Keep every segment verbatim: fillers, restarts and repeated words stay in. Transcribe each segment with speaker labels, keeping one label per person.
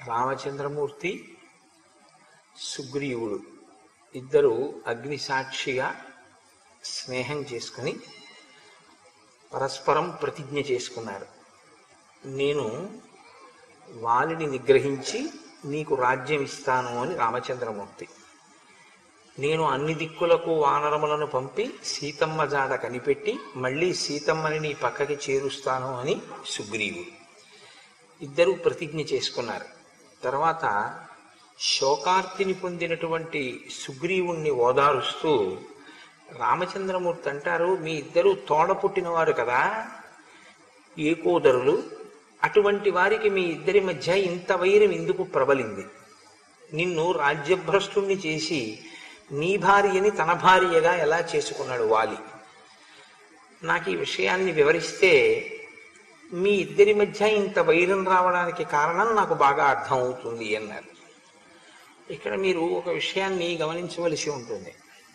Speaker 1: రామచంద్రమూర్తి సుగ్రీవుడు ఇద్దరు అగ్నిసాక్షిగా స్నేహం చేసుకుని పరస్పరం ప్రతిజ్ఞ చేసుకున్నారు. నేను వాలిని నిగ్రహించి నీకు రాజ్యం ఇస్తాను అని రామచంద్రమూర్తి, నేను అన్ని దిక్కులకు వానరములను పంపి సీతమ్మ జాడ కనిపెట్టి మళ్ళీ సీతమ్మని నీ పక్కకి చేరుస్తాను అని సుగ్రీవుడు. ఇద్దరూ ప్రతిజ్ఞ చేసుకున్నారు. తర్వాత శోకార్తిని పొందినటువంటి సుగ్రీవుణ్ణి ఓదారుస్తూ రామచంద్రమూర్తి అంటారు, మీ ఇద్దరూ తోడ పుట్టినవారు కదా, ఏకోదరులు, అటువంటి వారికి మీ ఇద్దరి మధ్య ఇంత వైరం ఎందుకు ప్రబలింది? నిన్ను రాజ్యభ్రష్టుణ్ణి చేసి నీ భార్యని తన భార్యగా ఎలా చేసుకున్నాడు వాలి? నాకు ఈ విషయాన్ని వివరిస్తే మీ ఇద్దరి మధ్య ఇంత వైరం రావడానికి కారణం నాకు బాగా అర్థం అవుతుంది అన్నారు. ఇక్కడ మీరు ఒక విషయాన్ని గమనించవలసి ఉంటుంది.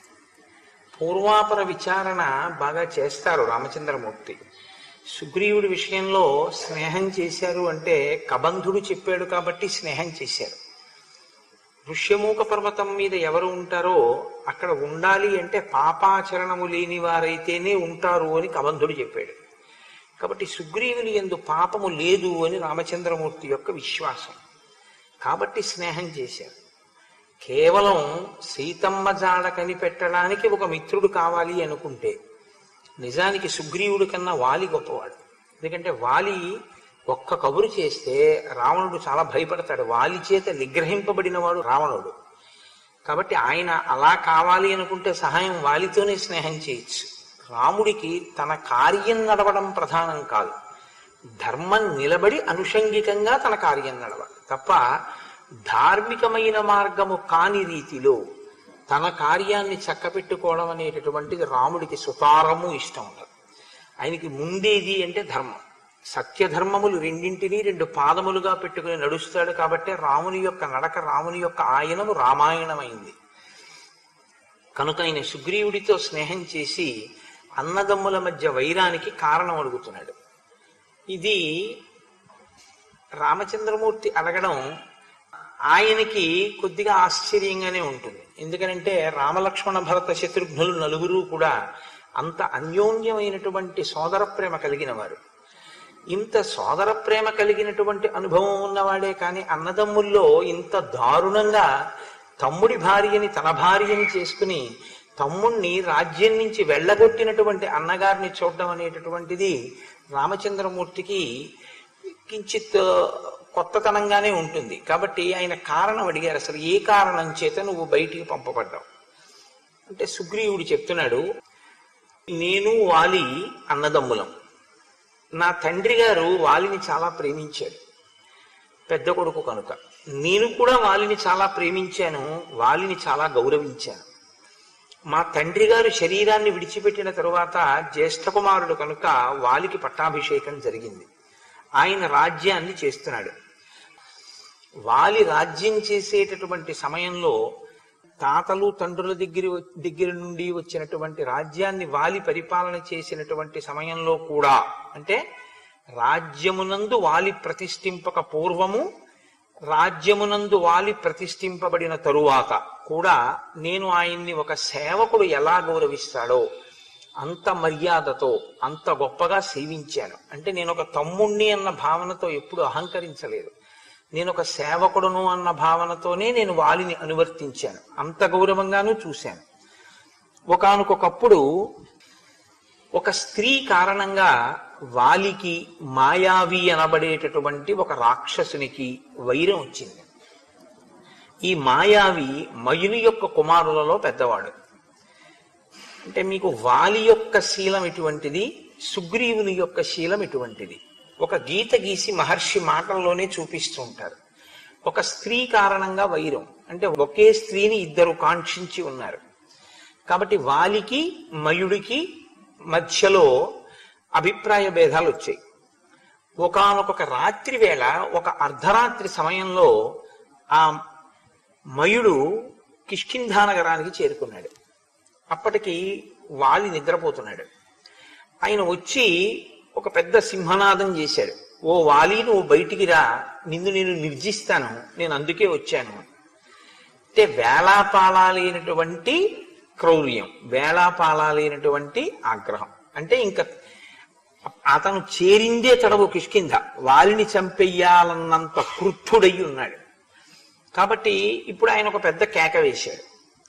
Speaker 1: పూర్వాపర విచారణ బాగా చేస్తారు రామచంద్రమూర్తి. సుగ్రీవుడి విషయంలో స్నేహం చేశారు అంటే కబంధుడు చెప్పాడు కాబట్టి స్నేహం చేశారు. ఋష్యమూక పర్వతం మీద ఎవరు ఉంటారో అక్కడ ఉండాలి అంటే పాపాచరణము లేని వారైతేనే ఉంటారు అని కబంధుడు చెప్పాడు. కాబట్టి సుగ్రీవుని యందు పాపము లేదు అని రామచంద్రమూర్తి యొక్క విశ్వాసం, కాబట్టి స్నేహం చేశారు. కేవలం సీతమ్మ జాడ కనిపెట్టడానికి ఒక మిత్రుడు కావాలి అనుకుంటే నిజానికి సుగ్రీవుడి కన్నా వాలి గొప్పవాడు. ఎందుకంటే వాలి ఒక్క కబురు చేస్తే రావణుడు చాలా భయపడతాడు. వాలి చేత నిగ్రహింపబడినవాడు రావణుడు. కాబట్టి ఆయన అలా కావాలి అనుకుంటే సహాయం వాలితోనే స్నేహం చేయొచ్చు. రాముడికి తన కార్యం నడవడం ప్రధానం కాదు, ధర్మం నిలబడి అనుషంగికంగా తన కార్యం నడవాలి తప్ప ధార్మికమైన మార్గము కాని రీతిలో తన కార్యాన్ని చక్కపెట్టుకోవడం అనేటటువంటిది రాముడికి సుతారము ఇష్టం ఉండదు. ఆయనకి ముందేది అంటే ధర్మం. సత్యధర్మములు రెండింటినీ రెండు పాదములుగా పెట్టుకుని నడుస్తాడు. కాబట్టి రాముని యొక్క నడక, రాముని యొక్క ఆయనము రామాయణమైంది. కనుక ఆయన సుగ్రీవుడితో స్నేహం చేసి అన్నదమ్ముల మధ్య వైరానికి కారణం అడుగుతున్నాడు. ఇది రామచంద్రమూర్తి అడగడం ఆయనకి కొద్దిగా ఆశ్చర్యంగానే ఉంటుంది. ఎందుకంటే రామలక్ష్మణ భరత శత్రుఘ్నులు నలుగురు కూడా అంత అన్యోన్యమైనటువంటి సోదర ప్రేమ కలిగిన వారు. ఇంత సోదర ప్రేమ కలిగినటువంటి అనుభవం ఉన్నవాడే కానీ అన్నదమ్ముల్లో ఇంత దారుణంగా తమ్ముడి భార్యని తన భార్యని చేసుకుని తమ్ముణ్ణి రాజ్యం నుంచి వెళ్ళగొట్టినటువంటి అన్నగారిని చూడడం అనేటటువంటిది రామచంద్రమూర్తికి కించిత్ కొత్తతనంగానే ఉంటుంది. కాబట్టి ఆయన కారణం అడిగారు, అసలు ఏ కారణం చేత నువ్వు బయటికి పంపబడ్డావు అంటే సుగ్రీవుడు చెప్తున్నాడు, నేను వాలి అన్నదమ్ములం. నా తండ్రి గారు వాలిని చాలా ప్రేమించాడు, పెద్ద కొడుకు కనుక. నేను కూడా వాలిని చాలా ప్రేమించాను, వాలిని చాలా గౌరవించాను. మా తండ్రి గారు శరీరాన్ని విడిచిపెట్టిన తరువాత జ్యేష్ఠ కుమారుడు కనుక వాలికి పట్టాభిషేకం జరిగింది. ఆయన రాజ్యాన్ని చేస్తున్నాడు. వాలి రాజ్యం చేసేటటువంటి సమయంలో తాతలు తండ్రుల దగ్గర దగ్గర నుండి వచ్చినటువంటి రాజ్యాన్ని వాలి పరిపాలన చేసినటువంటి సమయంలో కూడా, అంటే రాజ్యమునందు వాలి ప్రతిష్ఠింపక పూర్వము, రాజ్యమునందు వాలి ప్రతిష్ఠింపబడిన తరువాత కూడా నేను ఆయన్ని ఒక సేవకుడు ఎలా గౌరవిస్తాడో అంత మర్యాదతో అంత గొప్పగా సేవించాను. అంటే నేను ఒక తమ్ముణ్ణి అన్న భావనతో ఎప్పుడు అహంకరించలేదు. నేను ఒక సేవకుడును అన్న భావనతోనే నేను వాలిని అనువర్తించాను. అంత గౌరవంగానూ చూశాను. ఒకానొకప్పుడు ఒక స్త్రీ కారణంగా వాలికి మాయావి అనబడేటటువంటి ఒక రాక్షసునికి వైరం వచ్చింది. ఈ మాయావి మయుని యొక్క కుమారులలో పెద్దవాడు. అంటే మీకు వాలి యొక్క శీలం ఎటువంటిది, సుగ్రీవుని యొక్క శీలం ఎటువంటిది ఒక గీత గీసి మహర్షి మాటల్లోనే చూపిస్తూ ఉంటారు. ఒక స్త్రీ కారణంగా వైరం, అంటే ఒకే స్త్రీని ఇద్దరు కాంక్షించి ఉన్నారు. కాబట్టి వాలికి మయుడికి మధ్యలో అభిప్రాయ భేదాలు వచ్చాయి. ఒకానొక రాత్రి వేళ, ఒక అర్ధరాత్రి సమయంలో ఆ మయుడు కిష్కింధా నగరానికి చేరుకున్నాడు. అప్పటికి వాలి నిద్రపోతున్నాడు. ఆయన వచ్చి ఒక పెద్ద సింహనాదం చేశాడు. ఓ వాలి, నువ్వు బయటికి రా, నిన్ను నేను నిర్జిస్తాను, నేను అందుకే వచ్చాను. అంటే వేళాపాలాలైనటువంటి క్రౌర్యం, వేళాపాలాలైనటువంటి ఆగ్రహం. అంటే ఇంకా అతను చేరిందే తడవు కిష్కింధ, వాలిని చంపెయ్యాలన్నంత క్రుద్ధుడై ఉన్నాడు. కాబట్టి ఇప్పుడు ఆయన ఒక పెద్ద కేక వేశాడు.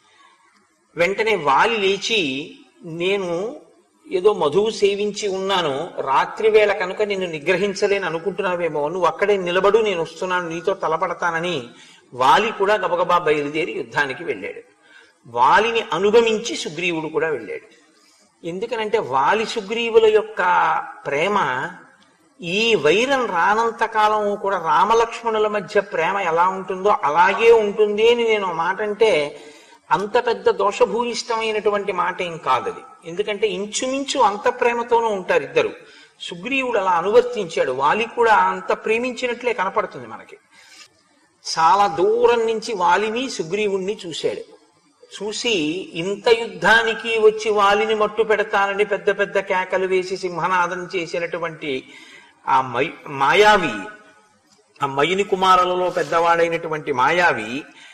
Speaker 1: వెంటనే వాలి లేచి, నేను ఏదో మధువు సేవించి ఉన్నాను, రాత్రి వేళ కనుక నిన్ను నిగ్రహించలేని అనుకుంటున్నావేమో, నువ్వు అక్కడే నిలబడు, నేను వస్తున్నాను, నీతో తలపడతానని వాలి కూడా గబగబా బయలుదేరి యుద్ధానికి వెళ్ళాడు. వాలిని అనుగమించి సుగ్రీవుడు కూడా వెళ్ళాడు. ఎందుకనంటే వాలి సుగ్రీవుల యొక్క ప్రేమ, ఈ వైరం రానంత కాలం కూడా రామలక్ష్మణుల మధ్య ప్రేమ ఎలా ఉంటుందో అలాగే ఉంటుంది అని నేను మాట అంటే అంత పెద్ద దోషభూయిష్టమైనటువంటి మాట ఏం కాదది. ఎందుకంటే ఇంచుమించు అంత ప్రేమతోనూ ఉంటారు ఇద్దరు. సుగ్రీవుడు అలా అనువర్తించాడు, వాలి కూడా అంత ప్రేమించినట్లే కనపడుతుంది మనకి. చాలా దూరం నుంచి వాలిని సుగ్రీవుణ్ణి చూశాడు. చూసి ఇంత యుద్ధానికి వచ్చి వాలిని మట్టు పెడతానని పెద్ద పెద్ద కేకలు వేసి సింహనాదం చేసినటువంటి ఆ మై మాయావి, ఆ మయుని కుమారులలో పెద్దవాడైనటువంటి మాయావి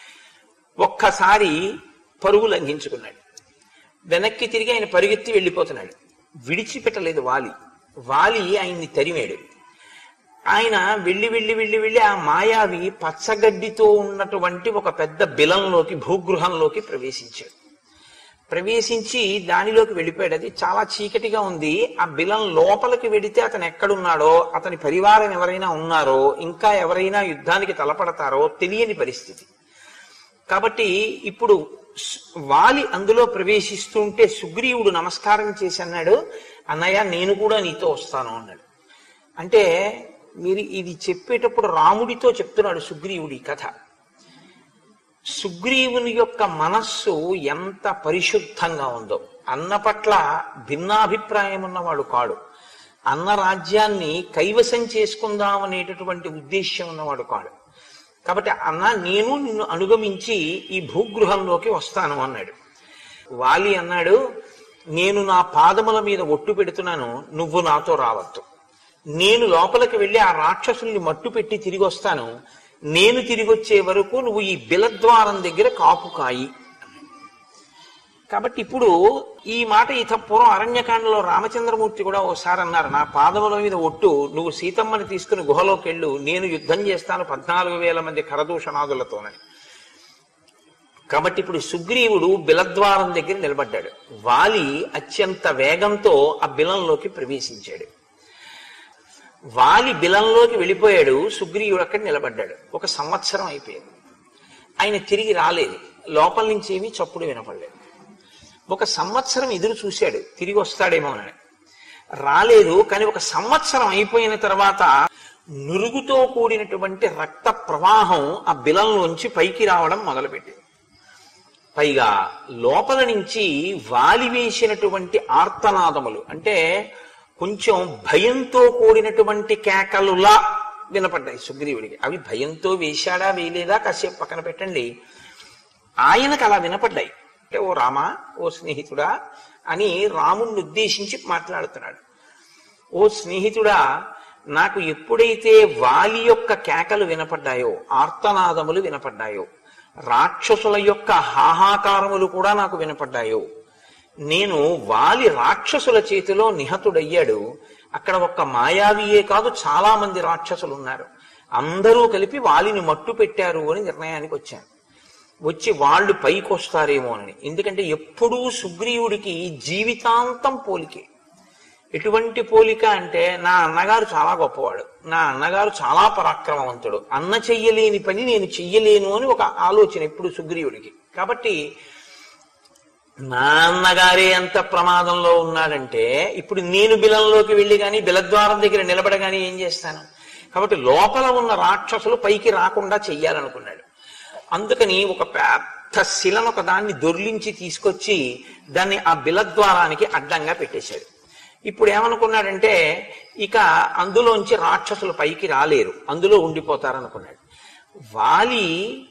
Speaker 1: ఒక్కసారి పరుగు లంఘించుకున్నాడు. వెనక్కి తిరిగి ఆయన పరిగెత్తి వెళ్ళిపోతున్నాడు. విడిచిపెట్టలేదు వాలి. వాలి ఆయన్ని తరిమాడు. ఆయన వెళ్ళి వెళ్ళి వెళ్ళి వెళ్ళి ఆ మాయావి పచ్చగడ్డితో ఉన్నటువంటి ఒక పెద్ద బిలంలోకి, భూగృహంలోకి ప్రవేశించాడు. ప్రవేశించి దానిలోకి వెళ్ళిపోయాడు. అది చాలా చీకటిగా ఉంది. ఆ బిలం లోపలికి వెడితే అతను ఎక్కడున్నాడో, అతని పరివారం ఎవరైనా ఉన్నారో, ఇంకా ఎవరైనా యుద్ధానికి తలపడతారో తెలియని పరిస్థితి. కాబట్టి ఇప్పుడు వాలి అందులో ప్రవేశిస్తుంటే సుగ్రీవుడు నమస్కారం చేసి అన్నాడు, అన్నయ్య నేను కూడా నీతో వస్తాను అన్నాడు. అంటే మీరు ఇది చెప్పేటప్పుడు రాముడితో చెప్తున్నాడు సుగ్రీవుడి కథ. సుగ్రీవుని యొక్క మనస్సు ఎంత పరిశుద్ధంగా ఉందో, అన్న పట్ల భిన్నాభిప్రాయం ఉన్నవాడు కాడు, అన్న రాజ్యాన్ని కైవసం చేసుకుందామనేటటువంటి ఉద్దేశ్యం ఉన్నవాడు కాడు. కాబట్టి అన్న నేను నిన్ను అనుగమించి ఈ భూగృహంలోకి వస్తాను అన్నాడు. వాలి అన్నాడు, నేను నా పాదముల మీద ఒట్టు పెడుతున్నాను, నువ్వు నాతో రావద్దు. నేను లోపలికి వెళ్ళి ఆ రాక్షసుల్ని మట్టు పెట్టి తిరిగి వస్తాను, నేను తిరిగి వచ్చే వరకు నువ్వు ఈ బిలద్వారం దగ్గర కాపు కాయి. కాబట్టి ఇప్పుడు ఈ మాట ఇత పూర్వం అరణ్యకాండలో రామచంద్రమూర్తి కూడా ఓసారి అన్నారు, నా పాదముల మీద ఒట్టు, నువ్వు సీతమ్మని తీసుకుని గుహలోకి వెళ్ళు, నేను యుద్ధం చేస్తాను పద్నాలుగు వేల మంది కరదూషణాదులతోనని. కాబట్టి ఇప్పుడు సుగ్రీవుడు బిలద్వారం దగ్గర నిలబడ్డాడు. వాలి అత్యంత వేగంతో ఆ బిలంలోకి ప్రవేశించాడు. వాలి బిలంలోకి వెళ్ళిపోయాడు, సుగ్రీవుడు అక్కడ నిలబడ్డాడు. ఒక సంవత్సరం అయిపోయింది. ఆయన తిరిగి రాలేదు. లోపల నుంచి ఏమీ చప్పుడు వినపడలేదు. ఒక సంవత్సరం ఎదురు చూశాడు, తిరిగి వస్తాడేమోనని. రాలేదు. కానీ ఒక సంవత్సరం అయిపోయిన తర్వాత నురుగుతో కూడినటువంటి రక్త ప్రవాహం ఆ బిలంలోంచి పైకి రావడం మొదలుపెట్టింది. పైగా లోపల నుంచి వాలి వేసినటువంటి ఆర్తనాదములు, అంటే కొంచెం భయంతో కూడినటువంటి కేకలులా వినపడ్డాయి సుగ్రీవుడికి. అవి భయంతో వేశాడా వేయలేదా కాసేపు పక్కన పెట్టండి, ఆయనకు అలా వినపడ్డాయి. అంటే ఓ రామా, ఓ స్నేహితుడా అని రాముణ్ణి ఉద్దేశించి మాట్లాడుతున్నాడు. ఓ స్నేహితుడా, నాకు ఎప్పుడైతే వాలి యొక్క కేకలు వినపడ్డాయో, ఆర్తనాదములు వినపడ్డాయో, రాక్షసుల యొక్క హాహాకారములు కూడా నాకు వినపడ్డాయో, నేను వాలి రాక్షసుల చేతిలో నిహతుడయ్యాడు. అక్కడ ఒక్క మాయావియే కాదు, చాలా మంది రాక్షసులు ఉన్నారు. అందరూ కలిపి వాలిని మట్టు పెట్టారు అని నిర్ణయానికి వచ్చాను. వచ్చి వాళ్ళు పైకి వస్తారేమోనని. ఎందుకంటే ఎప్పుడూ సుగ్రీవుడికి జీవితాంతం పోలికే. ఎటువంటి పోలిక అంటే, నా అన్నగారు చాలా గొప్పవాడు, నా అన్నగారు చాలా పరాక్రమవంతుడు, అన్న చెయ్యలేని పని నేను చెయ్యలేను అని ఒక ఆలోచన ఎప్పుడు సుగ్రీవుడికి. కాబట్టి నా అన్నగారే ఎంత ప్రమాదంలో ఉన్నాడంటే, ఇప్పుడు నేను బిలంలోకి వెళ్ళి కానీ బిలద్వారం దగ్గర నిలబడగానే ఏం చేస్తాను? కాబట్టి లోపల ఉన్న రాక్షసులు పైకి రాకుండా చెయ్యాలనుకున్నాడు. అందుకని ఒక పెద్ద శిలను ఒక దాన్ని దొర్లించి తీసుకొచ్చి దాన్ని ఆ బిలద్వారానికి అడ్డంగా పెట్టేశాడు. ఇప్పుడు ఏమనుకున్నాడంటే, ఇక అందులోంచి రాక్షసులు పైకి రాలేరు, అందులో ఉండిపోతారనుకున్నాడు. వాలి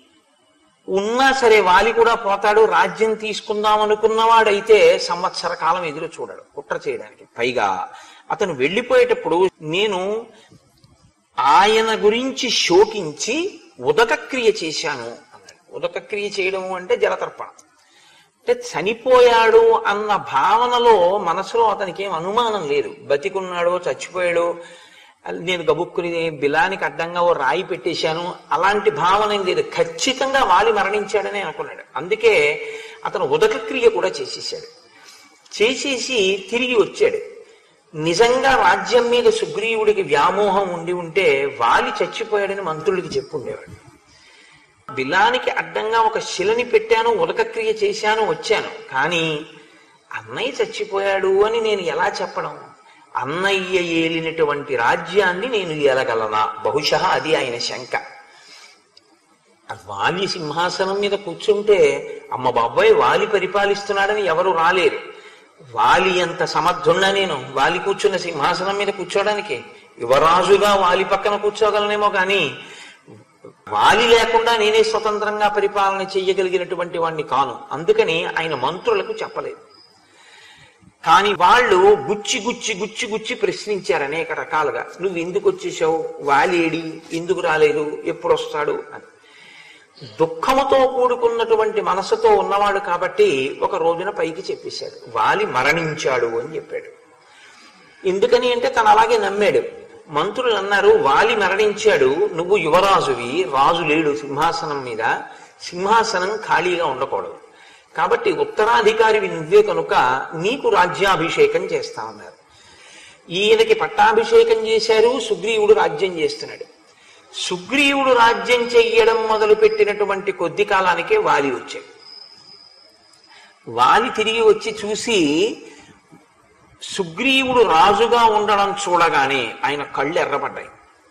Speaker 1: ఉన్నా సరే వాలి కూడా పోతాడు, రాజ్యం తీసుకుందాం అనుకున్నవాడైతే సంవత్సర కాలం ఎదురు చూడడు కుట్ర చేయడానికి. పైగా అతను వెళ్ళిపోయేటప్పుడు, నేను ఆయన గురించి శోకించి ఉదకక్రియ చేశాను అన్నాడు. ఉదకక్రియ చేయడం అంటే జలతర్పణం. అంటే చనిపోయాడు అన్న భావనలో మనసులో అతనికి ఏం అనుమానం లేదు. బతికున్నాడో చచ్చిపోయాడో, నేను గబుక్కుని బిలానికి అడ్డంగా ఓ రాయి పెట్టేశాను, అలాంటి భావన ఏం లేదు. ఖచ్చితంగా వాలి మరణించాడని అనుకున్నాడు. అందుకే అతను ఉదకక్రియ కూడా చేసేసాడు. చేసేసి తిరిగి వచ్చాడు. నిజంగా రాజ్యం మీద సుగ్రీవుడికి వ్యామోహం ఉండి ఉంటే వాలి చచ్చిపోయాడని మంత్రులకి చెప్పుండేవాడు. బిలానికి అడ్డంగా ఒక శిలని పెట్టాను, ఉదకక్రియ చేశాను, వచ్చాను. కానీ అన్నయ్య చచ్చిపోయాడు అని నేను ఎలా చెప్పడం? అన్నయ్య ఏలినటువంటి రాజ్యాన్ని నేను ఏలగలనా? బహుశా అది ఆయన శంక. వాలి సింహాసనం మీద కూర్చుంటే అమ్మ బాబాయ్ వాలి పరిపాలిస్తున్నాడని ఎవరు రాలేరు. వాలి ఎంత సమర్థున్నా నేను వాలి కూర్చున్న సింహాసనం మీద కూర్చోడానికి? యువరాజుగా వాలి పక్కన కూర్చోగలనేమో కానీ వాలి లేకుండా నేనే స్వతంత్రంగా పరిపాలన చెయ్యగలిగినటువంటి వాణ్ణి కాను. అందుకని ఆయన మంత్రులకు చెప్పలేదు. కానీ వాళ్ళు గుచ్చి గుచ్చి గుచ్చి గుచ్చి ప్రశ్నించారు అనేక రకాలుగా. నువ్వు ఎందుకు వచ్చేసావు? వాలేడి? ఎందుకు రాలేదు? ఎప్పుడు వస్తాడు అని. దుఃఖముతో కూడుకున్నటువంటి మనసుతో ఉన్నవాడు కాబట్టి ఒక రోజున పైకి చెప్పేశాడు, వాలి మరణించాడు అని చెప్పాడు. ఎందుకని అంటే తను అలాగే నమ్మాడు. మంత్రులు అన్నారు, వాలి మరణించాడు, నువ్వు యువరాజువి, రాజు లేడు సింహాసనం మీద, సింహాసనం ఖాళీగా ఉండకూడదు, కాబట్టి ఉత్తరాధికారివి నువ్వే కనుక నీకు రాజ్యాభిషేకం చేస్తామన్నారు. ఈయనకి పట్టాభిషేకం చేశారు, సుగ్రీవుడు రాజ్యం చేస్తున్నాడు. సుగ్రీవుడు రాజ్యం చెయ్యడం మొదలు పెట్టినటువంటి కొద్ది కాలానికే వాలి వచ్చాడు. వాలి తిరిగి వచ్చి చూసి సుగ్రీవుడు రాజుగా ఉండడం చూడగానే ఆయన కళ్ళు ఎర్రబడ్డాయి.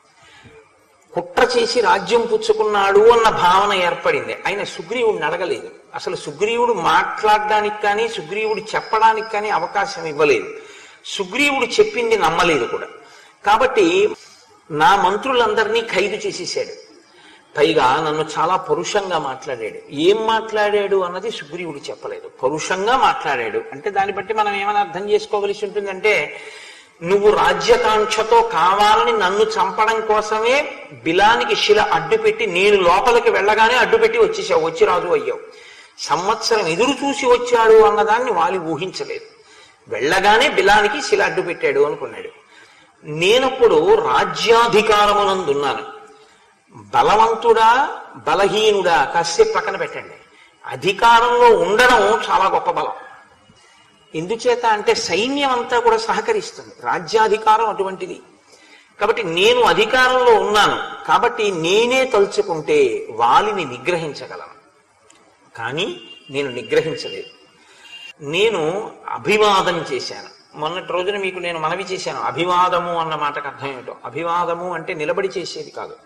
Speaker 1: కుట్ర చేసి రాజ్యం పుచ్చుకున్నాడు అన్న భావన ఏర్పడింది. ఆయన సుగ్రీవుడిని అడగలేదు. అసలు సుగ్రీవుడు మాట్లాడడానికి కానీ సుగ్రీవుడు చెప్పడానికి కానీ అవకాశం ఇవ్వలేదు. సుగ్రీవుడు చెప్పింది నమ్మలేదు కూడా. కాబట్టి నా మంత్రులందరినీ ఖైదు చేసేసాడు. పైగా నన్ను చాలా పరుషంగా మాట్లాడాడు. ఏం మాట్లాడాడు అన్నది సుగ్రీవుడు చెప్పలేదు. పరుషంగా మాట్లాడాడు అంటే దాన్ని బట్టి మనం ఏమైనా అర్థం చేసుకోవలసి ఉంటుందంటే, నువ్వు రాజ్యకాంక్షతో కావాలని నన్ను చంపడం కోసమే బిలానికి శిల అడ్డుపెట్టి నేను లోపలికి వెళ్ళగానే అడ్డుపెట్టి వచ్చేసావు, వచ్చి రాజు అయ్యావు. సంవత్సరం ఎదురు చూసి వచ్చాడు అన్నదాన్ని వాలి ఊహించలేదు. వెళ్ళగానే బిలానికి శిల అడ్డు పెట్టాడు అనుకున్నాడు. నేనప్పుడు రాజ్యాధికారమునందున్నాను. బలవంతుడా బలహీనుడా కాసేపు పక్కన పెట్టండి. అధికారంలో ఉండడం చాలా గొప్ప బలం. ఎందుచేత అంటే సైన్యం అంతా కూడా సహకరిస్తుంది. రాజ్యాధికారం అటువంటిది. కాబట్టి నేను అధికారంలో ఉన్నాను కాబట్టి నేనే తలుచుకుంటే వాలిని నిగ్రహించగలను. కానీ నేను నిగ్రహించలేదు. నేను అభివాదం చేశాను. మొన్నటి రోజున మీకు నేను మనవి చేశాను, అభివాదము అన్న మాటకు అర్థం ఏమిటో. అభివాదము అంటే నిలబడి చేసేది కాదు,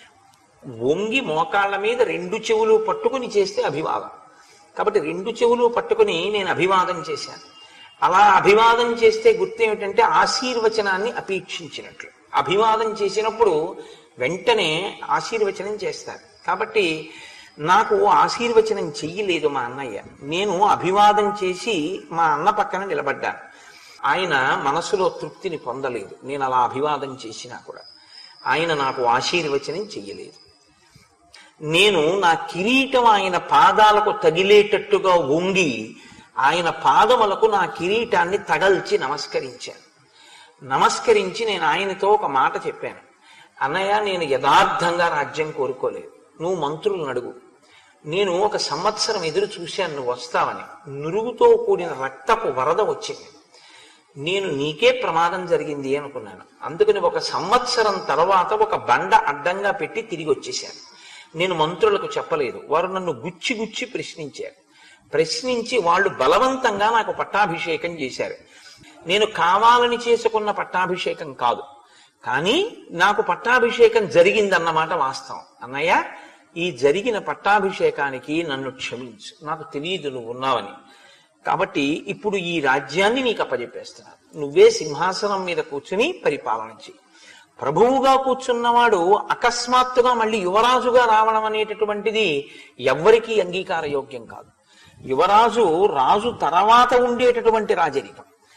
Speaker 1: వంగి మోకాళ్ళ మీద రెండు చెవులు పట్టుకుని చేస్తే అభివాదం. కాబట్టి రెండు చెవులు పట్టుకుని నేను అభివాదం చేశాను. అలా అభివాదం చేస్తే గుర్తు ఏమిటంటే ఆశీర్వచనాన్ని అపేక్షించినట్లు. అభివాదం చేసినప్పుడు వెంటనే ఆశీర్వచనం చేస్తారు. కాబట్టి నాకు ఆశీర్వచనం చెయ్యలేదు మా అన్నయ్య. నేను అభివాదం చేసి మా అన్న పక్కన నిలబడ్డాను. ఆయన మనసులో తృప్తిని పొందలేదు నేను అలా అభివాదం చేసినా కూడా. ఆయన నాకు ఆశీర్వచనం చెయ్యలేదు. నేను నా కిరీటం ఆయన పాదాలకు తగిలేటట్టుగా వంగి ఆయన పాదములకు నా కిరీటాన్ని తగల్చి నమస్కరించాను. నమస్కరించి నేను ఆయనతో ఒక మాట చెప్పాను, అన్నయ్య నేను యథార్థంగా రాజ్యం కోరుకోలేదు, నువ్వు మంత్రులను అడుగు. నేను ఒక సంవత్సరం ఎదురు చూశాను నువ్వు వస్తావని. నురుగుతో కూడిన రక్తపు వరద వచ్చింది. నేను నీకే ప్రమాదం జరిగింది అనుకున్నాను. అందుకని ఒక సంవత్సరం తర్వాత ఒక బండ అడ్డంగా పెట్టి తిరిగి వచ్చేశాను. నేను మంత్రులకు చెప్పలేదు. వారు నన్ను గుచ్చి గుచ్చి ప్రశ్నించారు. ప్రశ్నించి వాళ్ళు బలవంతంగా నాకు పట్టాభిషేకం చేశారు. నేను కావాలని చేసుకున్న పట్టాభిషేకం కాదు, కానీ నాకు పట్టాభిషేకం జరిగిందన్నమాట వాస్తవం. అన్నయ్య, ఈ జరిగిన పట్టాభిషేకానికి నన్ను క్షమించు, నాకు తెలియదు నువ్వు ఉన్నావని. కాబట్టి ఇప్పుడు ఈ రాజ్యాన్ని నీకు అప్పజెప్పేస్తున్నాను. నువ్వే సింహాసనం మీద కూర్చుని పరిపాలన చెయ్యి. ప్రభువుగా కూర్చున్నవాడు అకస్మాత్తుగా మళ్ళీ యువరాజుగా రావడం అనేటటువంటిది ఎవ్వరికీ అంగీకార యోగ్యం కాదు. యువరాజు రాజు తర్వాత ఉండేటటువంటి రాజరికం.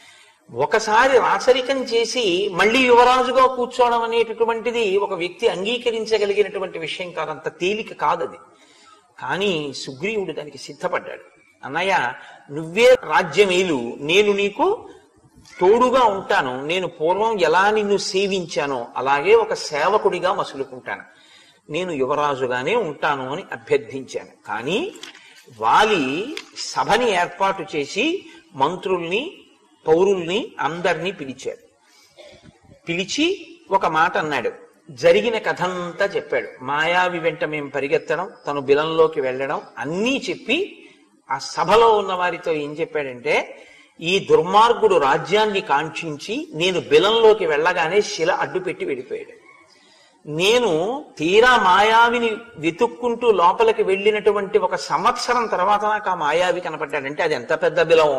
Speaker 1: ఒకసారి రాచరికం చేసి మళ్ళీ యువరాజుగా కూర్చోవడం అనేటటువంటిది ఒక వ్యక్తి అంగీకరించగలిగినటువంటి విషయం కాదు, అంత తేలిక కాదది. కానీ సుగ్రీవుడు దానికి సిద్ధపడ్డాడు. అన్నయ్య, నువ్వే రాజ్యమేలు, నేను నీకు తోడుగా ఉంటాను, నేను పూర్వం ఎలా నిన్ను సేవించానో అలాగే ఒక సేవకుడిగా మసులుకుంటాను, నేను యువరాజుగానే ఉంటాను అని అభ్యర్థించాను. కానీ వాలి సభని ఏర్పాటు చేసి మంత్రుల్ని పౌరుల్ని అందరినీ పిలిచాడు. పిలిచి ఒక మాట అన్నాడు, జరిగిన కథంతా చెప్పాడు. మాయావి వెంట మేము పరిగెత్తడం, తను బిలంలోకి వెళ్ళడం అన్నీ చెప్పి ఆ సభలో ఉన్న వారితో ఏం చెప్పాడంటే, ఈ దుర్మార్గుడు రాజ్యాన్ని కాంక్షించి నేను బిలంలోకి వెళ్ళగానే శిల అడ్డుపెట్టి వెళ్ళిపోయాడు. నేను తీరా మాయావిని వెతుక్కుంటూ లోపలికి వెళ్ళినటువంటి ఒక సంవత్సరం తర్వాత నాకు ఆ మాయావి కనపడ్డాడంటే అది ఎంత పెద్ద బిలం.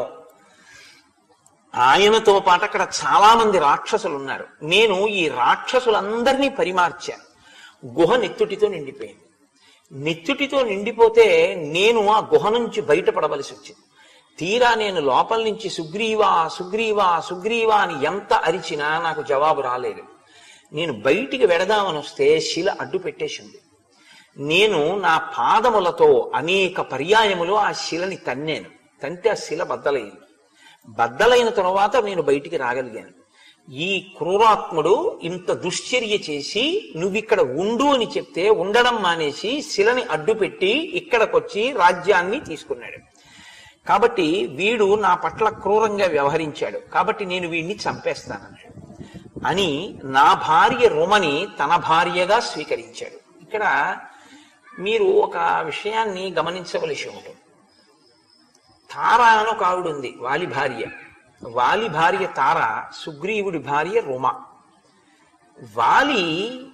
Speaker 1: ఆయనతో పాటు అక్కడ చాలా మంది రాక్షసులు ఉన్నారు. నేను ఈ రాక్షసులందరినీ పరిమార్చాను. గుహ నెత్తుటితో నిండిపోయింది. నెత్తుటితో నిండిపోతే నేను ఆ గుహ నుంచి బయటపడవలసి వచ్చింది. తీరా నేను లోపల నుంచి సుగ్రీవా సుగ్రీవా సుగ్రీవా అని ఎంత అరిచినా నాకు జవాబు రాలేదు. నేను బయటికి వెడదామని వస్తే శిల అడ్డు పెట్టేసింది. నేను నా పాదములతో అనేక పర్యాయములు ఆ శిలని తన్నాను. తంతే ఆ శిల బద్దలైంది. బద్దలైన తరువాత నేను బయటికి రాగలిగాను. ఈ క్రూరాత్ముడు ఇంత దుశ్చర్య చేసి నువ్విక్కడ ఉండు అని చెప్తే ఉండడం మానేసి శిలని అడ్డుపెట్టి ఇక్కడికొచ్చి రాజ్యాన్ని తీసుకున్నాడు. కాబట్టి వీడు నా పట్ల క్రూరంగా వ్యవహరించాడు, కాబట్టి నేను వీడిని చంపేస్తానన్నాడు అని నా భార్య రుమని తన భార్యగా స్వీకరించాడు. ఇక్కడ మీరు ఒక విషయాన్ని గమనించవలసి ఉంటుంది. తార అని ఒక ఆవిడ ఉంది, వాలి భార్య. వాలి భార్య తార, సుగ్రీవుడి భార్య రుమ. వాలి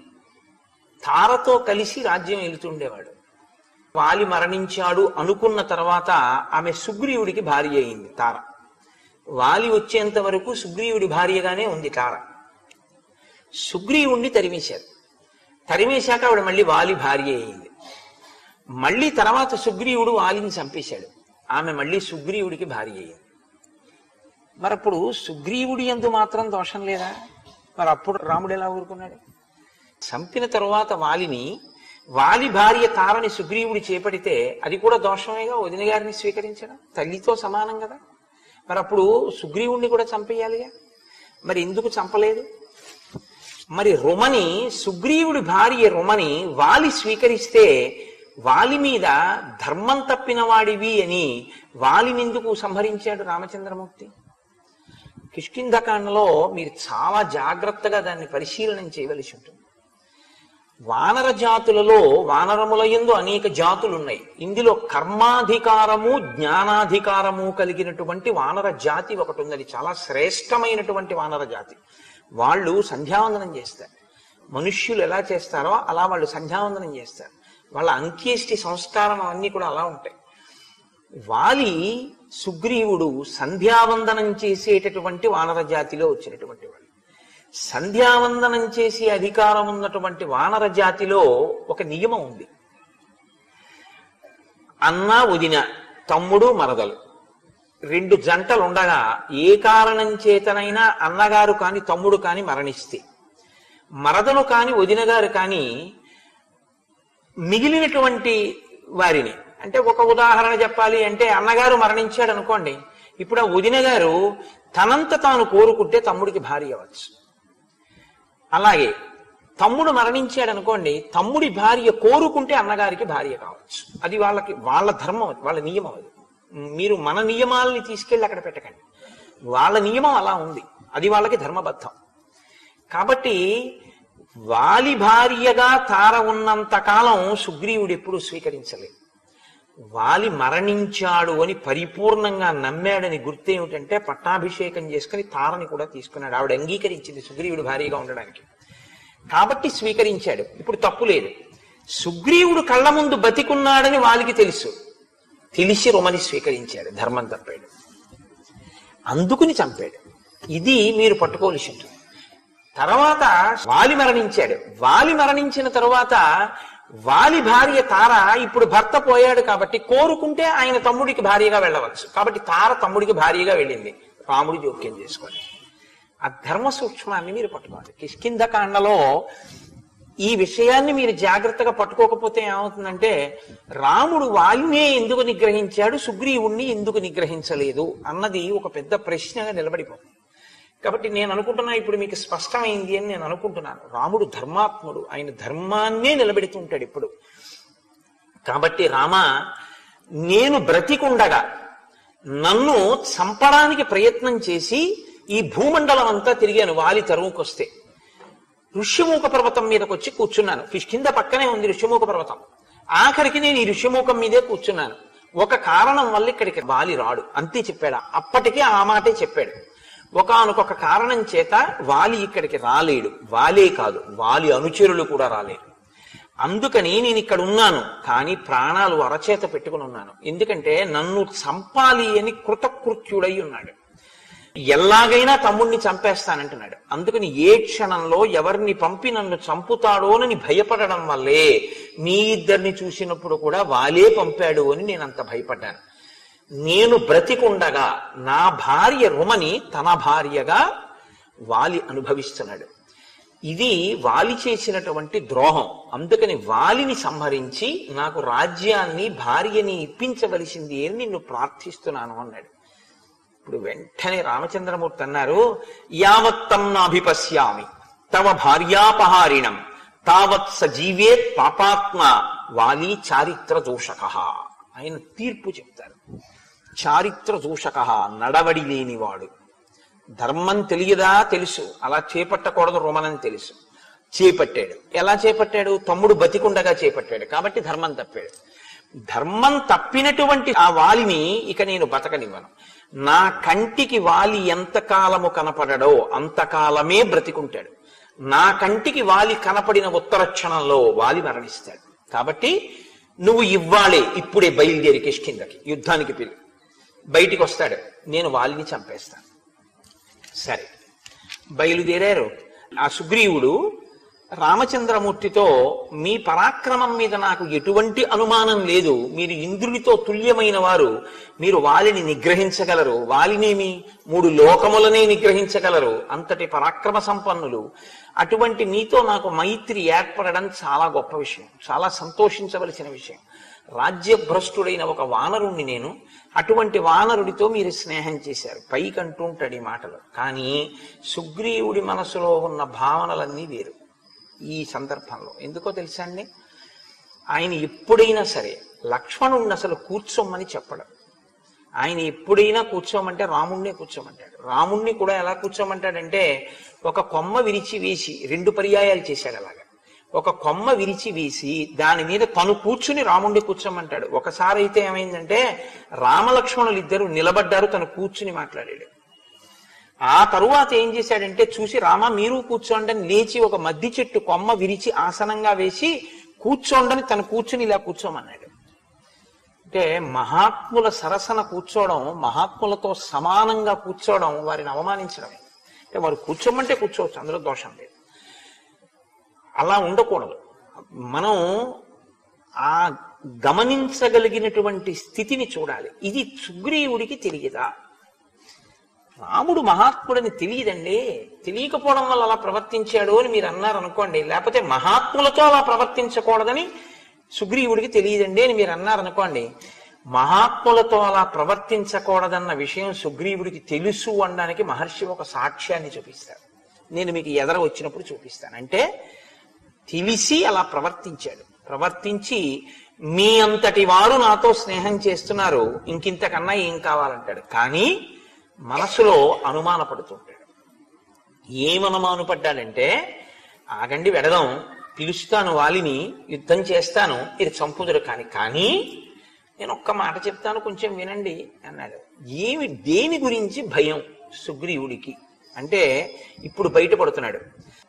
Speaker 1: తారతో కలిసి రాజ్యం వెళుతుండేవాడు. వాలి మరణించాడు అనుకున్న తర్వాత ఆమె సుగ్రీవుడికి భార్య అయింది తార. వాలి వచ్చేంత వరకు సుగ్రీవుడి భార్యగానే ఉంది తార. సుగ్రీవుణ్ణి తరిమేశారు. తరిమేశాక ఆవిడ మళ్ళీ వాలి భార్య అయింది. మళ్ళీ తర్వాత సుగ్రీవుడు వాలిని చంపేశాడు. ఆమె మళ్ళీ సుగ్రీవుడికి భార్య అయింది. మరి అప్పుడు సుగ్రీవుడి యందు మాత్రం దోషం లేదా? మరి అప్పుడు రాముడు ఎలా ఊరుకున్నాడు? చంపిన తరువాత వాలిని, వాలి భార్య తారని సుగ్రీవుడి చేపడితే అది కూడా దోషమేగా. వదిన గారిని స్వీకరించడం తల్లితో సమానం కదా. మరి అప్పుడు సుగ్రీవుణ్ణి కూడా చంపేయాలిగా. మరి ఎందుకు చంపలేదు? మరి రుమని, సుగ్రీవుడి భార్య రుమని వాలి స్వీకరిస్తే వాలి మీద ధర్మం తప్పిన వాడివి అని వాలిని ఎందుకు సంహరించాడు రామచంద్రమూర్తి? కిష్కింధకాండలో మీరు చాలా జాగ్రత్తగా దాన్ని పరిశీలన చేయవలసి ఉంటుంది. వానర జాతులలో వానరముల యందు అనేక జాతులు ఉన్నాయి. ఇందులో కర్మాధికారము జ్ఞానాధికారము కలిగినటువంటి వానర జాతి ఒకటి ఉంది. అది చాలా శ్రేష్టమైనటువంటి వానర జాతి. వాళ్ళు సంధ్యావందనం చేస్తారు. మనుష్యులు ఎలా చేస్తారో అలా వాళ్ళు సంధ్యావందనం చేస్తారు. వాళ్ళ అంత్యేష్టి సంస్కారం అవన్నీ కూడా అలా ఉంటాయి. వాలి సుగ్రీవుడు సంధ్యావందనం చేసేటటువంటి వానర జాతిలో వచ్చినటువంటి వాడు. సంధ్యావందనం చేసే అధికారం ఉన్నటువంటి వానర జాతిలో ఒక నియమం ఉంది. అన్న వదిన, తమ్ముడు మరదలు రెండు జంటలు ఉండగా ఏ కారణం చేతనైనా అన్నగారు కాని తమ్ముడు కాని మరణిస్తే, మరదలు కాని వదిన గారు కాని మిగిలినటువంటి వారిని, అంటే ఒక ఉదాహరణ చెప్పాలి అంటే అన్నగారు మరణించాడు అనుకోండి, ఇప్పుడు ఆ వదిన గారు తనంత తాను కోరుకుంటే తమ్ముడికి భార్య అవ్వచ్చు. అలాగే తమ్ముడు మరణించాడు అనుకోండి, తమ్ముడి భార్య కోరుకుంటే అన్నగారికి భార్య కావచ్చు. అది వాళ్ళకి వాళ్ళ ధర్మం, వాళ్ళ నియమం. అది మీరు మన నియమాలని తీసుకెళ్ళి అక్కడ పెట్టకండి. వాళ్ళ నియమం అలా ఉంది, అది వాళ్ళకి ధర్మబద్ధం. కాబట్టి వాలి భార్యగా తార ఉన్నంత కాలం సుగ్రీవుడు ఎప్పుడూ స్వీకరించలేదు. వాలి మరణించాడు అని పరిపూర్ణంగా నమ్మాడని గుర్తేమిటంటే పట్టాభిషేకం చేసుకుని తారని కూడా తీసుకున్నాడు. ఆవిడ అంగీకరించింది సుగ్రీవుడు భార్యగా ఉండడానికి, కాబట్టి స్వీకరించాడు. ఇప్పుడు తప్పు లేదు. సుగ్రీవుడు కళ్ళ ముందు బతికున్నాడని వాలికి తెలుసు, తెలిసి రుమని స్వీకరించాడు, ధర్మం తప్పాడు, అందుకుని చంపాడు. ఇది మీరు పట్టుకోవలసి ఉంటుంది. తర్వాత వాలి మరణించాడు. వాలి మరణించిన తరువాత వాలి భార్య తార ఇప్పుడు భర్త పోయాడు కాబట్టి కోరుకుంటే ఆయన తమ్ముడికి భార్యగా వెళ్ళవచ్చు. కాబట్టి తార తమ్ముడికి భార్యగా వెళ్ళింది. రాముడు జోక్యం చేసుకోవాలి. ఆ ధర్మ సూక్ష్మాన్ని మీరు పట్టుకోవాలి. కిష్కింధకాండలో ఈ విషయాన్ని మీరు జాగ్రత్తగా పట్టుకోకపోతే ఏమవుతుందంటే రాముడు వాలినే ఎందుకు నిగ్రహించాడు, సుగ్రీవుణ్ణి ఎందుకు నిగ్రహించలేదు అన్నది ఒక పెద్ద ప్రశ్నగా నిలబడిపోతుంది. కాబట్టి నేను అనుకుంటున్నా ఇప్పుడు మీకు స్పష్టమైంది అని నేను అనుకుంటున్నాను. రాముడు ధర్మాత్ముడు, ఆయన ధర్మాన్నే నిలబెడుతుంటాడు ఇప్పుడు. కాబట్టి రామ, నేను బ్రతికుండగా నన్ను చంపడానికి ప్రయత్నం చేసి ఈ భూమండలం అంతా తిరిగాను వాలి తరువుకొస్తే. ఋష్యమూక పర్వతం మీదకి వచ్చి కూర్చున్నాను. కిష్కింధ పక్కనే ఉంది ఋష్యమూక పర్వతం. ఆఖరికి నేను ఈ ఋష్యమూకం మీదే కూర్చున్నాను. ఒక కారణం వల్ల ఇక్కడికి వాలి రాడు, అంతే చెప్పాడు. అప్పటికే ఆ మాటే చెప్పాడు. ఒకానొక కారణం చేత వాలి ఇక్కడికి రాలేడు. వాలే కాదు, వాలి అనుచరులు కూడా రాలేడు. అందుకని నేను ఇక్కడ ఉన్నాను, కానీ ప్రాణాలు అరచేత పెట్టుకుని ఉన్నాను. ఎందుకంటే నన్ను చంపాలి అని కృతకృత్యుడై ఉన్నాడు. ఎలాగైనా తమ్ముణ్ణి చంపేస్తానంటున్నాడు. అందుకని ఏ క్షణంలో ఎవరిని పంపి నన్ను చంపుతాడోనని భయపడడం వల్లే మీ ఇద్దరిని చూసినప్పుడు కూడా వాలే పంపాడు అని నేను అంత భయపడ్డాను. నేను బ్రతికుండగా నా భార్య రుమని తన భార్యగా వాలి అనుభవిస్తున్నాడు. ఇది వాలి చేసినటువంటి ద్రోహం. అందుకని వాలిని సంహరించి నాకు రాజ్యాన్ని భార్యని ఇప్పించవలసింది అని నిన్ను ప్రార్థిస్తున్నాను అన్నాడు. ఇప్పుడు వెంటనే రామచంద్రమూర్తి అన్నారు, యావత్తం నాభిపశ్యామి తవ భార్యాపహారిణం తావత్ సజీవేత్ పాపాత్మ వాలి చారిత్ర దోషక. ఆయన తీర్పు చెప్తారు. చారిత్ర దోషక, నడవడి లేనివాడు. ధర్మం తెలియదా? తెలుసు. అలా చేపట్టకూడదు రుమనని తెలుసు. చేపట్టాడు. ఎలా చేపట్టాడు? తమ్ముడు బతికుండగా చేపట్టాడు కాబట్టి ధర్మం తప్పాడు. ధర్మం తప్పినటువంటి ఆ వాలిని ఇక నేను బతకనివ్వను. నా కంటికి వాలి ఎంతకాలము కనపడడో అంతకాలమే బ్రతికుంటాడు. నా కంటికి వాలి కనపడిన ఉత్తర క్షణంలో వాలి మరణిస్తాడు. కాబట్టి నువ్వు ఇవ్వాలే, ఇప్పుడే బయలుదేరి కిష్కింధకి యుద్ధానికి పిలు. బయటికి వస్తాడు, నేను వాలిని చంపేస్తాను. సరే, బయలుదేరారు. ఆ సుగ్రీవుడు రామచంద్రమూర్తితో, మీ పరాక్రమం మీద నాకు ఎటువంటి అనుమానం లేదు, మీరు ఇంద్రునితో తుల్యమైన వారు, మీరు వాలిని నిగ్రహించగలరు, వాలినేమి మూడు లోకములనే నిగ్రహించగలరు, అంతటి పరాక్రమ సంపన్నులు. అటువంటి మీతో నాకు మైత్రి ఏర్పడడం చాలా గొప్ప విషయం, చాలా సంతోషించవలసిన విషయం. రాజ్యభ్రష్టుడైన ఒక వానరుణ్ణి నేను, అటువంటి వానరుడితో మీరు స్నేహం చేశారు. పైకి అంటుంటాడు ఈ మాటలు, కానీ సుగ్రీవుడి మనసులో ఉన్న భావనలన్నీ వేరు. ఈ సందర్భంలో ఎందుకో తెలుసా అండి, ఆయన ఎప్పుడైనా సరే లక్ష్మణుణ్ణి అసలు కూర్చోమని చెప్పడం. ఆయన ఎప్పుడైనా కూర్చోమంటే రాముణ్ణే కూర్చోమంటాడు. రాముణ్ణి కూడా ఎలా కూర్చోమంటాడంటే, ఒక కొమ్మ విరిచి వేసి రెండు పర్యాయాలు చేశాడు. అలాగా ఒక కొమ్మ విరిచి వేసి దాని మీద తను కూర్చుని రాముణ్ణి కూర్చోమంటాడు. ఒకసారి అయితే ఏమైందంటే రామలక్ష్మణులు ఇద్దరు నిలబడ్డారు, తను కూర్చుని మాట్లాడాడు. ఆ తరువాత ఏం చేశాడంటే, చూసి రామ మీరు కూర్చోండి అని లేచి ఒక మద్ది చెట్టు కొమ్మ విరిచి ఆసనంగా వేసి కూర్చోండని తను కూర్చుని ఇలా కూర్చోమన్నాడు. అంటే మహాత్ముల సరసన కూర్చోవడం, మహాత్ములతో సమానంగా కూర్చోవడం వారిని అవమానించడమే. అంటే వారు కూర్చోమంటే కూర్చోవచ్చు, అందులో దోషం లేదు. అలా ఉండకూడదు. మనం ఆ గమనించగలిగినటువంటి స్థితిని చూడాలి. ఇది సుగ్రీవుడికి తెలియదా? రాముడు మహాత్ముడని తెలియదండి. తెలియకపోవడం వల్ల అలా ప్రవర్తించాడు అని మీరు అన్నారు అనుకోండి, లేకపోతే మహాత్ములతో అలా ప్రవర్తించకూడదని సుగ్రీవుడికి తెలియదండి అని మీరు అన్నారనుకోండి, మహాత్ములతో అలా ప్రవర్తించకూడదన్న విషయం సుగ్రీవుడికి తెలుసు అనడానికి మహర్షి ఒక సాక్ష్యాన్ని చూపిస్తారు. నేను మీకు ఎదర వచ్చినప్పుడు చూపిస్తాను. అంటే తెలిసి అలా ప్రవర్తించాడు. ప్రవర్తించి మీ అంతటి వారు నాతో స్నేహం చేస్తున్నారు, ఇంకింతకన్నా ఏం కావాలంటాడు. కానీ మనసులో అనుమాన పడుతుంటాడు. ఏమనుమాను పడ్డాడంటే, ఆగండి వెడదాం, పిలుస్తాను వాలిని, యుద్ధం చేస్తాను, ఇది చంపుదురు కాని కానీ నేను ఒక్క మాట చెప్తాను, కొంచెం వినండి అన్నాడు. ఏమి దేని గురించి భయం సుగ్రీవుడికి అంటే ఇప్పుడు బయటపడుతున్నాడు.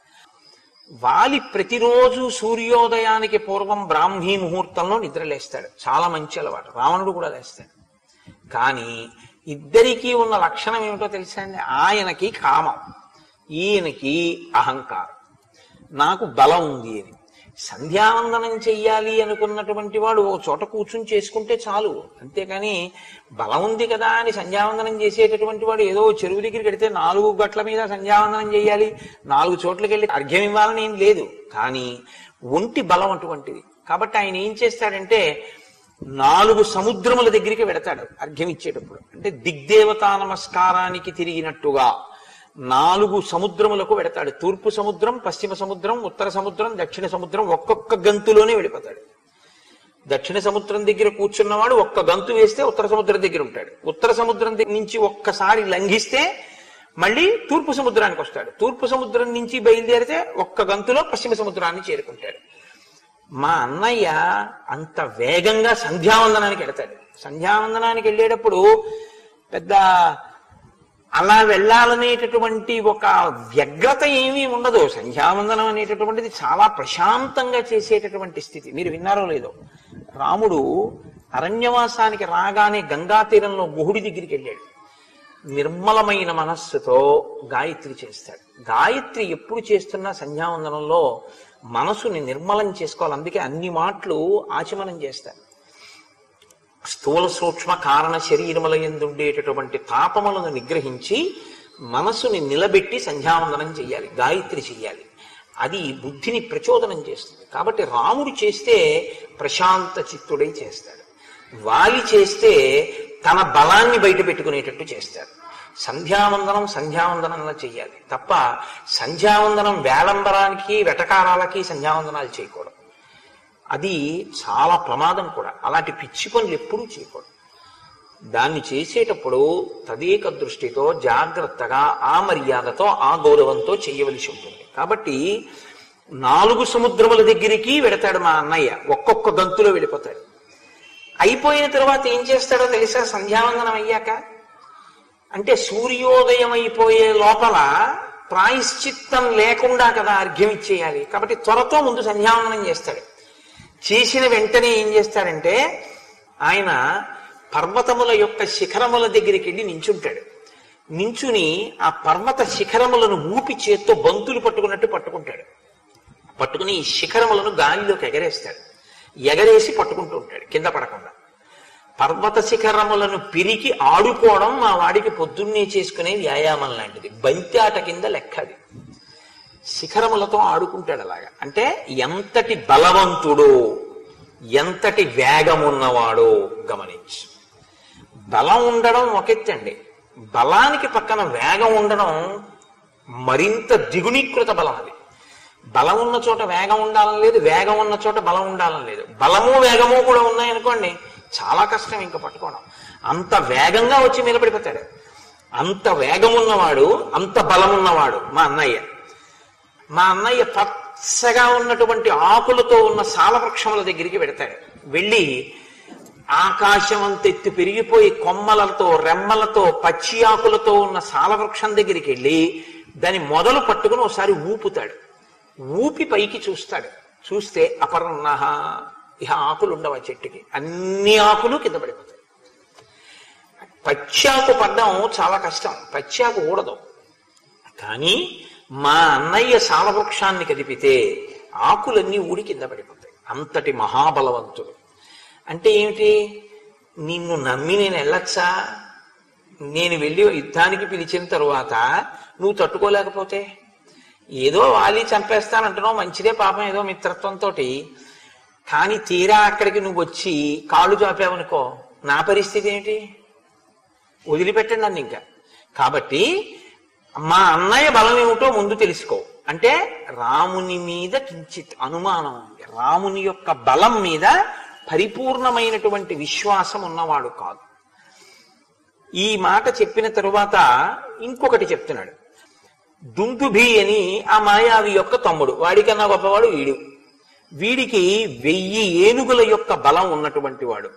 Speaker 1: వాలి ప్రతిరోజు సూర్యోదయానికి పూర్వం బ్రాహ్మీ ముహూర్తంలో నిద్రలేస్తాడు. చాలా మంచి అలవాటు. రావణుడు కూడా లేస్తాడు. కానీ ఇద్దరికీ ఉన్న లక్షణం ఏమిటో తెలుసా అండి? ఆయనకి కామం, ఈయనకి అహంకారం. నాకు బలం ఉంది అని. సంధ్యావందనం చెయ్యాలి అనుకున్నటువంటి వాడు ఓ చోట కూర్చుని చేసుకుంటే చాలు. అంతేకాని బలం ఉంది కదా అని సంధ్యావందనం చేసేటటువంటి వాడు ఏదో చెరువు దగ్గరికి వెడితే నాలుగు గట్ల మీద సంధ్యావందనం చేయాలి, నాలుగు చోట్లకి వెళ్ళి అర్ఘ్యం ఇవ్వాలని ఏం లేదు. కానీ ఒంటి బలం అటువంటిది. కాబట్టి ఆయన ఏం చేస్తాడంటే నాలుగు సముద్రముల దగ్గరికి వెడతాడు అర్ఘ్యం ఇచ్చేటప్పుడు. అంటే దిగ్దేవతా నమస్కారానికి తిరిగినట్టుగా నాలుగు సముద్రములకు వెడతాడు. తూర్పు సముద్రం, పశ్చిమ సముద్రం, ఉత్తర సముద్రం, దక్షిణ సముద్రం ఒక్కొక్క గంతులోనే వెళ్ళిపోతాడు. దక్షిణ సముద్రం దగ్గర కూర్చున్నవాడు ఒక్క గంతు వేస్తే ఉత్తర సముద్రం దగ్గర ఉంటాడు. ఉత్తర సముద్రం నుంచి ఒక్కసారి లంఘిస్తే మళ్ళీ తూర్పు సముద్రానికి వస్తాడు. తూర్పు సముద్రం నుంచి బయలుదేరితే ఒక్క గంతులో పశ్చిమ సముద్రాన్ని చేరుకుంటాడు. మా అన్నయ్య అంత వేగంగా సంధ్యావందనానికి వెడతాడు. సంధ్యావందనానికి వెళ్ళేటప్పుడు పెద్ద అలా వెళ్ళాలనేటటువంటి ఒక వ్యగ్రత ఏమీ ఉండదు. సంధ్యావందనం అనేటటువంటిది చాలా ప్రశాంతంగా చేసేటటువంటి స్థితి. మీరు విన్నారో లేదో, రాముడు అరణ్యవాసానికి రాగానే గంగా తీరంలో గుహుడి దగ్గరికి వెళ్ళాడు. నిర్మలమైన మనస్సుతో గాయత్రి చేస్తాడు. గాయత్రి ఎప్పుడు చేస్తున్నా సంధ్యావందనంలో మనసుని నిర్మలం చేసుకోవాలి. అందుకే అన్ని మాటలు ఆచమనం చేస్తారు. స్థూల సూక్ష్మ కారణ శరీరముల యందుండేటటువంటి తాపములను నిగ్రహించి మనసుని నిలబెట్టి సంధ్యావందనం చెయ్యాలి, గాయత్రి చెయ్యాలి. అది బుద్ధిని ప్రచోదనం చేస్తుంది. కాబట్టి రాముడు చేస్తే ప్రశాంత చిత్తుడై చేస్తాడు. వాలి చేస్తే తన బలాన్ని బయట పెట్టుకునేటట్టు చేస్తాడు. సంధ్యావందనం సంధ్యావందనంగా చెయ్యాలి తప్ప సంధ్యావందనం వేలంబరానికి వెటకారాలకి సంధ్యావందనాలు చేయకూడదు. అది చాలా ప్రమాదం కూడా. అలాంటి పిచ్చి పనులు ఎప్పుడూ చేయకూడదు. దాన్ని చేసేటప్పుడు తదేక దృష్టితో జాగ్రత్తగా ఆ మర్యాదతో ఆ గౌరవంతో చేయవలసి ఉంటుంది. కాబట్టి నాలుగు సముద్రముల దగ్గరికి వెడతాడు మా అన్నయ్య. ఒక్కొక్క గంతులో వెళ్ళిపోతాడు. అయిపోయిన తర్వాత ఏం చేస్తాడో తెలుసా? సంధ్యావందనం అయ్యాక అంటే సూర్యోదయం అయిపోయే లోపల ప్రాయశ్చిత్తం లేకుండా కదా అర్ఘ్యం ఇచ్చేయాలి. కాబట్టి త్వరతో ముందు సంధ్యావందనం చేస్తాడు. చేసిన వెంటనే ఏం చేస్తాడంటే ఆయన పర్వతముల యొక్క శిఖరముల దగ్గరికి వెళ్ళి నించుంటాడు. నించుని ఆ పర్వత శిఖరములను ఊపి చేత్తో బంతులు పట్టుకున్నట్టు పట్టుకుంటాడు. పట్టుకుని ఈ శిఖరములను గాలిలోకి ఎగరేస్తాడు. ఎగరేసి పట్టుకుంటూ ఉంటాడు కింద పడకుండా. పర్వత శిఖరములను పిరికి ఆడుకోవడం మా వాడికి పొద్దున్నే చేసుకునే వ్యాయామం లాంటిది. బంతాట కింద లెక్క అది. శిఖరములతో ఆడుకుంటాడు అలాగా. అంటే ఎంతటి బలవంతుడో ఎంతటి వేగం ఉన్నవాడో గమనించు. బలం ఉండడం ఒకెత్తండి, బలానికి పక్కన వేగం ఉండడం మరింత దిగునీకృత బలం. అది బలం ఉన్న చోట వేగం ఉండాలని లేదు, వేగం ఉన్న చోట బలం ఉండాలని లేదు. బలము వేగము కూడా ఉన్నాయనుకోండి చాలా కష్టం ఇంకా పట్టుకోవడం. అంత వేగంగా వచ్చి నిలబడిపోతాడు. అంత వేగం ఉన్నవాడు, అంత బలం ఉన్నవాడు మా అన్నయ్య. మా అన్నయ్య పచ్చగా ఉన్నటువంటి ఆకులతో ఉన్న సాలవృక్షముల దగ్గరికి వెడతాడు. వెళ్ళి ఆకాశం అంత ఎత్తు పెరిగిపోయి కొమ్మలతో రెమ్మలతో పచ్చి ఆకులతో ఉన్న సాలవృక్షం దగ్గరికి వెళ్ళి దాన్ని మొదలు పట్టుకుని ఒకసారి ఊపుతాడు. ఊపి పైకి చూస్తాడు. చూస్తే అపర్ణః, ఇహ ఆకులు ఉండవు ఆ చెట్టుకి, అన్ని ఆకులు కింద పడిపోతాయి. పచ్చాకు పడ్డం చాలా కష్టం, పచ్చాకు ఊడదు. కానీ మా అన్నయ్య సాలవృక్షాన్ని కదిపితే ఆకులన్నీ ఊడి కింద పడిపోతాయి. అంతటి మహాబలవంతుడు. అంటే ఏమిటి? నిన్ను నమ్మి నేను వెళ్ళచ్చా? నేను వెళ్ళి యుద్ధానికి పిలిచిన తరువాత నువ్వు తట్టుకోలేకపోతే ఏదో వాలి చంపేస్తానంటున్నావు, మంచిదే పాపం, ఏదో మిత్రత్వంతో. కానీ తీరా అక్కడికి నువ్వు వచ్చి కాళ్ళు చాపావనుకో నా పరిస్థితి ఏమిటి? వదిలిపెట్టండి నన్ను ఇంకా. కాబట్టి మా అన్నయ్య బలం ఏమిటో ముందు తెలుసుకో. అంటే రాముని మీద కించిత్ అనుమానం ఉంది. రాముని యొక్క బలం మీద పరిపూర్ణమైనటువంటి విశ్వాసం ఉన్నవాడు కాదు. ఈ మాట చెప్పిన తరువాత ఇంకొకటి చెప్తున్నాడు. దుందుభి అని ఆ మాయావి యొక్క తమ్ముడు, వాడికన్నా గొప్పవాడు వీడు. వీడికి వెయ్యి ఏనుగుల యొక్క బలం ఉన్నటువంటి వాడు.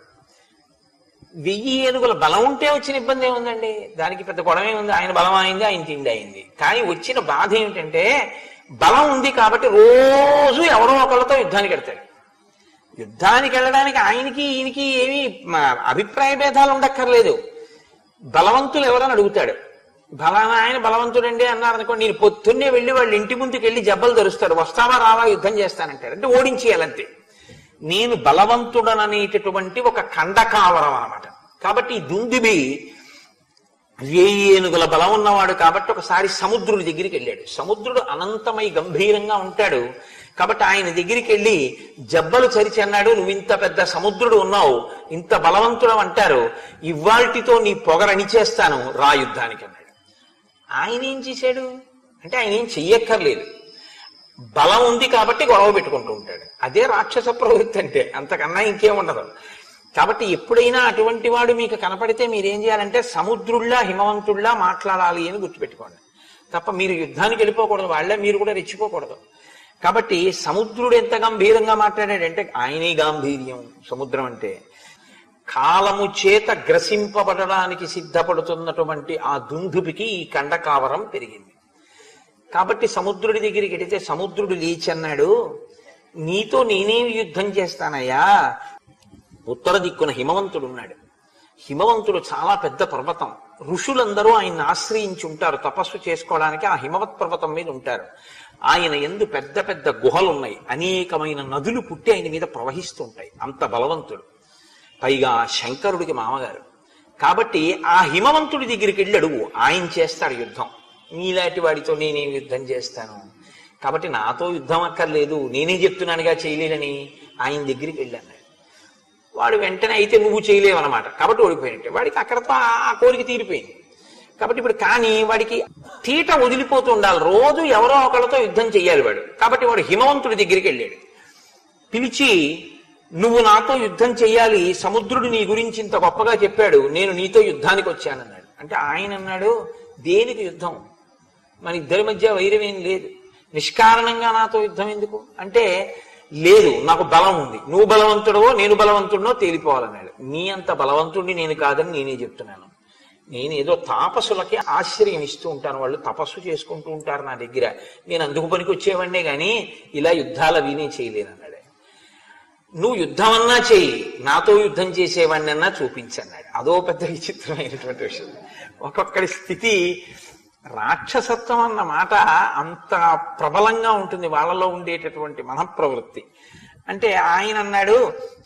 Speaker 1: వెయ్యి ఏనుగుల బలం ఉంటే వచ్చిన ఇబ్బంది ఏముందండి? దానికి పెద్ద గొడవ ఉంది. ఆయన బలం అయింది, ఆయన తిండి అయింది. కానీ వచ్చిన బాధ ఏమిటంటే బలం ఉంది కాబట్టి రోజు ఎవరో ఒకళ్ళతో యుద్ధానికి వెళ్తాడు. యుద్ధానికి వెళ్ళడానికి ఆయనకి ఈయనకి ఏమీ అభిప్రాయ భేదాలు ఉండక్కర్లేదు. బలవంతులు ఎవరని అడుగుతాడు. బలానా ఆయన బలవంతుడండి అన్నారు అనుకోండి, నేను పొద్దున్నే వెళ్ళి వాళ్ళు ఇంటి ముందుకు వెళ్ళి జబ్బలు ధరుస్తారు, వస్తావా రావా యుద్ధం చేస్తానంటారు, అంటే ఓడించేయాలంతే. నేను బలవంతుడననేటటువంటి ఒక ఖండకావరం అన్నమాట. కాబట్టి ఈ దుందుబి వేయి ఏనుగుల బలం ఉన్నవాడు కాబట్టి ఒకసారి సముద్రుడి దగ్గరికి వెళ్ళాడు. సముద్రుడు అనంతమై గంభీరంగా ఉంటాడు కాబట్టి ఆయన దగ్గరికి వెళ్ళి జబ్బలు చరిచి అన్నాడు, నువ్వు ఇంత పెద్ద సముద్రుడు ఉన్నావు, ఇంత బలవంతుడు అంటారు, ఇవాల్టితో నీ పొగరనిచేస్తాను, రా యుద్ధానికి అన్నాడు. ఆయన ఏం చేశాడు అంటే ఆయన ఏం చెయ్యక్కర్లేదు, బలం ఉంది కాబట్టి గొడవ పెట్టుకుంటూ ఉంటాడు. అదే రాక్షస ప్రవృత్తి అంటే, అంతకన్నా ఇంకేం ఉండదు. కాబట్టి ఎప్పుడైనా అటువంటి వాడు మీకు కనపడితే మీరేం చేయాలంటే సముద్రుల్లా హిమవంతుల్లా మాట్లాడాలి అని గుర్తుపెట్టుకోండి తప్ప మీరు యుద్ధానికి వెళ్ళిపోకూడదు, వాళ్ళే మీరు కూడా రెచ్చిపోకూడదు. కాబట్టి సముద్రుడు ఎంత గంభీరంగా మాట్లాడాడంటే ఆయనే గాంభీర్యం. సముద్రం అంటే కాలము చేత గ్రసింపబడడానికి సిద్ధపడుతున్నటువంటి ఆ దుందుపికి ఈ కండకావరం పెరిగింది. కాబట్టి సముద్రుడి దగ్గరికి వెడితే సముద్రుడు లేచి అన్నాడు, నీతో నేనేమి యుద్ధం చేస్తానయ్యా, ఉత్తర దిక్కున హిమవంతుడు ఉన్నాడు. హిమవంతుడు చాలా పెద్ద పర్వతం, ఋషులందరూ ఆయన్ని ఆశ్రయించి ఉంటారు తపస్సు చేసుకోవడానికి, ఆ హిమవత్ పర్వతం మీద ఉంటారు. ఆయన ఎందు పెద్ద పెద్ద గుహలు ఉన్నాయి, అనేకమైన నదులు పుట్టి ఆయన మీద ప్రవహిస్తూ ఉంటాయి, అంత బలవంతుడు. పైగా శంకరుడికి మామగారు కాబట్టి ఆ హిమవంతుడి దగ్గరికి వెళ్ళి అడుగు, ఆయన చేస్తాడు యుద్ధం, నీలాంటి వాడితో నేనేం యుద్ధం చేస్తాను, కాబట్టి నాతో యుద్ధం అక్కర్లేదు, నేనే చెప్తున్నానుగా చేయలేనని ఆయన దగ్గరికి వెళ్ళాను. వాడు వెంటనే అయితే నువ్వు చేయలేవన్నమాట, కాబట్టి ఓడిపోయినట్టే, వాడికి అక్కడతో ఆ కోరిక తీరిపోయింది. కాబట్టి ఇప్పుడు కానీ వాడికి తీట వదిలిపోతూ ఉండాలి, రోజు ఎవరో ఒకళ్ళతో యుద్ధం చెయ్యాలి వాడు. కాబట్టి వాడు హిమవంతుడి దగ్గరికి వెళ్ళాడు, పిలిచి నువ్వు నాతో యుద్ధం చెయ్యాలి, సముద్రుడు నీ గురించి ఇంత గొప్పగా చెప్పాడు, నేను నీతో యుద్ధానికి వచ్చానన్నాడు. అంటే ఆయన అన్నాడు, దేనికి యుద్ధం, మన ఇద్దరి మధ్య వైరం ఏం లేదు, నిష్కారణంగా నాతో యుద్ధం ఎందుకు అంటే, లేదు నాకు బలం ఉంది, నువ్వు బలవంతుడవో నేను బలవంతుడినో తేలిపోవాలన్నాడు. నీ అంత బలవంతుడిని నేను కాదని నేనే చెప్తున్నాను, నేను ఏదో తాపసులకి ఆశ్రయం ఇస్తూ ఉంటాను, వాళ్ళు తపస్సు చేసుకుంటూ ఉంటారు నా దగ్గర, నేను అందుకు పనికి వచ్చేవాడినే గాని ఇలా యుద్ధాలు అవి నేను చేయలేను అన్నాడు. నువ్వు యుద్ధం అన్నా చెయ్యి, నాతో యుద్ధం చేసేవాడిని అన్నా చూపించన్నాడు. అదో పెద్ద విచిత్రమైనటువంటి విషయం. ఒక్కొక్కడి స్థితి, రాక్షసత్వం అన్న మాట అంత ప్రబలంగా ఉంటుంది వాళ్ళలో ఉండేటటువంటి మనఃప్రవృత్తి. అంటే ఆయన అన్నాడు,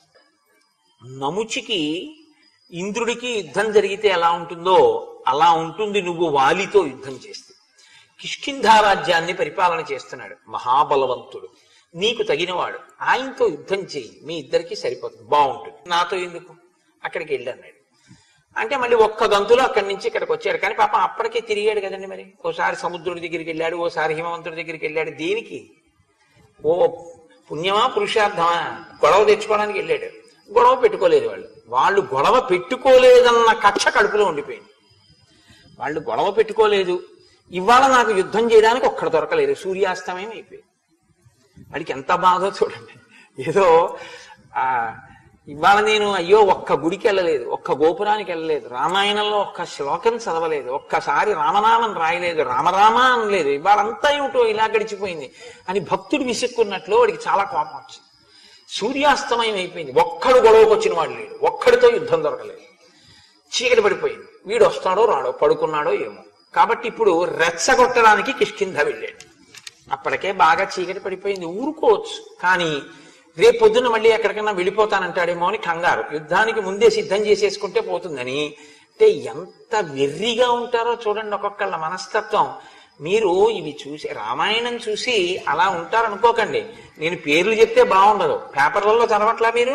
Speaker 1: నముచికి ఇంద్రుడికి యుద్ధం జరిగితే ఎలా ఉంటుందో అలా ఉంటుంది నువ్వు వాలితో యుద్ధం చేస్తే. కిష్కింధా రాజ్యాన్ని పరిపాలన చేస్తున్నాడు, మహాబలవంతుడు, నీకు తగినవాడు, ఆయనతో యుద్ధం చేయి, మీ ఇద్దరికి సరిపోతుంది, బాగుంటుంది, నాతో ఎందుకు, అక్కడికి వెళ్ళి అన్నాడు. అంటే మళ్ళీ ఒక్క గంతులో అక్కడి నుంచి ఇక్కడికి వచ్చాడు. కానీ పాపం అప్పటికే తిరిగాడు కదండి, మరి ఓసారి సముద్రుడి దగ్గరికి వెళ్ళాడు, ఓసారి హిమవంతుడి దగ్గరికి వెళ్ళాడు, దేనికి, ఓ పుణ్యమా పురుషార్థమా, గొడవ తెచ్చుకోవడానికి వెళ్ళాడు. గొడవ పెట్టుకోలేదు వాళ్ళు, వాళ్ళు గొడవ పెట్టుకోలేదన్న కక్ష కడుపులో ఉండిపోయింది. వాళ్ళు గొడవ పెట్టుకోలేదు, ఇవాళ నాకు యుద్ధం చేయడానికి ఒక్కడ దొరకలేదు, సూర్యాస్తమయం అయిపోయింది. వాడికి ఎంత బాధో చూడండి. ఏదో ఆ ఇవాళ నేను అయ్యో ఒక్క గుడికి వెళ్ళలేదు, ఒక్క గోపురానికి వెళ్ళలేదు, రామాయణంలో ఒక్క శ్లోకం చదవలేదు, ఒక్కసారి రామనామం రాయలేదు, రామరామ అనలేదు, ఇవాళంతా ఏమిటో ఇలా గడిచిపోయింది అని భక్తుడు విసుక్కున్నట్లు వాడికి చాలా కోపం వచ్చింది. సూర్యాస్తమయం అయిపోయింది, ఒక్కడు గొడవకు వచ్చిన వాడు లేడు, ఒక్కడితో యుద్ధం దొరకలేదు, చీకటి పడిపోయింది, వీడు వస్తాడో రాడో, పడుకున్నాడో ఏమో. కాబట్టి ఇప్పుడు రెచ్చగొట్టడానికి కిష్కింధ వెళ్ళాడు. అప్పటికే బాగా చీకటి పడిపోయింది, ఊరుకోవచ్చు, కానీ రేపు పొద్దున్న మళ్ళీ ఎక్కడికైనా వెళ్ళిపోతానంటాడేమో అని కంగారు, యుద్ధానికి ముందే సిద్ధం చేసేసుకుంటే పోతుందని. అంటే ఎంత వెర్రిగా ఉంటారో చూడండి ఒక్కొక్కళ్ళ మనస్తత్వం. మీరు ఇవి చూసి రామాయణం చూసి అలా ఉంటారనుకోకండి, నేను పేర్లు చెప్తే బాగుండదు, పేపర్లలో చదవట్లా మీరు,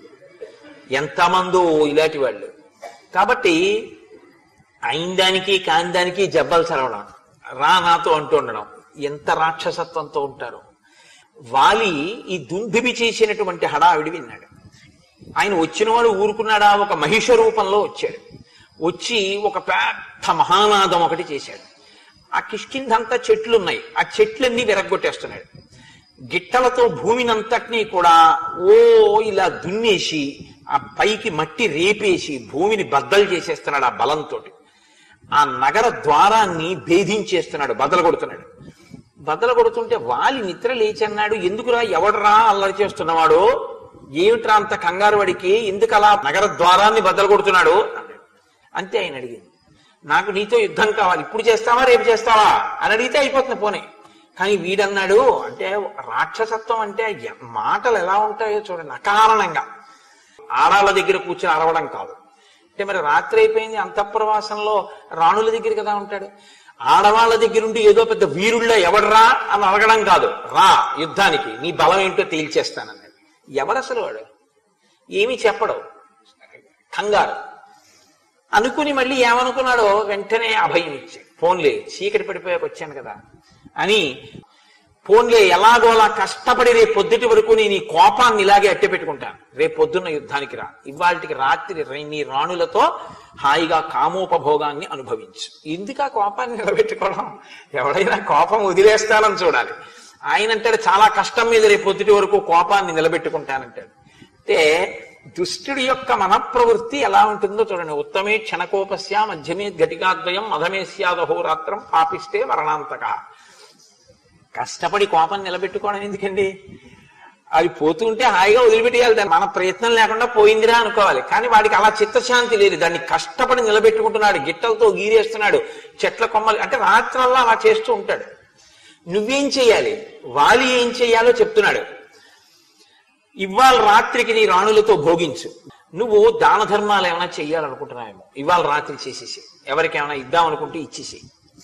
Speaker 1: ఎంతమందో ఇలాంటి వాళ్ళు. కాబట్టి అయిన దానికి కాని దానికి జబ్బలు చదవడం, రా నాతో అంటూ ఉండడం, ఎంత రాక్షసత్వంతో ఉంటారు. వాలి ఈ దుందుబి చేసినటువంటి హడావిడి విన్నాడు. ఆయన వచ్చినవాడు ఊరుకున్నాడా, ఒక మహిష రూపంలో వచ్చాడు, వచ్చి ఒక పెద్ద మహానాదం ఒకటి చేశాడు. ఆ కిష్కింధంతా చెట్లున్నాయి, ఆ చెట్లన్నీ విరగ్గొట్టేస్తున్నాడు, గిట్టలతో భూమినంతటినీ కూడా ఓ ఇలా దున్నేసి ఆ పైకి మట్టి రేపేసి భూమిని బద్దలు చేసేస్తున్నాడు ఆ బలంతో. ఆ నగర ద్వారాన్ని భేదించేస్తున్నాడు, బద్దలు కొడుతున్నాడు. బద్దలు కొడుతుంటే వాలి నిద్ర లేచి అన్నాడు, ఎందుకురా, ఎవడరా అల్లరి చేస్తున్నవాడు, ఏమిట్రా అంత కంగారు వాడికి, ఎందుకు అలా నగర ద్వారాన్ని బద్దలు కొడుతున్నాడు అన్నాడు. అంతే ఆయన అడిగింది. నాకు నీతో యుద్ధం కావాలి, ఇప్పుడు చేస్తావా రేపు చేస్తావా అని అడిగితే అయిపోతుంది పోనీ. కానీ వీడన్నాడు అంటే రాక్షసత్వం అంటే మాటలు ఎలా ఉంటాయో చూడండి. అకారణంగా ఆడాళ్ళ దగ్గర కూర్చొని అరవడం కాదు. అంటే మరి రాత్రి అయిపోయింది, అంతఃప్రవాసంలో రాణుల దగ్గర కదా ఉంటాడు. ఆడవాళ్ళ దగ్గర ఉండి ఏదో పెద్ద వీరుళ్ళ ఎవడరా అని అడగడం కాదు, రా యుద్ధానికి నీ బలం ఏంటో తేల్చేస్తానన్నాడు. ఎవరసలు వాడు? ఏమీ చెప్పడు, కంగారు. అనుకుని మళ్ళీ ఏమనుకున్నాడో వెంటనే అభయం ఇచ్చాడు. ఫోన్లే చీకటి పడిపోయాక వచ్చాను కదా అని, ఫోన్లే ఎలాగోలా కష్టపడి రేపు పొద్దుటి వరకు నేను ఈ కోపాన్ని ఇలాగే అట్టె పెట్టుకుంటాను, రేపు పొద్దున్న యుద్ధానికి రా, ఇవాళకి రాత్రి నీ రాణులతో హాయిగా కామోపభోగాన్ని అనుభవించు. ఎందుకు ఆ కోపాన్ని నిలబెట్టుకోవడం? ఎవడైనా కోపం వదిలేస్తానని చూడాలి. ఆయన అంటాడు చాలా కష్టం మీద రేపు పొద్దుటి వరకు కోపాన్ని నిలబెట్టుకుంటానంటాడు. అంటే దుష్టుడి యొక్క మనఃప్రవృత్తి ఎలా ఉంటుందో చూడండి. ఉత్తమే క్షణకోపస్య మధ్యమే ఘటికాద్వయం మధమే స్యాదహోరాత్రం పాపిస్తే మరణాంతక. కష్టపడి కోపం నిలబెట్టుకోవడం ఎందుకండి? అది పోతుంటే హాయిగా వదిలిపెట్టేయాలి, దాన్ని మన ప్రయత్నం లేకుండా పోయిందిరా అనుకోవాలి. కానీ వాడికి అలా చిత్తశాంతి లేదు, దాన్ని కష్టపడి నిలబెట్టుకుంటున్నాడు, గిట్టలతో గీరేస్తున్నాడు, చెట్ల కొమ్మలు అంటే రాత్రల్లా అలా చేస్తూ ఉంటాడు. నువ్వేం చెయ్యాలి, వాలి ఏం చెయ్యాలో చెప్తున్నాడు. ఇవాళ రాత్రికి నీ రాణులతో భోగించు. నువ్వు దాన ధర్మాలు ఏమైనా చెయ్యాలనుకుంటున్నావేమో, ఇవాళ రాత్రి చేసేసి, ఎవరికేమైనా ఇద్దామనుకుంటే ఇచ్చేసి.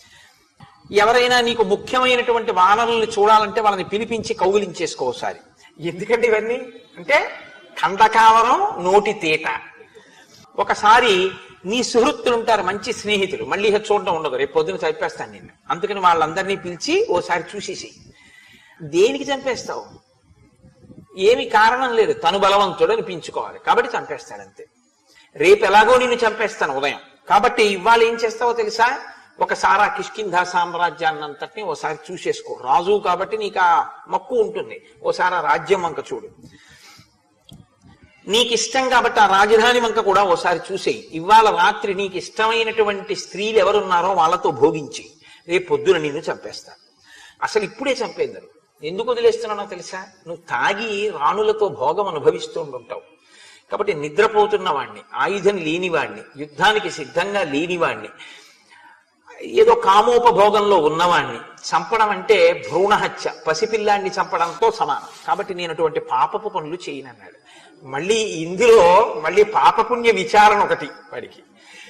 Speaker 1: ఎవరైనా నీకు ముఖ్యమైనటువంటి వానరుల్ని చూడాలంటే వాళ్ళని పిలిపించి కౌగిలించేసుకోసారి. ఎందుకంటే ఇవన్నీ అంటే ఖండకావరం నోటి తీట. ఒకసారి నీ సుహృత్తులు ఉంటారు, మంచి స్నేహితులు, మళ్ళీ చూడడం ఉండదు, రేపు పొద్దున చంపేస్తాను నిన్ను, అందుకని వాళ్ళందరినీ పిలిచి ఓసారి చూసేసి. దేనికి చంపేస్తావు? ఏమి కారణం లేదు, తను బలవంతుడు అనిపించుకోవాలి కాబట్టి చంపేస్తాడంతే. రేపు ఎలాగో నిన్ను చంపేస్తాను ఉదయం, కాబట్టి ఇవాళ ఏం చేస్తావో తెలుసా? ఒకసారి ఆ కిష్కింధా సామ్రాజ్యాన్నంతటిని ఓసారి చూసేసుకో. రాజు కాబట్టి నీకు ఆ మక్కువ ఉంటుంది, ఓసారి ఆ రాజ్యం వంక చూడు. నీకు ఇష్టం కాబట్టి ఆ రాజధాని వంక కూడా ఓసారి చూసేయి. ఇవాళ రాత్రి నీకు ఇష్టమైనటువంటి స్త్రీలు ఎవరున్నారో వాళ్ళతో భోగించి రేపు పొద్దున నిన్ను చంపేస్తాను. అసలు ఇప్పుడే చంపేద్దరు. ఎందుకు వదిలేస్తున్నానో తెలుసా? నువ్వు తాగి రాణులతో భోగం అనుభవిస్తూ ఉంటావు కాబట్టి నిద్రపోతున్న వాణ్ణి, ఆయుధం లేనివాణ్ణి, యుద్ధానికి సిద్ధంగా లేనివాణ్ణి, ఏదో కామోపభోగంలో ఉన్నవాణ్ణి చంపడం అంటే భ్రూణహత్య, పసిపిల్లాన్ని చంపడంతో సమానం. కాబట్టి నేను అటువంటి పాపపు పనులు చేయనన్నాడు. మళ్ళీ ఇందులో మళ్ళీ పాపపుణ్య విచారణ ఒకటి వాడికి.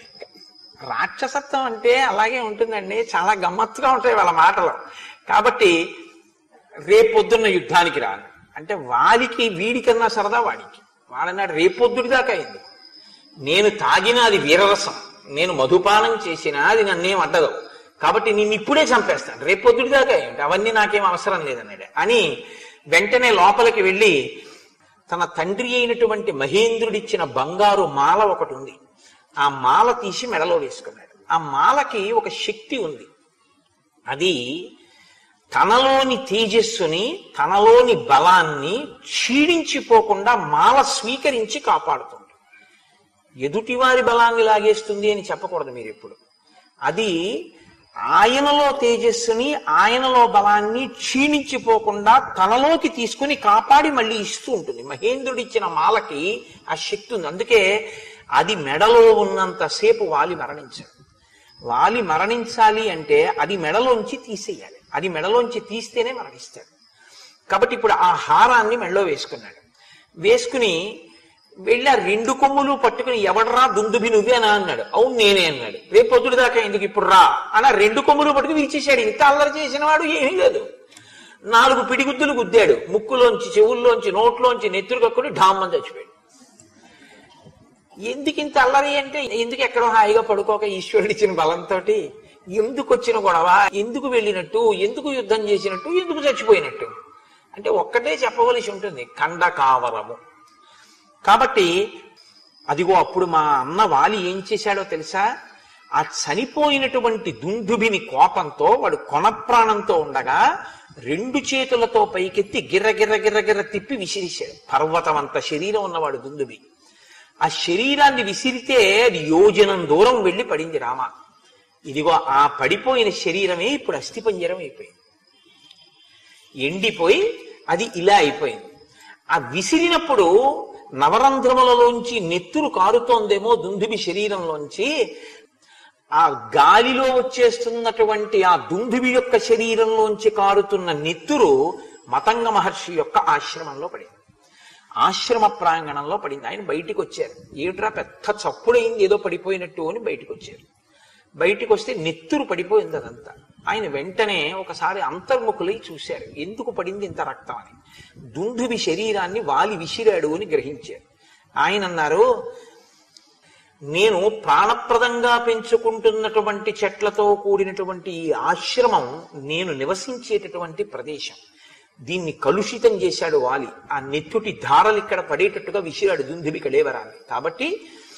Speaker 1: రాక్షసత్వం అంటే అలాగే ఉంటుందండి, చాలా గమ్మత్తుగా ఉంటాయి వాళ్ళ మాటలు. కాబట్టి రేపొద్దున్న యుద్ధానికి రాను అంటే వాడికి వీడికన్నా సరదా వాడికి. వాడన్నాడు రేపొద్దుడి దాకా అయింది, నేను తాగిన అది వీరరసం, నేను మధుపానం చేసినా అది నన్నేం అడ్డదు, కాబట్టి నేను ఇప్పుడే చంపేస్తాను, రేపొద్దుడి దాకా ఏంటి, అవన్నీ నాకేం అవసరం లేదన్నాడు. అని వెంటనే లోపలికి వెళ్ళి తన తండ్రి అయినటువంటి మహేంద్రుడిచ్చిన బంగారు మాల ఒకటి ఉంది, ఆ మాల తీసి మెడలో వేసుకున్నాడు. ఆ మాలకి ఒక శక్తి ఉంది, అది తనలోని తేజస్సుని తనలోని బలాన్ని క్షీణించిపోకుండా మాల స్వీకరించి కాపాడుతుంది. ఎదుటివారి బలాన్ని లాగేస్తుంది అని చెప్పకూడదు మీరు ఎప్పుడు. అది ఆయనలో తేజస్సుని ఆయనలో బలాన్ని క్షీణించిపోకుండా తనలోకి తీసుకుని కాపాడి మళ్ళీ ఇస్తూ ఉంటుంది. మహేంద్రుడు ఇచ్చిన మాలకి ఆ శక్తి ఉంది. అందుకే అది మెడలో ఉన్నంతసేపు వాలి మరణించాడు. వాలి మరణించాలి అంటే అది మెడలోంచి తీసేయాలి, అది మెడలోంచి తీస్తేనే మరణిస్తాడు. కాబట్టి ఇప్పుడు ఆ హారాన్ని మెడలో వేసుకున్నాడు. వేసుకుని వెళ్ళి ఆ రెండు కొమ్ములు పట్టుకుని ఎవడరా దుందుబి నువ్వేనా అన్నాడు. అవును నేనే అన్నాడు. రేపు పొద్దుడు దాకా ఎందుకు ఇప్పుడు రా అలా రెండు కొమ్ములు పట్టుకుని విరిచేశాడు. ఇంత అల్లరి చేసిన వాడు ఏమీ లేదు. నాలుగు పిడిగుద్దులు గుద్దాడు, ముక్కులోంచి చెవుల్లోంచి నోట్లోంచి నెత్తురు కక్కుని ఢామ్మని చచ్చిపోయాడు. ఎందుకు ఇంత అల్లరి అంటే ఎందుకు ఎక్కడో హాయిగా పడుకోక ఈశ్వరుడు ఇచ్చిన బలంతో ఎందుకు వచ్చిన గొడవ, ఎందుకు వెళ్ళినట్టు, ఎందుకు యుద్ధం చేసినట్టు, ఎందుకు చచ్చిపోయినట్టు అంటే ఒక్కటే చెప్పవలసి ఉంటుంది, ఖండకావరము. కాబట్టి అదిగో అప్పుడు మా అన్న వాలి ఏం చేశాడో తెలుసా? ఆ చనిపోయినటువంటి దుందుభిని కోపంతో వాడు కొన ప్రాణంతో ఉండగా రెండు చేతులతో పైకెత్తి గిర్ర గిర్ర గిర్ర గిర్ర తిప్పి విసిరిశాడు. పర్వతం అంత శరీరం ఉన్నవాడు దుందుభి. ఆ శరీరాన్ని విసిరితే అది యోజనం దూరం వెళ్ళి పడింది రామ. ఇదిగో ఆ పడిపోయిన శరీరమే ఇప్పుడు అస్థిపంజరం అయిపోయింది, ఎండిపోయి అది ఇలా అయిపోయింది. ఆ విసిరినప్పుడు నవరంధ్రములలోంచి నెత్తురు కారుతోందేమో దుందుబి శరీరంలోంచి. ఆ గాలిలో వచ్చేస్తున్నటువంటి ఆ దుందుబి యొక్క శరీరంలోంచి కారుతున్న నెత్తురు మతంగ మహర్షి యొక్క ఆశ్రమంలో పడింది. ఆశ్రమ ప్రాంగణంలో పడింది. ఆయన బయటికి వచ్చారు. ఏమిట్రా పెద్ద చప్పుడైంది, ఏదో పడిపోయినట్టు అని బయటికి వచ్చారు. బయటికి వస్తే నెత్తురు పడిపోయింది అదంతా. ఆయన వెంటనే ఒకసారి అంతర్ముఖులై చూశారు, ఎందుకు పడింది ఇంత రక్తం అని. దుందుబి శరీరాన్ని వాలి విసిరాడు అని గ్రహించారు. ఆయన అన్నారు, నేను ప్రాణప్రదంగా పెంచుకుంటున్నటువంటి చెట్లతో కూడినటువంటి ఈ ఆశ్రమం నేను నివసించేటటువంటి ప్రదేశం. దీన్ని కలుషితం చేశాడు వాలి. ఆ నెత్తుటి ధారలు ఇక్కడ పడేటట్టుగా విసిరాడు దుందుబి కళేవరాన్ని. కాబట్టి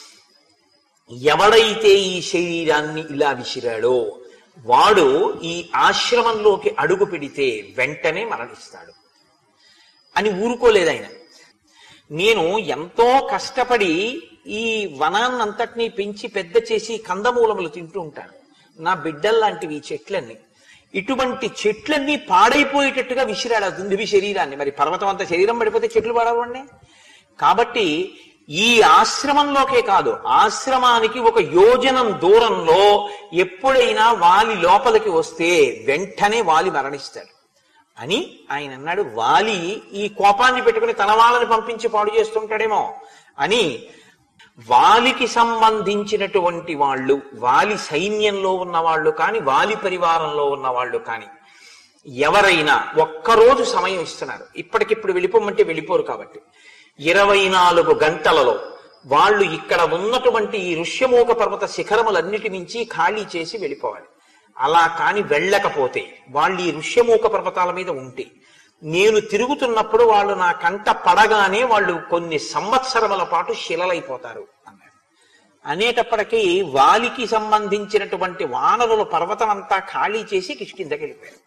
Speaker 1: ఎవడైతే ఈ శరీరాన్ని ఇలా విసిరాడో వాడు ఈ ఆశ్రమంలోకి అడుగు పెడితే వెంటనే మరణిస్తాడు అని ఊరుకోలేదు ఆయన. నేను ఎంతో కష్టపడి ఈ వనాన్నంతటినీ పెంచి పెద్ద చేసి కందమూలములు తింటూ ఉంటాను. నా బిడ్డల్లాంటివి ఈ చెట్లన్నీ. ఇటువంటి చెట్లన్నీ పాడైపోయేటట్టుగా విసిరాడు ఆ దుందుబి శరీరాన్ని. మరి పర్వతం అంత శరీరం పడిపోతే చెట్లు పాడవండి. కాబట్టి ఈ ఆశ్రమంలోకే కాదు, ఆశ్రమానికి ఒక యోజనం దూరంలో ఎప్పుడైనా వాలి లోపలికి వస్తే వెంటనే వాలి మరణిస్తాడు అని ఆయన అన్నాడు. వాలి ఈ కోపాన్ని పెట్టుకుని తన వాళ్ళని పంపించి పాడు చేస్తుంటాడేమో అని వాలికి సంబంధించినటువంటి వాళ్ళు, వాలి సైన్యంలో ఉన్న వాళ్ళు కానీ వాలి పరివారంలో ఉన్న వాళ్ళు కానీ ఎవరైనా ఒక్కరోజు సమయం ఇస్తున్నారు. ఇప్పటికిప్పుడు వెళ్ళిపోమంటే వెళ్ళిపోరు. కాబట్టి ఇరవై నాలుగు గంటలలో వాళ్ళు ఇక్కడ ఉన్నటువంటి ఈ ఋష్యమూక పర్వత శిఖరములన్నిటి నుంచి ఖాళీ చేసి వెళ్ళిపోవాలి. అలా కాని వెళ్ళకపోతే, వాళ్ళు ఈ ఋష్యమూక పర్వతాల మీద ఉంటే, నేను తిరుగుతున్నప్పుడు వాళ్ళు నా కంట పడగానే వాళ్ళు కొన్ని సంవత్సరముల పాటు శిలలైపోతారు అన్నాడు. అనేటప్పటికీ వాలికి సంబంధించినటువంటి వానరుల పర్వతం అంతా ఖాళీ చేసి కిష్కిందకి వెళ్ళిపోయారు.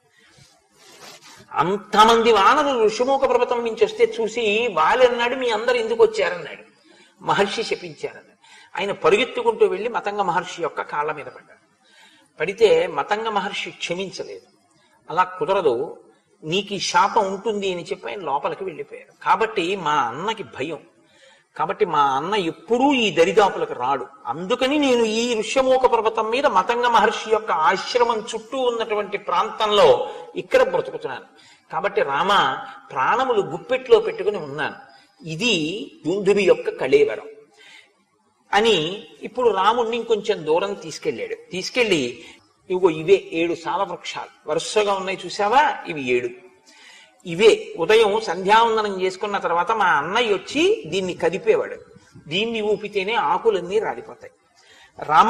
Speaker 1: అంతమంది వానరులు ఋషిమూక పర్వతం నుంచి వస్తే చూసి వాలి అన్నాడు, మీ అందరు ఎందుకు వచ్చారన్నాడు. మహర్షి శపించారన్నాడు. ఆయన పరుగెత్తుకుంటూ వెళ్ళి మతంగ మహర్షి యొక్క కాళ్ళ మీద పడ్డాడు. పడితే మతంగ మహర్షి క్షమించలేదు. అలా కుదరదు, నీకు ఈ శాపం ఉంటుంది అని చెప్పి ఆయన లోపలికి వెళ్ళిపోయారు. కాబట్టి మా అన్నకి భయం. కాబట్టి మా అన్న ఎప్పుడూ ఈ దరిదాపులకు రాడు. అందుకని నేను ఈ ఋష్యమూక పర్వతం మీద మతంగ మహర్షి యొక్క ఆశ్రమం చుట్టూ ఉన్నటువంటి ప్రాంతంలో ఇక్కడ బ్రతుకుతున్నాను. కాబట్టి రామ, ప్రాణములు గుప్పెట్లో పెట్టుకుని ఉన్నాను. ఇది దుందుబి యొక్క కళేవరం అని ఇప్పుడు రాముణ్ణి ఇంకొంచెం దూరం తీసుకెళ్ళాడు. తీసుకెళ్లి ఇవిగో ఇవే ఏడు సాల వృక్షాలు వరుసగా ఉన్నాయి చూసావా, ఇవి ఏడు. ఇవే ఉదయం సంధ్యావందనం చేసుకున్న తర్వాత మా అన్నయ్య వచ్చి దీన్ని కదిపేవాడు. దీన్ని ఊపితేనే ఆకులన్నీ రాలిపోతాయి. రామ,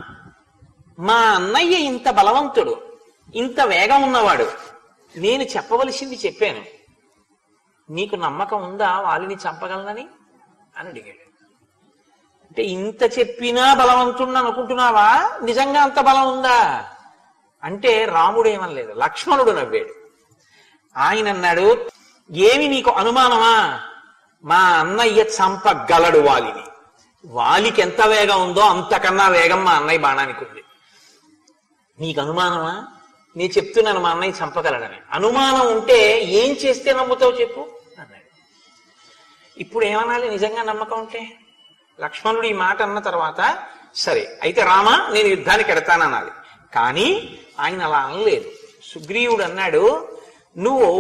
Speaker 1: మా అన్నయ్య ఇంత బలవంతుడు, ఇంత వేగం ఉన్నవాడు, నేను చెప్పవలసింది చెప్పాను. నీకు నమ్మకం ఉందా వాలిని చంపగలనని అని అడిగాడు. అంటే ఇంత చెప్పినా బలవంతుడు అనుకుంటున్నావా, నిజంగా అంత బలం ఉందా అంటే రాముడు ఏమనలేదు, లక్ష్మణుడు నవ్వాడు. ఆయన అన్నాడు, ఏమి నీకు అనుమానమా, మా అన్నయ్య చంపగలడు వాలిని. వాలికి ఎంత వేగం ఉందో అంతకన్నా వేగం మా అన్నయ్య బాణానికి ఉంది. నీకు అనుమానమా, నేను చెప్తున్నాను మా అన్నయ్య చంపగలడని. అనుమానం ఉంటే ఏం చేస్తే నమ్ముతావు చెప్పు అన్నాడు. ఇప్పుడు ఏమనాలి నిజంగా నమ్మకం ఉంటే? లక్ష్మణుడు ఈ మాట అన్న తర్వాత సరే అయితే రామ నేను యుద్ధానికి ఎడతాననాలి. కానీ ఆయన అలా అనలేదు. సుగ్రీవుడు అన్నాడు, నువ్వు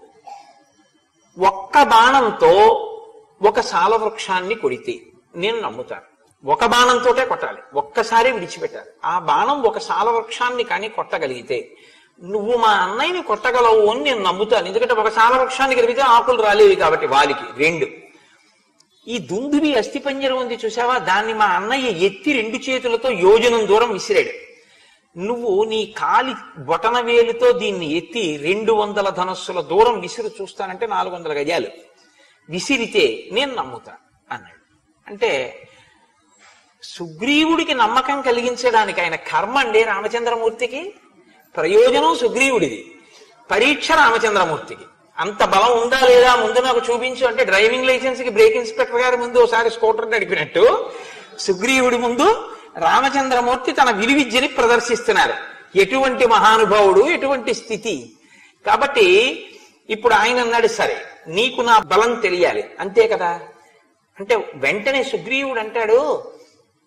Speaker 1: ఒక్క బాణంతో ఒక సాల వృక్షాన్ని కొడితే నేను నమ్ముతాను. ఒక బాణంతోటే కొట్టాలి, ఒక్కసారి విడిచిపెట్టాలి. ఆ బాణం ఒక సాల వృక్షాన్ని కానీ కొట్టగలిగితే నువ్వు మా అన్నయ్యని కొట్టగలవు అని నేను నమ్ముతాను. ఎందుకంటే ఒక సాల వృక్షాన్ని కలిగితే ఆకులు రాలేవి కాబట్టి వాలికి. రెండు, ఈ దుందుబి అస్థిపంజరం ఉంది చూసావా, దాన్ని మా అన్నయ్య ఎత్తి రెండు చేతులతో యోజనం దూరం విసిరాడు. నువ్వు నీ కాలి బొటన వేలుతో దీన్ని ఎత్తి రెండు వందల ధనస్సుల దూరం విసిరి చూస్తానంటే నాలుగు వందల గజాలు విసిరితే నేను నమ్ముతా అన్నాడు. అంటే సుగ్రీవుడికి నమ్మకం కలిగించడానికి ఆయన కర్మ అండి రామచంద్రమూర్తికి, ప్రయోజనం సుగ్రీవుడిది, పరీక్ష రామచంద్రమూర్తికి. అంత బలం ఉందా లేదా ముందు నాకు చూపించు అంటే డ్రైవింగ్ లైసెన్స్ కి బ్రేక్ ఇన్స్పెక్టర్ గారి ముందు ఒకసారి స్కూటర్ నడిపినట్టు సుగ్రీవుడి ముందు రామచంద్రమూర్తి తన విలువిద్యని ప్రదర్శిస్తున్నారు. ఎటువంటి మహానుభావుడు, ఎటువంటి స్థితి. కాబట్టి ఇప్పుడు ఆయన అన్నాడు, సరే నీకు నా బలం తెలియాలి అంతే కదా అంటే వెంటనే సుగ్రీవుడు అంటాడు,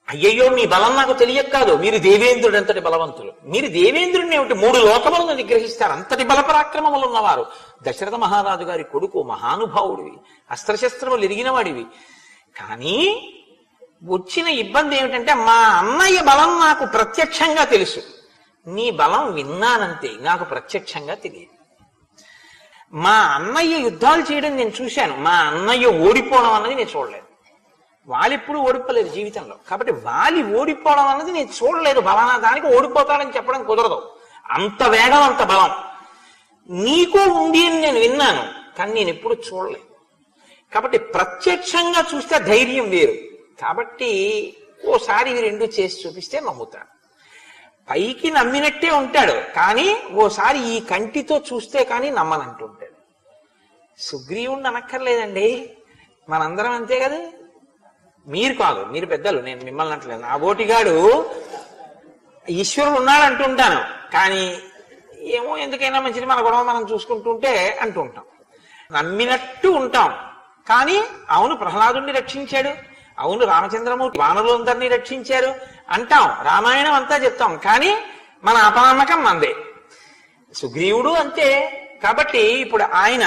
Speaker 1: అయ్యయ్యో మీ బలం నాకు తెలియక కాదు, మీరు దేవేంద్రుడు అంతటి బలవంతులు. మీరు దేవేంద్రుడిని ఏమిటి మూడు లోకములను నిగ్రహిస్తారు, అంతటి బలపరాక్రమములు ఉన్నవారు. దశరథ మహారాజు గారి కొడుకు, మహానుభావుడివి, అస్త్రశస్త్రములు ఎరిగిన వాడివి. కానీ వచ్చిన ఇబ్బంది ఏమిటంటే మా అన్నయ్య బలం నాకు ప్రత్యక్షంగా తెలుసు, నీ బలం విన్నానంతే, నాకు ప్రత్యక్షంగా తెలియదు. మా అన్నయ్య యుద్ధాలు చేయడం నేను చూశాను, మా అన్నయ్య ఓడిపోవడం అన్నది నేను చూడలేదు. వాలి ఎప్పుడు ఓడిపోలేదు జీవితంలో, కాబట్టి వాలి ఓడిపోవడం అన్నది నేను చూడలేదు. బలానా దానికి ఓడిపోతాడని చెప్పడం కుదరదు, అంత వేగం అంత బలం నీకు ఉంది అని నేను విన్నాను, కానీ నేను ఎప్పుడు చూడలేదు. కాబట్టి ప్రత్యక్షంగా చూస్తే ధైర్యం వేరు. కాబట్టి ఓసారి ఇవి రెండు చేసి చూపిస్తే నమ్ముతాడు. పైకి నమ్మినట్టే ఉంటాడు, కానీ ఓసారి ఈ కంటితో చూస్తే కానీ నమ్మనంటూ ఉంటాడు. సుగ్రీవుణ్ణి అనక్కర్లేదండి, మనందరం అంతే కదా. మీరు కాదు, మీరు పెద్దలు, నేను మిమ్మల్ని అంటలేదు. నా బోటిగాడు ఈశ్వరుడు ఉన్నాడు అంటుంటాను, కానీ ఏమో ఎందుకైనా మంచిది మన గొడవ మనం చూసుకుంటుంటే అంటూ ఉంటాం. నమ్మినట్టు ఉంటాం, కానీ అవును ప్రహ్లాదుని రక్షించాడు, అవును రామచంద్రమూర్తి వానరులందరినీ రక్షించారు అంటాం, రామాయణం అంతా చెప్తాం, కానీ మన అపనమ్మకం మందే. సుగ్రీవుడు అంతే. కాబట్టి ఇప్పుడు ఆయన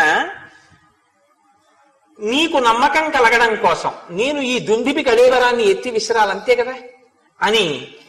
Speaker 1: నీకు నమ్మకం కలగడం కోసం నేను ఈ దుందిబి కళేవరాన్ని ఎత్తి విసిరాలంతే కదా అని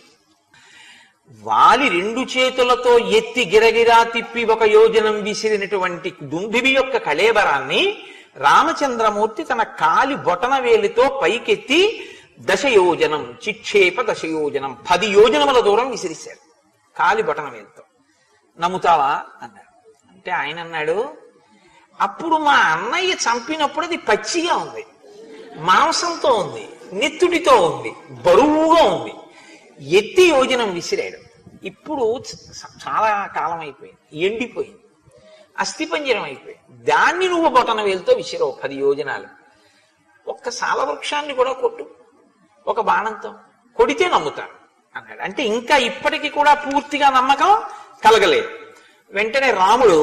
Speaker 1: వాలి రెండు చేతులతో ఎత్తి గిరగిరా తిప్పి ఒక యోజనం విసిరినటువంటి దుందిబి యొక్క కళేబరాన్ని రామచంద్రమూర్తి తన కాలి బొటన వేలితో పైకెత్తి దశయోజనం చిక్షేప దశయోజనం పది యోజనముల దూరం విసిరిశారు కాలి బొటన వేలితో. నమ్ముతావా అన్నాడు. అంటే ఆయన అన్నాడు, అప్పుడు మా అన్నయ్య చంపినప్పుడు అది పచ్చిగా ఉంది, మాంసంతో ఉంది, నెత్తుడితో ఉంది, బరువుగా ఉంది, ఎత్తి యోజనం విసిరాడు. ఇప్పుడు చాలా కాలం అయిపోయింది, ఎండిపోయింది, అస్థిపంజరం అయిపోయింది, దాన్ని నువ్వు బొటన వేలుతో విసిరావు పది యోజనాలు. ఒక్క సాల వృక్షాన్ని కూడా కొట్టు ఒక బాణంతో, కొడితే నమ్ముతాను అన్నాడు. అంటే ఇంకా ఇప్పటికీ కూడా పూర్తిగా నమ్మకం కలగలేదు. వెంటనే రాముడు,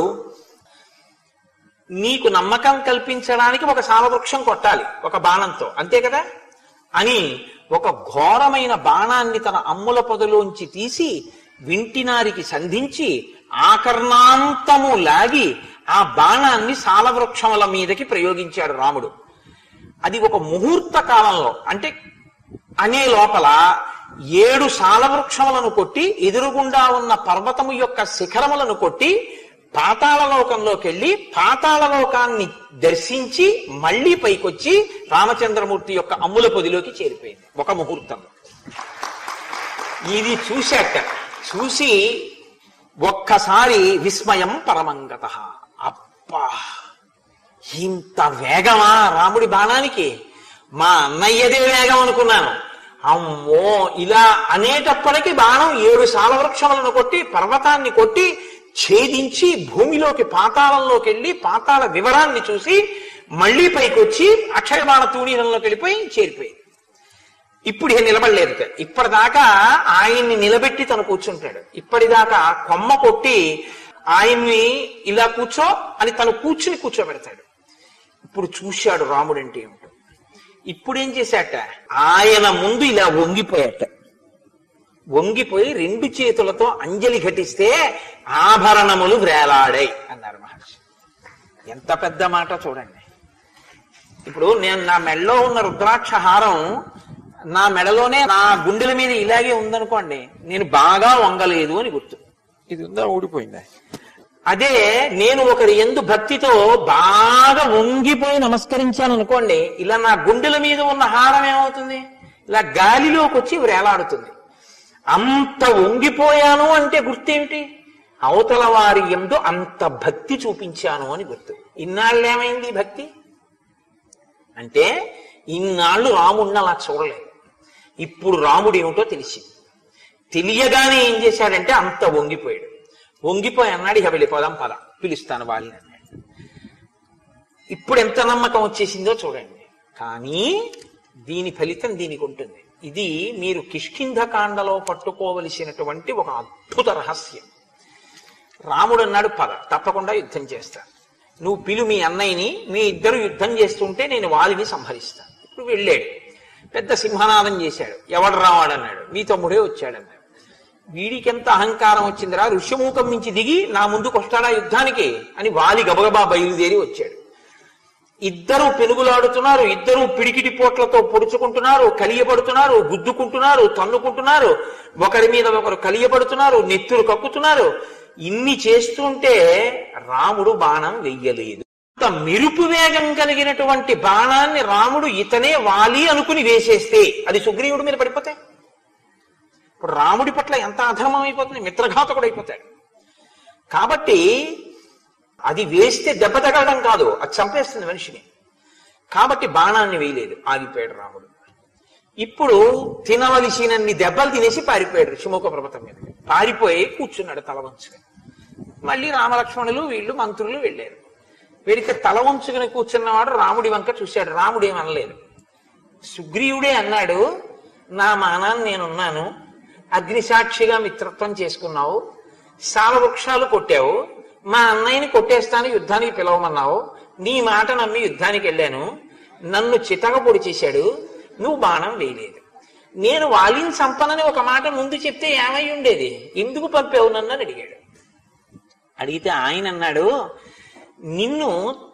Speaker 1: నీకు నమ్మకం కల్పించడానికి ఒక సాలవృక్షం కొట్టాలి ఒక బాణంతో, అంతే కదా అని ఒక ఘోరమైన బాణాన్ని తన అమ్ముల పొదలోంచి తీసి వింటినారికి సంధించి ఆకర్ణాంతము లాగి ఆ బాణాన్ని సాలవృక్షముల మీదకి ప్రయోగించాడు రాముడు. అది ఒక ముహూర్త కాలంలో, అంటే అనే లోపల ఏడు సాలవృక్షములను కొట్టి ఎదురుగుండా ఉన్న పర్వతము యొక్క శిఖరములను కొట్టి పాతాళలోకంలోకి వెళ్ళి పాతాళలోకాన్ని దర్శించి మళ్లీ పైకొచ్చి రామచంద్రమూర్తి యొక్క అమ్ముల పొదిలోకి చేరిపోయింది ఒక ముహూర్తంలో. ఇది చూశాక చూసి ఒక్కసారి విస్మయం పరమంగత. అబ్బా, ఇంత వేగమా రాముడి బాణానికి, మా అన్నయ్యదే వేగం అనుకున్నాను. అమ్మో, ఇలా అనేటప్పటికీ బాణం ఏడు సాలవృక్షములను కొట్టి పర్వతాన్ని కొట్టి ఛేదించి భూమిలోకి పాతాళంలోకి వెళ్ళి పాతాళ వివరాన్ని చూసి మళ్లీ పైకి వచ్చి అక్షయబాణ తూణీరంలోకి వెళ్ళిపోయి చేరిపోయింది. ఇప్పుడు ఇక నిలబడలేదు. ఇప్పటిదాకా ఆయన్ని నిలబెట్టి తను కూర్చుంటాడు, ఇప్పటిదాకా కొమ్మ కొట్టి ఆయన్ని ఇలా కూర్చో అని తను కూర్చుని కూర్చోబెడతాడు. ఇప్పుడు చూశాడు రాముడు అంటే ఏమిటో. ఇప్పుడు ఏం చేశాట, ఆయన ముందు ఇలా వంగిపోయాట. వంగిపోయి రెండు చేతులతో అంజలి ఘటిస్తే ఆభరణములు వ్రేలాడాయి అన్నారు మహర్షి. ఎంత పెద్ద మాట చూడండి. ఇప్పుడు నేను నా మెడలో ఉన్న రుద్రాక్ష హారం నా మెడలోనే నా గుండెల మీద ఇలాగే ఉందనుకోండి, నేను బాగా వంగలేదు అని గుర్తు. ఇది ఉందా, ఊడిపోయిందా? అదే నేను ఒకరి యందు భక్తితో బాగా వంగిపోయి నమస్కరించాను అనుకోండి, ఇలా నా గుండెల మీద ఉన్న హారం ఏమవుతుంది, ఇలా గాలిలోకి వచ్చి వ్రేలాడుతుంది. అంత వంగిపోయాను అంటే గుర్తేమిటి, అవతల వారి యందు అంత భక్తి చూపించాను అని గుర్తు. ఇన్నాళ్ళు ఏమైంది భక్తి అంటే, ఇన్నాళ్ళు రాముడిని అలా చూడలేదు. ఇప్పుడు రాముడు ఏమిటో తెలిసింది. తెలియగానే ఏం చేశాడంటే అంత వంగిపోయాడు. వంగిపోయి అన్నాడు, ఇక వెళ్ళిపోదాం పద, పిలుస్తాను వాళ్ళని అన్నాడు. ఇప్పుడు ఎంత నమ్మకం వచ్చేసిందో చూడండి. కానీ దీని ఫలితం దీనికి ఉంటుంది. ఇది మీరు కిష్కింధకాండలో పట్టుకోవలసినటువంటి ఒక అద్భుత రహస్యం. రాముడు అన్నాడు, పద, తప్పకుండా యుద్ధం చేస్తా, నువ్వు పిలు మీ అన్నయ్యని, మీ ఇద్దరు యుద్ధం చేస్తుంటే నేను వాలిని సంహరిస్తాను. ఇప్పుడు వెళ్ళాడు. పెద్ద సింహనాదం చేశాడు. ఎవడు రావాడన్నాడు. మీ తమ్ముడే వచ్చాడన్నాడు. వీడికి ఎంత అహంకారం వచ్చిందిరా, ఋష్యమూకం నుంచి దిగి నా ముందుకు వస్తాడా యుద్ధానికి అని వాలి గబగబా బయలుదేరి వచ్చాడు. ఇద్దరు పెనుగులాడుతున్నారు, ఇద్దరు పిడికిటి పోట్లతో పొడుచుకుంటున్నారు, కలియబడుతున్నారు, గుద్దుకుంటున్నారు, తన్నుకుంటున్నారు, ఒకరి మీద ఒకరు కలియబడుతున్నారు, నెత్తురు కక్కుతున్నారు. ఇన్ని చేస్తుంటే రాముడు బాణం వెయ్యలేదు. అంత మెరుపు వేగం కలిగినటువంటి బాణాన్ని రాముడు ఇతనే వాలి అనుకుని వేసేస్తే అది సుగ్రీవుడి మీద పడిపోతే ఇప్పుడు రాముడి పట్ల ఎంత అధర్మం అయిపోతుంది, మిత్రఘాతకుడు అయిపోతాడు. కాబట్టి అది వేస్తే దెబ్బ తగలడం కాదు, అది చంపేస్తుంది మనిషిని. కాబట్టి బాణాన్ని వేయలేదు, ఆగిపోయాడు రాముడు. ఇప్పుడు తినవలసినన్ని దెబ్బలు తినేసి పారిపోయాడు ఋషిముఖ పర్వతం మీద. పారిపోయి కూర్చున్నాడు తల వంచుకొని. మళ్ళీ రామలక్ష్మణులు వీళ్ళు మంత్రులు వెళ్ళారు. వీడికి తల వంచుకుని కూర్చున్నవాడు రాముడి వంక చూశాడు. రాముడు ఏమనలేదు. సుగ్రీవుడే అన్నాడు, నా మానాన్ని నేనున్నాను, అగ్నిసాక్షిగా మిత్రత్వం చేసుకున్నావు, సాల వృక్షాలు కొట్టావు, మా అన్నయ్యని కొట్టేస్తాను యుద్ధానికి పిలవమన్నావు, నీ మాట నమ్మి యుద్ధానికి వెళ్ళాను, నన్ను చితక పొడి చేశాడు, నువ్వు బాణం వేయలేదు. నేను వాలిని సంపనని ఒక మాట ముందు చెప్తే ఏమై ఉండేది, ఎందుకు పంపావు నన్ను అని అడిగాడు. అడిగితే ఆయన అన్నాడు, నిన్ను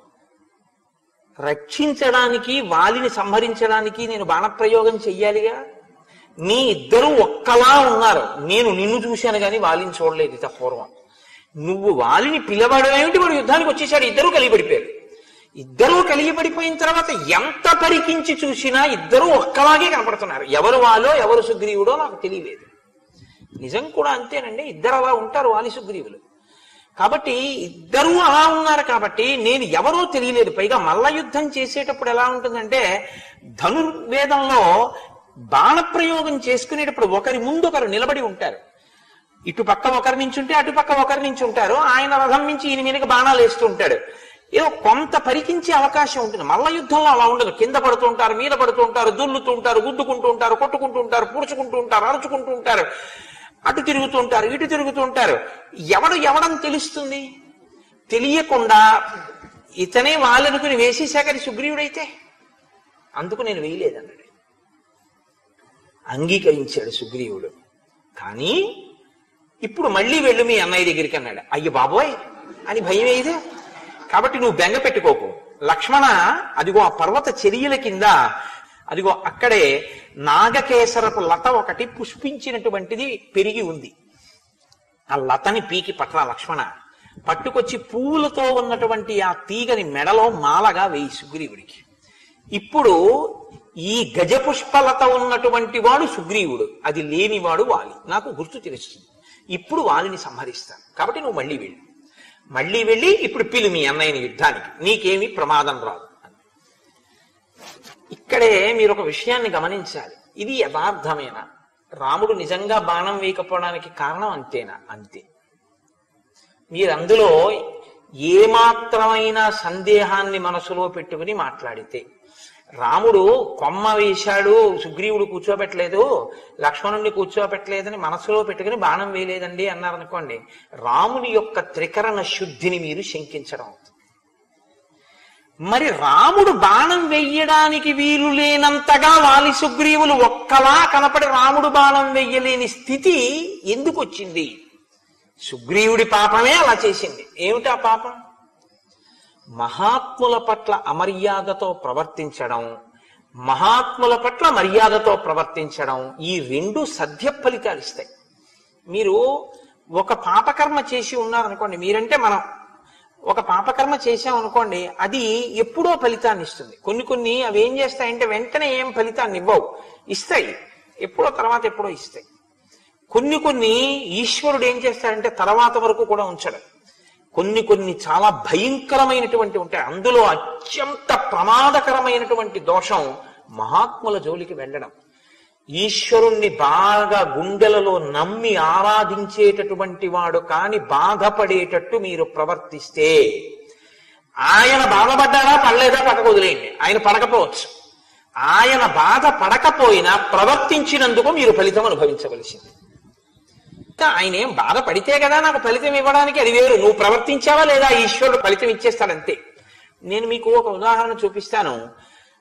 Speaker 1: రక్షించడానికి వాలిని సంహరించడానికి నేను బాణప్రయోగం చెయ్యాలిగా. నీ ఇద్దరూ ఒక్కలా ఉన్నారు, నేను నిన్ను చూశాను కానీ వాలిని చూడలేదు ఇత పూర్వం. నువ్వు వాలిని పిలవడం ఏమిటి, వాడు యుద్ధానికి వచ్చేసాడు. ఇద్దరూ కలిగిపడిపోయారు. ఇద్దరూ కలిగిపడిపోయిన తర్వాత ఎంత పరికించి చూసినా ఇద్దరూ ఒక్కలాగే కనపడుతున్నారు. ఎవరు వాలో ఎవరు సుగ్రీవుడో నాకు తెలియలేదు. నిజం కూడా అంతేనండి, ఇద్దరు అలా ఉంటారు వాలి సుగ్రీవులు. కాబట్టి ఇద్దరూ అలా ఉన్నారు కాబట్టి నేను ఎవరో తెలియలేదు. పైగా మల్ల యుద్ధం చేసేటప్పుడు ఎలా ఉంటుందంటే, ధనుర్వేదంలో బాణప్రయోగం చేసుకునేటప్పుడు ఒకరి ముందు ఒకరు నిలబడి ఉంటారు. ఇటు పక్క ఒకరి నుంచి ఉంటే అటు పక్క ఒకరి నుంచి ఉంటారు. ఆయన రథం నుంచి ఈయన మీదకి బాణాలు వేస్తూ ఉంటాడు. ఏదో కొంత పరికించే అవకాశం ఉంటుంది. మల్ల యుద్ధంలో అలా ఉండదు. కింద పడుతూ ఉంటారు, మీద పడుతూ ఉంటారు, దుల్లుతూ ఉంటారు, గుద్దుకుంటూ ఉంటారు, కొట్టుకుంటూ ఉంటారు, పూడ్చుకుంటూ ఉంటారు, అరుచుకుంటూ ఉంటారు, అటు తిరుగుతూ ఉంటారు, ఇటు తిరుగుతూ ఉంటారు. ఎవడు ఎవడని తెలుస్తుంది? తెలియకుండా ఇతనే వాళ్ళనుకుని వేసేశాకని సుగ్రీవుడైతే అందుకు నేను వేయలేదన్నాడు. అంగీకరించాడు సుగ్రీవుడు. కానీ ఇప్పుడు మళ్ళీ వెళ్ళు మీ అన్నయ్య దగ్గరికి అన్నాడు. అయ్య బాబోయ్ అని భయం వేయదే. కాబట్టి నువ్వు బెంగ పెట్టుకోకు లక్ష్మణ. అదిగో ఆ పర్వత చర్యల కింద అదిగో అక్కడే నాగకేసరపు లత ఒకటి పుష్పించినటువంటిది పెరిగి ఉంది. ఆ లతని పీకి పట్ల లక్ష్మణ, పట్టుకొచ్చి పువ్వులతో ఉన్నటువంటి ఆ తీగని మెడలో మాలగా వేయి సుగ్రీవుడికి. ఇప్పుడు ఈ గజపుష్పలత ఉన్నటువంటి వాడు సుగ్రీవుడు, అది లేనివాడు వాలి. నాకు గుర్తు తెలుస్తుంది. ఇప్పుడు వాలిని సంహరిస్తాను. కాబట్టి నువ్వు మళ్ళీ వెళ్ళు. మళ్ళీ వెళ్ళి ఇప్పుడు పిలు మీ అన్నయ్యని యుద్ధానికి, నీకేమీ ప్రమాదం రాదు. ఇక్కడే మీరు ఒక విషయాన్ని గమనించాలి. ఇది యథార్థమేనా? రాముడు నిజంగా బాణం వేయకపోవడానికి కారణం అంతేనా? అంతే. మీరు అందులో ఏమాత్రమైన సందేహాన్ని మనసులో పెట్టుకుని మాట్లాడితే, రాముడు కొమ్మ వేశాడు, సుగ్రీవుడు కూర్చోబెట్టలేదు, లక్ష్మణుడిని కూర్చోబెట్టలేదని మనసులో పెట్టుకుని బాణం వేయలేదండి అన్నారనుకోండి, రాముని యొక్క త్రికరణ శుద్ధిని మీరు శంకించడం అవుతుంది. మరి రాముడు బాణం వెయ్యడానికి వీలు లేనంతగా వాలి సుగ్రీవులు ఒక్కలా కనపడి రాముడు బాణం వెయ్యలేని స్థితి ఎందుకు వచ్చింది? సుగ్రీవుడి పాపమే అలా చేసింది. ఏమిటా పాపం? మహాత్ముల పట్ల అమర్యాదతో ప్రవర్తించడం, మహాత్ముల పట్ల మర్యాదతో ప్రవర్తించడం, ఈ రెండు సద్య ఫలితాలు ఇస్తాయి. మీరు ఒక పాపకర్మ చేసి ఉన్నారనుకోండి, మీరంటే మనం ఒక పాపకర్మ చేశామనుకోండి, అది ఎప్పుడో ఫలితాన్ని ఇస్తుంది. కొన్ని కొన్ని అవి ఏం చేస్తాయంటే వెంటనే ఏం ఫలితాన్ని ఇవ్వవు, ఇస్తాయి ఎప్పుడో, తర్వాత ఎప్పుడో ఇస్తాయి. కొన్ని కొన్ని ఈశ్వరుడు ఏం చేస్తాడంటే తర్వాత వరకు కూడా ఉంచడం. కొన్ని కొన్ని చాలా భయంకరమైనటువంటి ఉంటాయి. అందులో అత్యంత ప్రమాదకరమైనటువంటి దోషం మహాత్ముల జోలికి వెళ్ళడం. ఈశ్వరుణ్ణి బాగా గుండెలలో నమ్మి ఆరాధించేటటువంటి వాడు కాని బాధపడేటట్టు మీరు ప్రవర్తిస్తే, ఆయన బాధపడ్డారా పడలేదా పక్కకు వదిలేయండి, ఆయన పడకపోవచ్చు. ఆయన బాధ పడకపోయినా ప్రవర్తించినందుకు మీరు ఫలితం అనుభవించవలసింది. ఆయన ఏం బాధపడితే కదా నాకు ఫలితం ఇవ్వడానికి, అది వేరు. నువ్వు ప్రవర్తించావా లేదా ఈశ్వరుడు ఫలితం ఇచ్చేస్తాడంతే. నేను మీకు ఒక ఉదాహరణ చూపిస్తాను.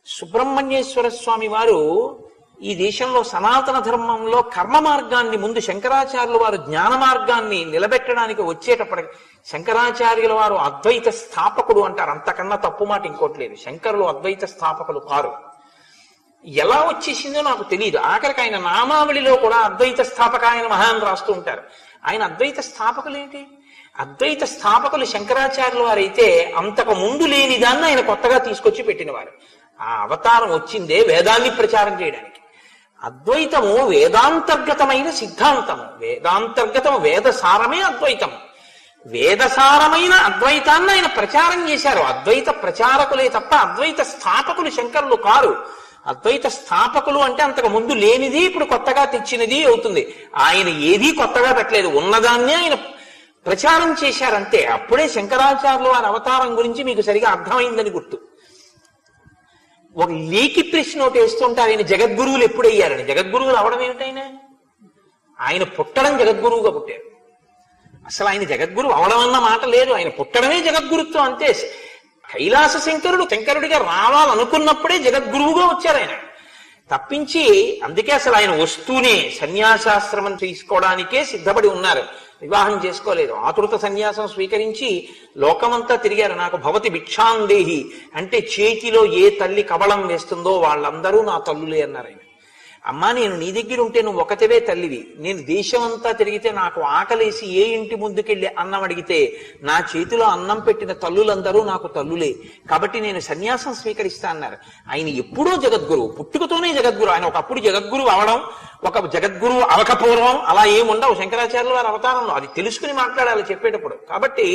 Speaker 1: సుబ్రహ్మణ్యేశ్వర స్వామి వారు ఈ దేశంలో సనాతన ధర్మంలో కర్మ మార్గాన్ని ముందు శంకరాచార్యుల వారు జ్ఞాన మార్గాన్ని నిలబెట్టడానికి వచ్చేటప్పటికి శంకరాచార్యుల వారు అద్వైత స్థాపకుడు అంటారు. అంతకన్నా తప్పు మాట ఇంకోటి లేదు. శంకరులు అద్వైత స్థాపకులు కారు. ఎలా వచ్చేసిందో నాకు తెలియదు. ఆఖరికి ఆయన నామావళిలో కూడా అద్వైత స్థాపక ఆయన మహాన్ రాస్తూ ఉంటారు. ఆయన అద్వైత స్థాపకులు ఏంటి? అద్వైత స్థాపకులు శంకరాచార్యుల వారైతే అంతకు ముందు లేని దాన్ని ఆయన కొత్తగా తీసుకొచ్చి పెట్టినవారు. ఆ అవతారం వచ్చిందే వేదాన్ని ప్రచారం చేయడానికి. అద్వైతము వేదాంతర్గతమైన సిద్ధాంతము. వేదాంతర్గతము వేదసారమే అద్వైతము. వేదసారమైన అద్వైతాన్ని ఆయన ప్రచారం చేశారు. అద్వైత ప్రచారకులే తప్ప అద్వైత స్థాపకులు శంకరులు కారు. అద్వైత స్థాపకులు అంటే అంతకు ముందు లేనిది ఇప్పుడు కొత్తగా తెచ్చినది అవుతుంది. ఆయన ఏదీ కొత్తగా పెట్టలేదు, ఉన్నదాన్నే ఆయన ప్రచారం చేశారంతే. అప్పుడే శంకరాచార్యుల వారి అవతారం గురించి మీకు సరిగా అర్థమైందని గుర్తు. ఒక లేఖి ప్రశ్న ఒకటి వేస్తుంటారు, ఆయన జగద్గురువులు ఎప్పుడయ్యారని. జగద్గురువులు అవడం ఏమిటైనా? ఆయన పుట్టడం జగద్గురువుగా పుట్టారు. అసలు ఆయన జగద్గురువు అవడం అన్న మాట లేదు, ఆయన పుట్టడమే జగద్గురుత్వం అంతే. కైలాస శంకరుడు శంకరుడిగా రావాలనుకున్నప్పుడే జగద్గురువుగా వచ్చారు ఆయన. తప్పించి అందుకే అసలు ఆయన వస్తూనే సన్యాసాశ్రమం తీసుకోవడానికే సిద్ధపడి ఉన్నారు, వివాహం చేసుకోలేదు. ఆతృత సన్యాసం స్వీకరించి లోకమంతా తిరిగారు. నాకు భవతి భిక్షాందేహి అంటే చేతిలో ఏ తల్లి కబళం వేస్తుందో వాళ్ళందరూ నా తల్లులే అన్నారు ఆయన. అమ్మా, నేను నీ దగ్గర ఉంటే నువ్వు ఒకటివే తల్లివి. నేను దేశమంతా తిరిగితే నాకు ఆకలేసి ఏ ఇంటి ముందుకెళ్ళి అన్నం అడిగితే నా చేతిలో అన్నం పెట్టిన తల్లులందరూ నాకు తల్లులే. కాబట్టి నేను సన్యాసం స్వీకరిస్తా అన్నారు. ఆయన ఎప్పుడో జగద్గురువు, పుట్టుకతోనే జగద్గురు. ఆయన ఒకప్పుడు జగద్గురువు అవడం, ఒక జగద్గురువు అవకపూర్వం అలా ఏముండవు శంకరాచార్యుల వారి అవతారంలో. అది తెలుసుకుని మాట్లాడాలి చెప్పేటప్పుడు. కాబట్టి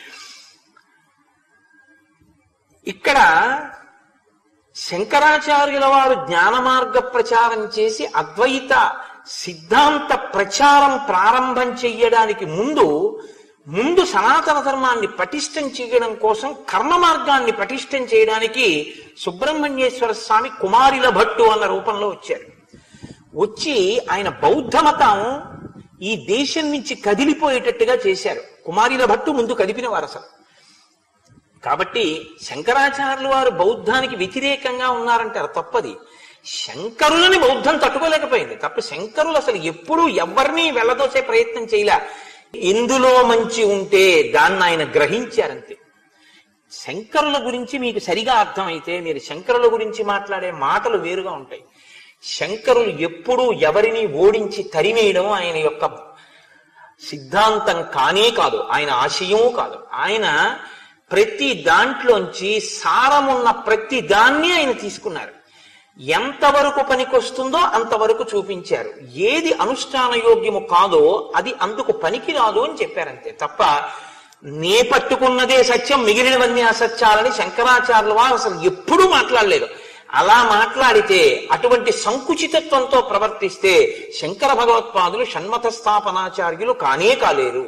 Speaker 1: ఇక్కడ శంకరాచార్యుల వారు జ్ఞాన మార్గ ప్రచారం చేసి అద్వైత సిద్ధాంత ప్రచారం ప్రారంభం చెయ్యడానికి ముందు ముందు సనాతన ధర్మాన్ని పటిష్టం చేయడం కోసం కర్మ మార్గాన్ని పటిష్టం చేయడానికి సుబ్రహ్మణ్యేశ్వర స్వామి కుమారిల భట్టు అన్న రూపంలో వచ్చారు. వచ్చి ఆయన బౌద్ధ మతం ఈ దేశం నుంచి కదిలిపోయేటట్టుగా చేశారు. కుమారిల భట్టు ముందు కదిపిన వారు అసలు. కాబట్టి శంకరాచార్యుల వారు బౌద్ధానికి వ్యతిరేకంగా ఉన్నారంటారు, తప్పది. శంకరులని బౌద్ధం తట్టుకోలేకపోయింది తప్ప శంకరులు అసలు ఎప్పుడూ ఎవరిని వెళ్ళదోసే ప్రయత్నం చేయలే. ఎందులో మంచి ఉంటే దాన్ని ఆయన గ్రహించారంతే. శంకరుల గురించి మీకు సరిగా అర్థమైతే మీరు శంకరుల గురించి మాట్లాడే మాటలు వేరుగా ఉంటాయి. శంకరులు ఎప్పుడూ ఎవరిని ఓడించి తరిమేయడం ఆయన యొక్క సిద్ధాంతం కానే కాదు, ఆయన ఆశయము కాదు. ఆయన ప్రతి దాంట్లోంచి సారమున్న ప్రతి దాన్ని ఆయన తీసుకున్నారు. ఎంతవరకు పనికొస్తుందో అంతవరకు చూపించారు. ఏది అనుష్ఠాన యోగ్యము కాదో అది అందుకు పనికి రాదు అని చెప్పారంతే తప్ప నే పట్టుకున్నదే సత్యం మిగిలినవన్నీ అసత్యాలని శంకరాచార్యుల వారు అసలు ఎప్పుడూ మాట్లాడలేదు. అలా మాట్లాడితే అటువంటి సంకుచితత్వంతో ప్రవర్తిస్తే శంకర భగవత్పాదులు షణ్మత స్థాపనాచార్యులు కానే కాలేరు.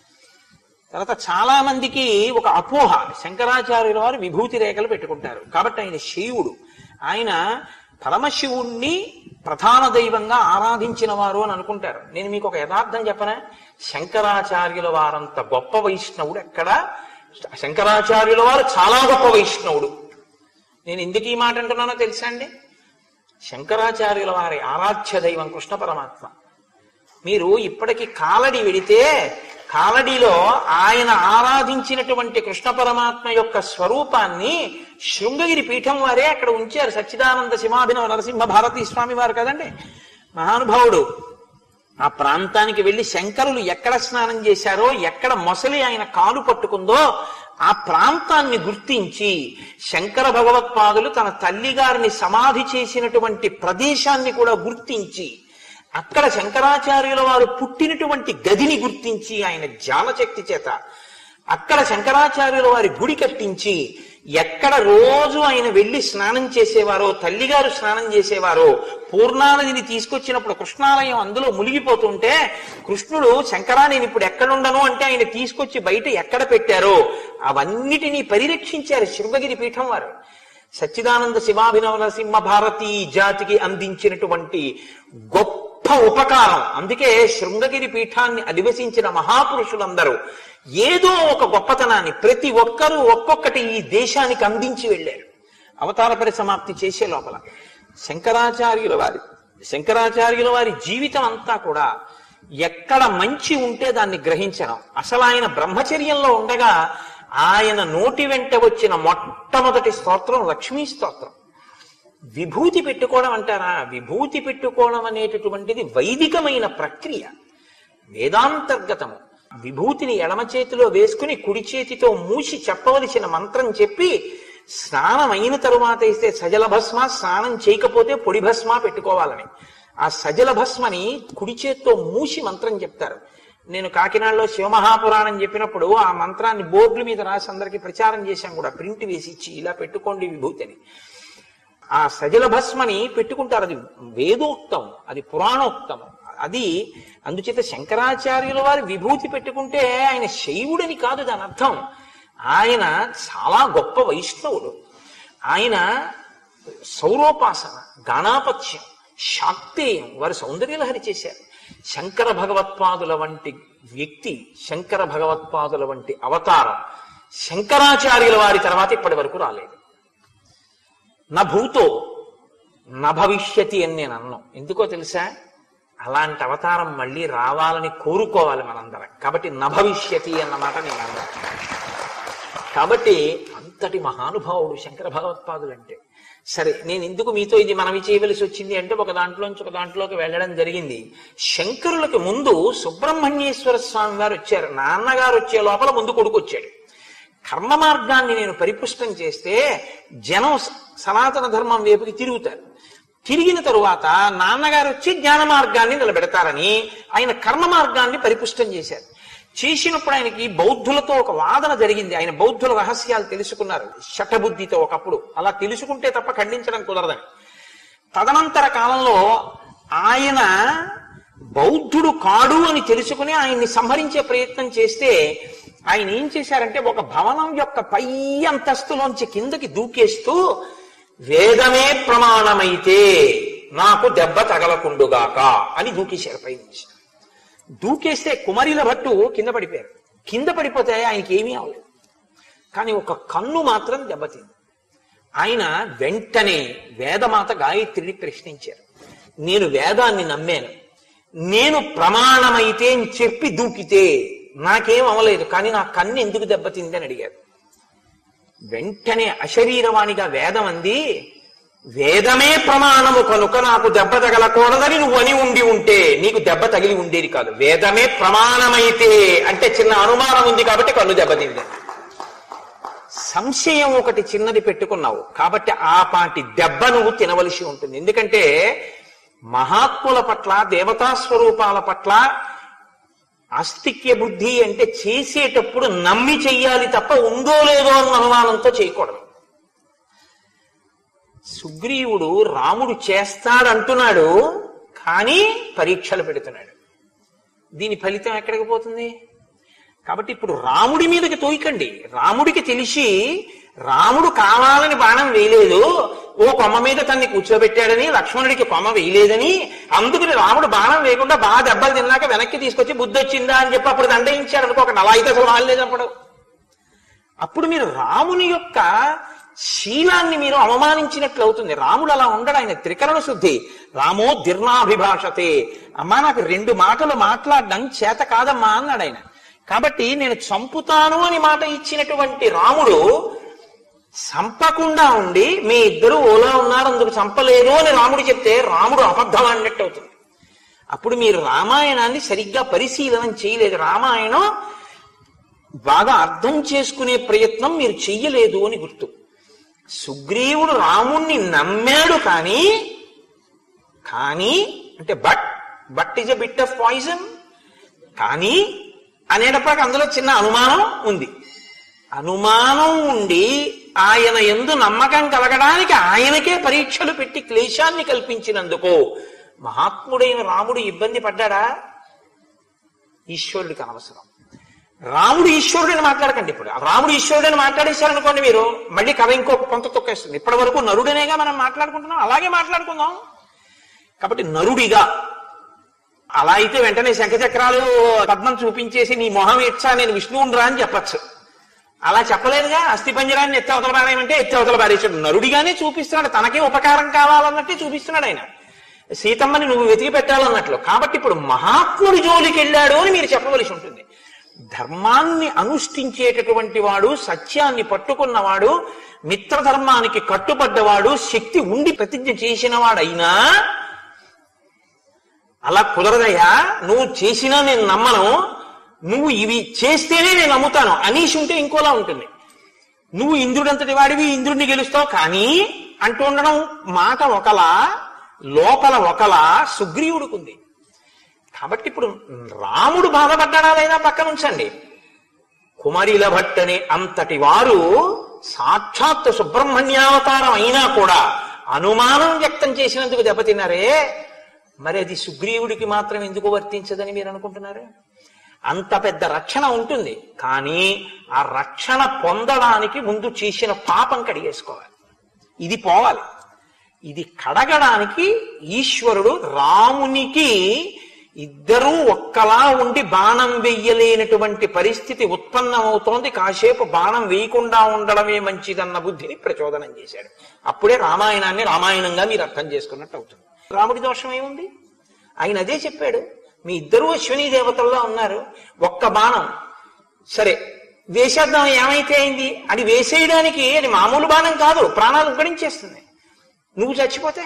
Speaker 1: తర్వాత చాలా మందికి ఒక అపోహ, శంకరాచార్యుల వారు విభూతి రేఖలు పెట్టుకుంటారు కాబట్టి ఆయన శివుడు, ఆయన పరమశివుణ్ణి ప్రధాన దైవంగా ఆరాధించిన వారు అని అనుకుంటారు. నేను మీకు ఒక యథార్థం చెప్పనా, శంకరాచార్యుల వారంత గొప్ప వైష్ణవుడు ఎక్కడ? శంకరాచార్యుల వారు చాలా గొప్ప వైష్ణవుడు. నేను ఎందుకు ఈ మాట అంటున్నానో తెలుసా అండి? శంకరాచార్యుల వారి ఆరాధ్య దైవం కృష్ణ పరమాత్మ. మీరు ఇప్పటికి కాలడి వెడితే కాలడిలో ఆయన ఆరాధించినటువంటి కృష్ణ పరమాత్మ యొక్క స్వరూపాన్ని శృంగగిరి పీఠం వారే అక్కడ ఉంచారు. సచ్చిదానంద సింహాభినవ నరసింహ భారతీ స్వామి వారు కదండి మహానుభావుడు. ఆ ప్రాంతానికి వెళ్లి శంకరులు ఎక్కడ స్నానం చేశారో, ఎక్కడ మొసలి ఆయన కాలు పట్టుకుందో ఆ ప్రాంతాన్ని గుర్తించి శంకర భగవత్పాదులు తన తల్లిగారిని సమాధి చేసినటువంటి ప్రదేశాన్ని కూడా గుర్తించి అక్కడ శంకరాచార్యుల వారు పుట్టినటువంటి గదిని గుర్తించి ఆయన జ్ఞానశక్తి చేత అక్కడ శంకరాచార్యుల వారి గుడి కట్టించి ఎక్కడ రోజు ఆయన వెళ్లి స్నానం చేసేవారో, తల్లిగారు స్నానం చేసేవారో, పూర్ణానదిని తీసుకొచ్చినప్పుడు కృష్ణాలయం అందులో మునిగిపోతుంటే కృష్ణుడు శంకరా నేను ఇప్పుడు ఎక్కడుండను అంటే ఆయన తీసుకొచ్చి బయట ఎక్కడ పెట్టారో అవన్నిటినీ పరిరక్షించారు శృంగగిరి పీఠం వారు. సచ్చిదానంద శివాభినవ నరసింహ భారతీ జాతికి అందించినటువంటి గొప్ప ఉపకారం. అందుకే శృంగగిరి పీఠాన్ని అధివసించిన మహాపురుషులందరూ ఏదో ఒక గొప్పతనాన్ని ప్రతి ఒక్కరూ ఒక్కొక్కటి ఈ దేశానికి అందించి వెళ్ళారు. అవతార పరిసమాప్తి చేసే లోపల శంకరాచార్యుల వారి శంకరాచార్యుల వారి జీవితం అంతా కూడా ఎక్కడ మంచి ఉంటే దాన్ని గ్రహించడం. అసలు ఆయన బ్రహ్మచర్యంలో ఉండగా ఆయన నోటి వెంట వచ్చిన మొట్టమొదటి స్తోత్రం లక్ష్మీ స్తోత్రం. విభూతి పెట్టుకోవడం అంటారా? విభూతి పెట్టుకోవడం అనేటటువంటిది వైదికమైన ప్రక్రియ, వేదాంతర్గతము. విభూతిని ఎడమ చేతిలో వేసుకుని కుడి చేతితో మూసి చెప్పవలసిన మంత్రం చెప్పి స్నానం అయిన తరువాత ఇస్తే సజల భస్మ, స్నానం చేయకపోతే పొడి భస్మ పెట్టుకోవాలని. ఆ సజల భస్మని కుడి చేత్తో మూసి మంత్రం చెప్తారు. నేను కాకినాడలో శివమహాపురాణం చెప్పినప్పుడు ఆ మంత్రాన్ని బోర్డుల మీద రాసి అందరికీ ప్రచారం చేశాం కూడా, ప్రింట్ వేసి ఇచ్చి ఇలా పెట్టుకోండి విభూతిని. ఆ సజల భస్మని పెట్టుకుంటారు. అది వేదోక్తం, అది పురాణోక్తం. అది అందుచేత శంకరాచార్యుల వారు విభూతి పెట్టుకుంటే ఆయన శైవుడని కాదు దాని అర్థం. ఆయన చాలా గొప్ప వైష్ణవుడు. ఆయన సౌరోపాసన, గాణాపత్యం, శాక్తేయం వారు సౌందర్యలహరి చేశారు. శంకర భగవత్పాదుల వంటి వ్యక్తి, శంకర భగవత్పాదుల వంటి అవతారం శంకరాచార్యుల వారి తర్వాత ఇప్పటి వరకు రాలేదు. నా భూతో నా భవిష్యతి అని నేను అన్నాం. ఎందుకో తెలుసా? అలాంటి అవతారం మళ్ళీ రావాలని కోరుకోవాలి మనందరం. కాబట్టి నా భవిష్యతి అన్నమాట నేను అన్నాను. కాబట్టి అంతటి మహానుభావుడు శంకర భగవత్పాదులు అంటే. సరే, నేను ఎందుకు మీతో ఇది మనవి చేయవలసి వచ్చింది అంటే, ఒక దాంట్లోంచి ఒక దాంట్లోకి వెళ్ళడం జరిగింది. శంకరులకు ముందు సుబ్రహ్మణ్యేశ్వర స్వామి వారు వచ్చారు. నాన్నగారు వచ్చే లోపల ముందు కొడుకు వచ్చాడు. కర్మ మార్గాన్ని నేను పరిపుష్టం చేస్తే జనం సనాతన ధర్మం వైపుకి తిరుగుతారు. తిరిగిన తరువాత నాన్నగారు వచ్చి జ్ఞాన మార్గాన్ని నిలబెడతారని ఆయన కర్మ మార్గాన్ని పరిపుష్టం చేశారు. చేసినప్పుడు ఆయనకి బౌద్ధులతో ఒక వాదన జరిగింది. ఆయన బౌద్ధుల రహస్యాలు తెలుసుకున్నారు శఠబుద్ధితో ఒకప్పుడు. అలా తెలుసుకుంటే తప్ప ఖండించడం కుదరదని. తదనంతర కాలంలో ఆయన బౌద్ధుడు కాడు అని తెలుసుకుని ఆయన్ని సంహరించే ప్రయత్నం చేస్తే ఆయన ఏం చేశారంటే, ఒక భవనం యొక్క పై అంతస్తులోంచి కిందకి దూకేస్తూ వేదమే ప్రమాణమైతే నాకు దెబ్బ తగలకుండుగాక అని దూకేశారు పై నుంచి. దూకేస్తే కుమరిల భట్టు కింద పడిపోయారు. కింద పడిపోతే ఆయనకి ఏమీ అవ్వలేదు, కానీ ఒక కన్ను మాత్రం దెబ్బతింది. ఆయన వెంటనే వేదమాత గాయత్రిని ప్రశ్నించారు. నేను వేదాన్ని నమ్మాను, నేను ప్రమాణమైతే అని చెప్పి దూకితే నాకేం అవ్వలేదు, కానీ నా కన్ను ఎందుకు దెబ్బతింది అని అడిగారు. వెంటనే అశరీరవాణిగా వేదం అంది, వేదమే ప్రమాణము కనుక నాకు దెబ్బ తగలకూడదని నువ్వు అని ఉండి ఉంటే నీకు దెబ్బ తగిలి ఉండేది కాదు. వేదమే ప్రమాణమైతే అంటే చిన్న అనుమానం ఉంది కాబట్టి కన్ను దెబ్బతింది. సంశయం ఒకటి చిన్నది పెట్టుకున్నావు కాబట్టి ఆ పాటి దెబ్బ నువ్వు తినవలసి ఉంటుంది. ఎందుకంటే మహాత్ముల పట్ల, దేవతా స్వరూపాల పట్ల ఆస్తిక్య బుద్ధి అంటే చేసేటప్పుడు నమ్మి చెయ్యాలి తప్ప ఉందో లేదో అన్న అనుమానంతో చేయకూడదు. సుగ్రీవుడు రాముడు చేస్తాడంటున్నాడు, కానీ పరీక్షలు పెడుతున్నాడు. దీని ఫలితం ఎక్కడికి పోతుంది? కాబట్టి ఇప్పుడు రాముడి మీదకి తోయకండి. రాముడికి తెలిసి రాముడు కావాలని బాణం వేయలేదు, ఓ కొమ్మ మీద తన్ని కూర్చోబెట్టాడని, లక్ష్మణుడికి కొమ్మ వేయలేదని, అందుకని రాముడు బాణం వేయకుండా బాగా దెబ్బలు తిన్నాక వెనక్కి తీసుకొచ్చి బుద్ధి వచ్చిందా అని చెప్పి అప్పుడు దండయించాడు అనుకో. ఒక నలైతే అసలు వాళ్ళలేదు అప్పుడు. అప్పుడు మీరు రాముని యొక్క శీలాన్ని మీరు అవమానించినట్లు అవుతుంది. రాముడు అలా ఉండడు, ఆయన త్రికరణ శుద్ధి. రామో దిర్నాభిభాషతే, అమ్మా నాకు రెండు మాటలు మాట్లాడడం చేత కాదమ్మా అన్నాడు ఆయన. కాబట్టి నేను చంపుతాను అని మాట ఇచ్చినటువంటి రాముడు చంపకుండా ఉండి మీ ఇద్దరు ఓలా ఉన్నారు అందుకు చంపలేదు అని రాముడు చెప్తే రాముడు అబద్ధం అన్నట్టు అవుతుంది. అప్పుడు మీరు రామాయణాన్ని సరిగ్గా పరిశీలన చేయలేదు, రామాయణం బాగా అర్థం చేసుకునే ప్రయత్నం మీరు చెయ్యలేదు అని గుర్తు. సుగ్రీవుడు రాముణ్ణి నమ్మాడు, కానీ కానీ అంటే but but is a bit of poison, కానీ అనేటప్పటికి అందులో చిన్న అనుమానం ఉంది. అనుమానం ఉండి ఆయన యందు నమ్మకం కలగడానికి ఆయనకే పరీక్షలు పెట్టి క్లేశాన్ని కల్పించినందుకు మహాత్ముడైన రాముడు ఇబ్బంది పడ్డాడా? ఈశ్వరుడికి అనవసరం. రాముడు ఈశ్వరుడని మాట్లాడకండి. ఇప్పుడు రాముడు ఈశ్వరుడని మాట్లాడేశారనుకోండి, మీరు మళ్ళీ కథ ఇంకొక కొంత తొక్కేస్తుంది. ఇప్పటి వరకు నరుడనేగా మనం మాట్లాడుకుంటున్నాం, అలాగే మాట్లాడుకుందాం. కాబట్టి నరుడిగా అలా అయితే వెంటనే శంఖచక్రాలు పద్మం చూపించేసి నీ మొహం ఇచ్చా నేను విష్ణువుని రా అని చెప్పచ్చు. అలా చెప్పలేదుగా. అస్థి పంజరాన్ని ఎత్తి అవతల పారేయమంటే ఎత్తి అవతల పారేసాడు. నరుడిగానే చూపిస్తున్నాడు, తనకే ఉపకారం కావాలన్నట్టే చూపిస్తున్నాడు ఆయన. సీతమ్మని నువ్వు వెతికి పెట్టాలన్నట్లు. కాబట్టి ఇప్పుడు మహాత్ముడి జోలికి వెళ్ళాడు అని మీరు చెప్పవలసి ఉంటుంది. ధర్మాన్ని అనుష్ఠించేటటువంటి వాడు, సత్యాన్ని పట్టుకున్నవాడు, మిత్రధర్మానికి కట్టుబడ్డవాడు, శక్తి ఉండి ప్రతిజ్ఞ చేసిన వాడైనా అలా కుదరదయ్యా, నువ్వు చేసినా నేను నమ్మను, నువ్వు ఇవి చేస్తేనే నేను నమ్ముతాను అనేసి ఉంటే ఇంకోలా ఉంటుంది. నువ్వు ఇంద్రుడంతటి వాడివి, ఇంద్రుడిని గెలుస్తావు కానీ అంటూ ఉండడం మాట ఒకలా, లోపల ఒకలా సుగ్రీవుడికుంది. కాబట్టి ఇప్పుడు రాముడు బాధపడ్డా లేదా పక్కన ఉంచండి. కుమారిల భట్టనే అంతటి వారు సాక్షాత్ సుబ్రహ్మణ్యావతారం అయినా కూడా అనుమానం వ్యక్తం చేసినందుకు దెబ్బతిన్నారే, మరి అది సుగ్రీవుడికి మాత్రం ఎందుకు వర్తించదని మీరు అనుకుంటున్నారు? అంత పెద్ద రక్షణ ఉంటుంది, కానీ ఆ రక్షణ పొందడానికి ముందు చేసిన పాపం కడిగేసుకోవాలి. ఇది పోవాలి. ఇది కడగడానికి ఈశ్వరుడు రామునికి ఇద్దరూ ఒక్కలా ఉండి బాణం వెయ్యలేనటువంటి పరిస్థితి ఉత్పన్నమవుతోంది. కాసేపు బాణం వేయకుండా ఉండడమే మంచిదన్న బుద్ధిని ప్రచోదనం చేశాడు. అప్పుడే రామాయణాన్ని రామాయణంగా మీరు అర్థం చేసుకున్నట్టు అవుతుంది. రాముడి దోషం ఏముంది? ఆయన అదే చెప్పాడు, మీ ఇద్దరూ అశ్విని దేవతల్లో ఉన్నారు, ఒక్క బాణం సరే వేసేద్దాం, ఏమైతే అయింది. అది వేసేయడానికి అది మామూలు బాణం కాదు, ప్రాణాలు ఉగ్గడించేస్తుంది. నువ్వు చచ్చిపోతే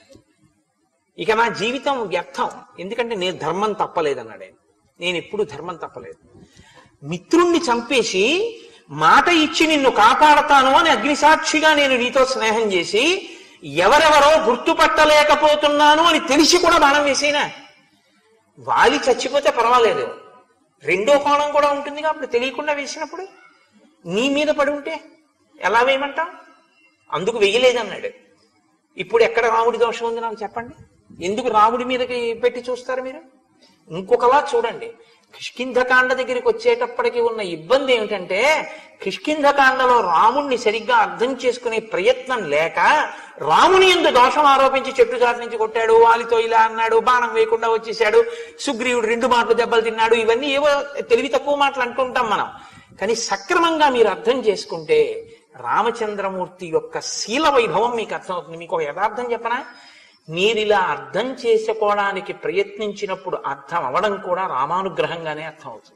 Speaker 1: ఇక నా జీవితం వ్యర్థం. ఎందుకంటే నేను ధర్మం తప్పలేదన్నాడు ఆయన. నేను ఎప్పుడు ధర్మం తప్పలేదు. మిత్రుణ్ణి చంపేసి మాట ఇచ్చి నిన్ను కాపాడతాను అని అగ్నిసాక్షిగా నేను నీతో స్నేహం చేసి ఎవరెవరో గుర్తుపట్టలేకపోతున్నాను అని తెలిసి కూడా బాణం వేసేనా? వాలి చచ్చిపోతే పర్వాలేదు, రెండో కోణం కూడా ఉంటుంది అప్పుడు తెలియకుండా వేసినప్పుడు. నీ మీద పడి ఉంటే ఎలా వేయమంటావు? అందుకు వెయ్యలేదన్నాడు. ఇప్పుడు ఎక్కడ రాముడి దోషం ఉంది నాకు చెప్పండి. ఎందుకు రాముడి మీదకి పెట్టి చూస్తారు మీరు? ఇంకొకలా చూడండి. కిష్కింధకాండ దగ్గరికి వచ్చేటప్పటికి ఉన్న ఇబ్బంది ఏమిటంటే, కిష్కింధకాండలో రాముణ్ణి సరిగ్గా అర్థం చేసుకునే ప్రయత్నం లేక రాముని యందు దోషం ఆరోపించి చెట్టు చాటు నుంచి కొట్టాడు, వాలితో ఇలా అన్నాడు, బాణం వేయకుండా వచ్చేసాడు, సుగ్రీవుడు రెండు మాటలు దెబ్బలు తిన్నాడు. ఇవన్నీ ఏవో తెలివి తక్కువ మాటలు అంటుంటాం మనం. కానీ సక్రమంగా మీరు అర్థం చేసుకుంటే రామచంద్రమూర్తి యొక్క శీల వైభవం మీకు అర్థమవుతుంది. మీకు ఒక యథార్థం చెప్పనా? మీరిలా అర్థం చేసుకోవడానికి ప్రయత్నించినప్పుడు అర్థం అవడం కూడా రామానుగ్రహంగానే అర్థం అవుతుంది.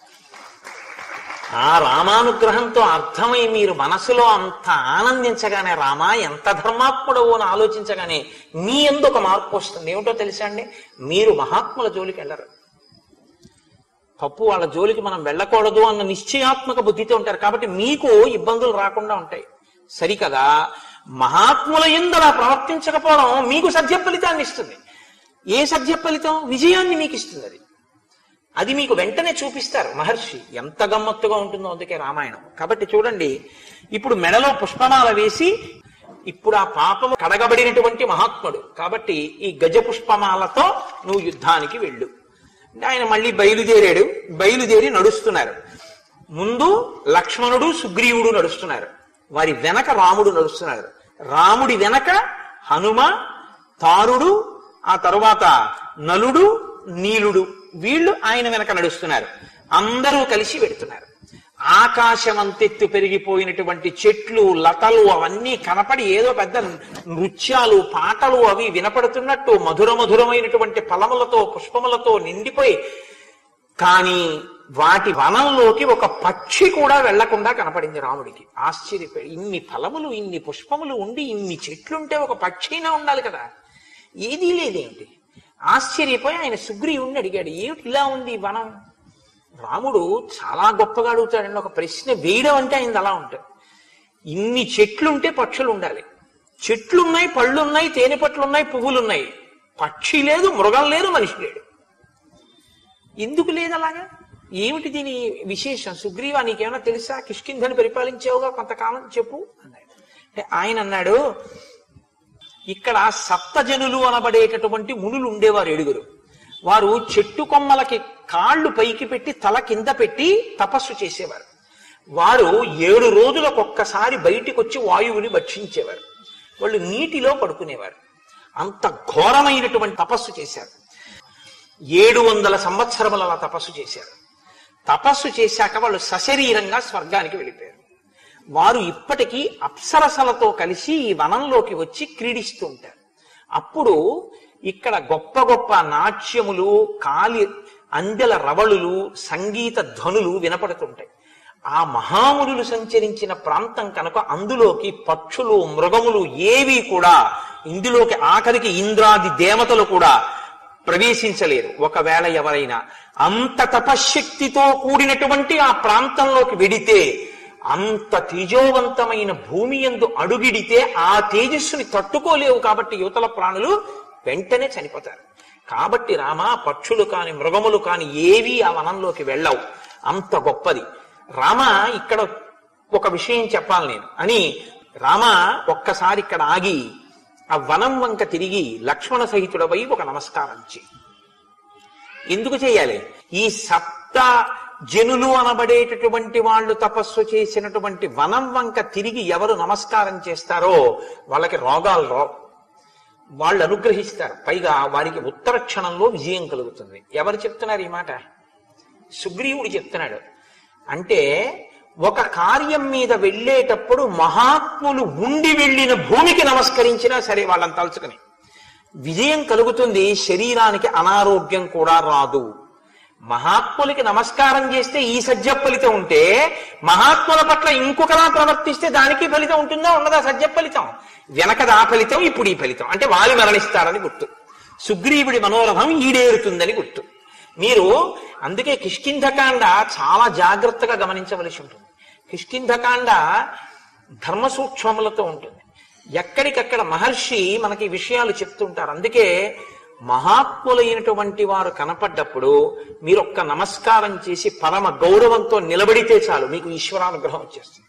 Speaker 1: ఆ రామానుగ్రహంతో అర్థమై మీరు మనసులో అంత ఆనందించగానే, రామా ఎంత ధర్మాత్ముడవు అని ఆలోచించగానే మీ యందు ఒక మార్పు వస్తుంది. ఏమిటో తెలుసా అండి? మీరు మహాత్ముల జోలికి వెళ్ళరు. తప్పు వాళ్ళ జోలికి మనం వెళ్ళకూడదు అన్న నిశ్చయాత్మక బుద్ధితో ఉంటారు. కాబట్టి మీకు ఇబ్బందులు రాకుండా ఉంటాయి. సరికదా? మహాత్ముల యందు అలా ప్రవర్తించకపోవడం మీకు సత్య ఫలితాన్ని ఇస్తుంది. ఏ సత్య ఫలితం? విజయాన్ని మీకు ఇస్తుంది. అది అది మీకు వెంటనే చూపిస్తారు మహర్షి. ఎంత గమ్మత్తుగా ఉంటుందో అందుకే రామాయణం. కాబట్టి చూడండి, ఇప్పుడు మెడలో పుష్పమాల వేసి, ఇప్పుడు ఆ పాపము కడగబడినటువంటి మహాత్ముడు కాబట్టి ఈ గజ పుష్పమాలతో నువ్వు యుద్ధానికి వెళ్ళు. ఆయన మళ్ళీ బయలుదేరాడు. బయలుదేరి నడుస్తున్నారు. ముందు లక్ష్మణుడు సుగ్రీవుడు నడుస్తున్నారు, వారి వెనక రాముడు నడుస్తున్నారు. రాముడి వెనక హనుమ, తారుడు, ఆ తరువాత నలుడు, నీలుడు, వీళ్ళు ఆయన వెనక నడుస్తున్నారు. అందరూ కలిసి వెడుతున్నారు. ఆకాశం అంతెత్తు పెరిగిపోయినటువంటి చెట్లు, లతలు అవన్నీ కనపడి ఏదో పెద్ద నృత్యాలు, పాటలు అవి వినపడుతున్నట్టు మధుర మధురమైనటువంటి ఫలములతో, పుష్పములతో నిండిపోయి, కానీ వాటి వనంలోకి ఒక పక్షి కూడా వెళ్లకుండా కనపడింది రాముడికి. ఆశ్చర్యపోయి, ఇన్ని ఫలములు, ఇన్ని పుష్పములు ఉండి ఇన్ని చెట్లుంటే ఒక పక్షి అయినా ఉండాలి కదా, ఏదీ లేదేమిటి? ఆశ్చర్యపోయి ఆయన సుగ్రీవుణ్ణి అడిగాడు, ఏమిటి ఇలా ఉంది వనం? రాముడు చాలా గొప్పగా అడుగుతాడండి. ఒక ప్రశ్న వేయడం అంటే ఆయన అలా ఉంటాడు. ఇన్ని చెట్లుంటే పక్షులు ఉండాలి. చెట్లున్నాయి, పళ్ళున్నాయి, తేనె పట్లున్నాయి, పువ్వులున్నాయి, పక్షి లేదు, మృగం లేదు, మనిషి లేడు. ఎందుకు లేదు అలాగా? ఏమిటి దీని విశేషం? సుగ్రీవా, నీకేమైనా తెలుసా? కిష్కింధని పరిపాలించావుగా కొంతకాలం, చెప్పు అన్నాడు. అంటే ఆయన అన్నాడు, ఇక్కడ సప్తజనులు అనబడేటటువంటి మునులు ఉండేవారు, ఏడుగురు. వారు చెట్టు కొమ్మలకి కాళ్ళు పైకి పెట్టి తల కింద పెట్టి తపస్సు చేసేవారు. వారు ఏడు రోజులకు ఒక్కసారి బయటికి వచ్చి వాయువుని భక్షించేవారు. వాళ్ళు నీటిలో పడుకునేవారు. అంత ఘోరమైనటువంటి తపస్సు చేశారు. ఏడు వందల సంవత్సరముల తపస్సు చేశారు. తపస్సు చేశాక వాళ్ళు సశరీరంగా స్వర్గానికి వెళ్ళిపోయారు. వారు ఇప్పటికీ అప్సరసలతో కలిసి ఈ వనంలోకి వచ్చి క్రీడిస్తూ ఉంటారు. అప్పుడు ఇక్కడ గొప్ప గొప్ప నాట్యములు, కాలి అందెల రవళులు, సంగీత ధ్వనులు వినపడుతుంటాయి. ఆ మహామునులు సంచరించిన ప్రాంతం కనుక అందులోకి పక్షులు, మృగములు ఏవి కూడా, ఇందులోకి ఆఖరికి ఇంద్రాది దేవతలు కూడా ప్రవేశించలేరు. ఒకవేళ ఎవరైనా అంత తపశ్శక్తితో కూడినటువంటి ఆ ప్రాంతంలోకి వెడితే, అంత తేజోవంతమైన భూమి యందు అడుగిడితే ఆ తేజస్సుని తట్టుకోలేవు. కాబట్టి యువతల ప్రాణులు వెంటనే చనిపోతారు. కాబట్టి రామ, పక్షులు కాని మృగములు కాని ఏవి ఆ వనంలోకి వెళ్ళవు. అంత గొప్పది. రామ, ఇక్కడ ఒక విషయం చెప్పాలి నేను అని రామ ఒక్కసారి ఇక్కడ ఆగి ఆ వనం వంక తిరిగి లక్ష్మణ సహితుడవై ఒక నమస్కారం చేయి. ఎందుకు చేయాలి? ఈ సప్త జనులు అనబడేటటువంటి వాళ్ళు తపస్సు చేసినటువంటి వనం వంక తిరిగి ఎవరు నమస్కారం చేస్తారో వాళ్ళకి రోగాలు రావు, వాళ్ళు అనుగ్రహిస్తారు. పైగా వారికి ఉత్తర క్షణంలో విజయం కలుగుతుంది. ఎవరు చెప్తున్నారు ఈ మాట? సుగ్రీవుడు చెప్తున్నాడు. అంటే ఒక కార్యం మీద వెళ్ళేటప్పుడు మహాత్ములు ఉండి వెళ్ళిన భూమికి నమస్కరించినా సరే వాళ్ళని తలుచుకుని విజయం కలుగుతుంది. శరీరానికి అనారోగ్యం కూడా రాదు. మహాత్ములకి నమస్కారం చేస్తే ఈ సజ్జ ఫలితం ఉంటే, మహాత్ముల పట్ల ఇంకొకలా ప్రవర్తిస్తే దానికి ఫలితం ఉంటుందా ఉండదా? సజ్జ ఫలితం వెనకదా ఫలితం, ఇప్పుడు ఈ ఫలితం. అంటే వాళ్ళు మరణిస్తారని గుర్తు. సుగ్రీవుడి మనోరథం ఈడేరుతుందని గుర్తు. మీరు అందుకే కిష్కింధకాండ చాలా జాగ్రత్తగా గమనించవలసి ఉంటుంది. కిష్కింధకాండ ధర్మ సూక్ష్మములతో ఉంటుంది. ఎక్కడికక్కడ మహర్షి మనకి విషయాలు చెప్తుంటారు. అందుకే మహాత్ములైనటువంటి వారు కనపడ్డప్పుడు మీరు ఒక్క నమస్కారం చేసి పరమ గౌరవంతో నిలబడితే చాలు, మీకు ఈశ్వరానుగ్రహం వచ్చేస్తుంది.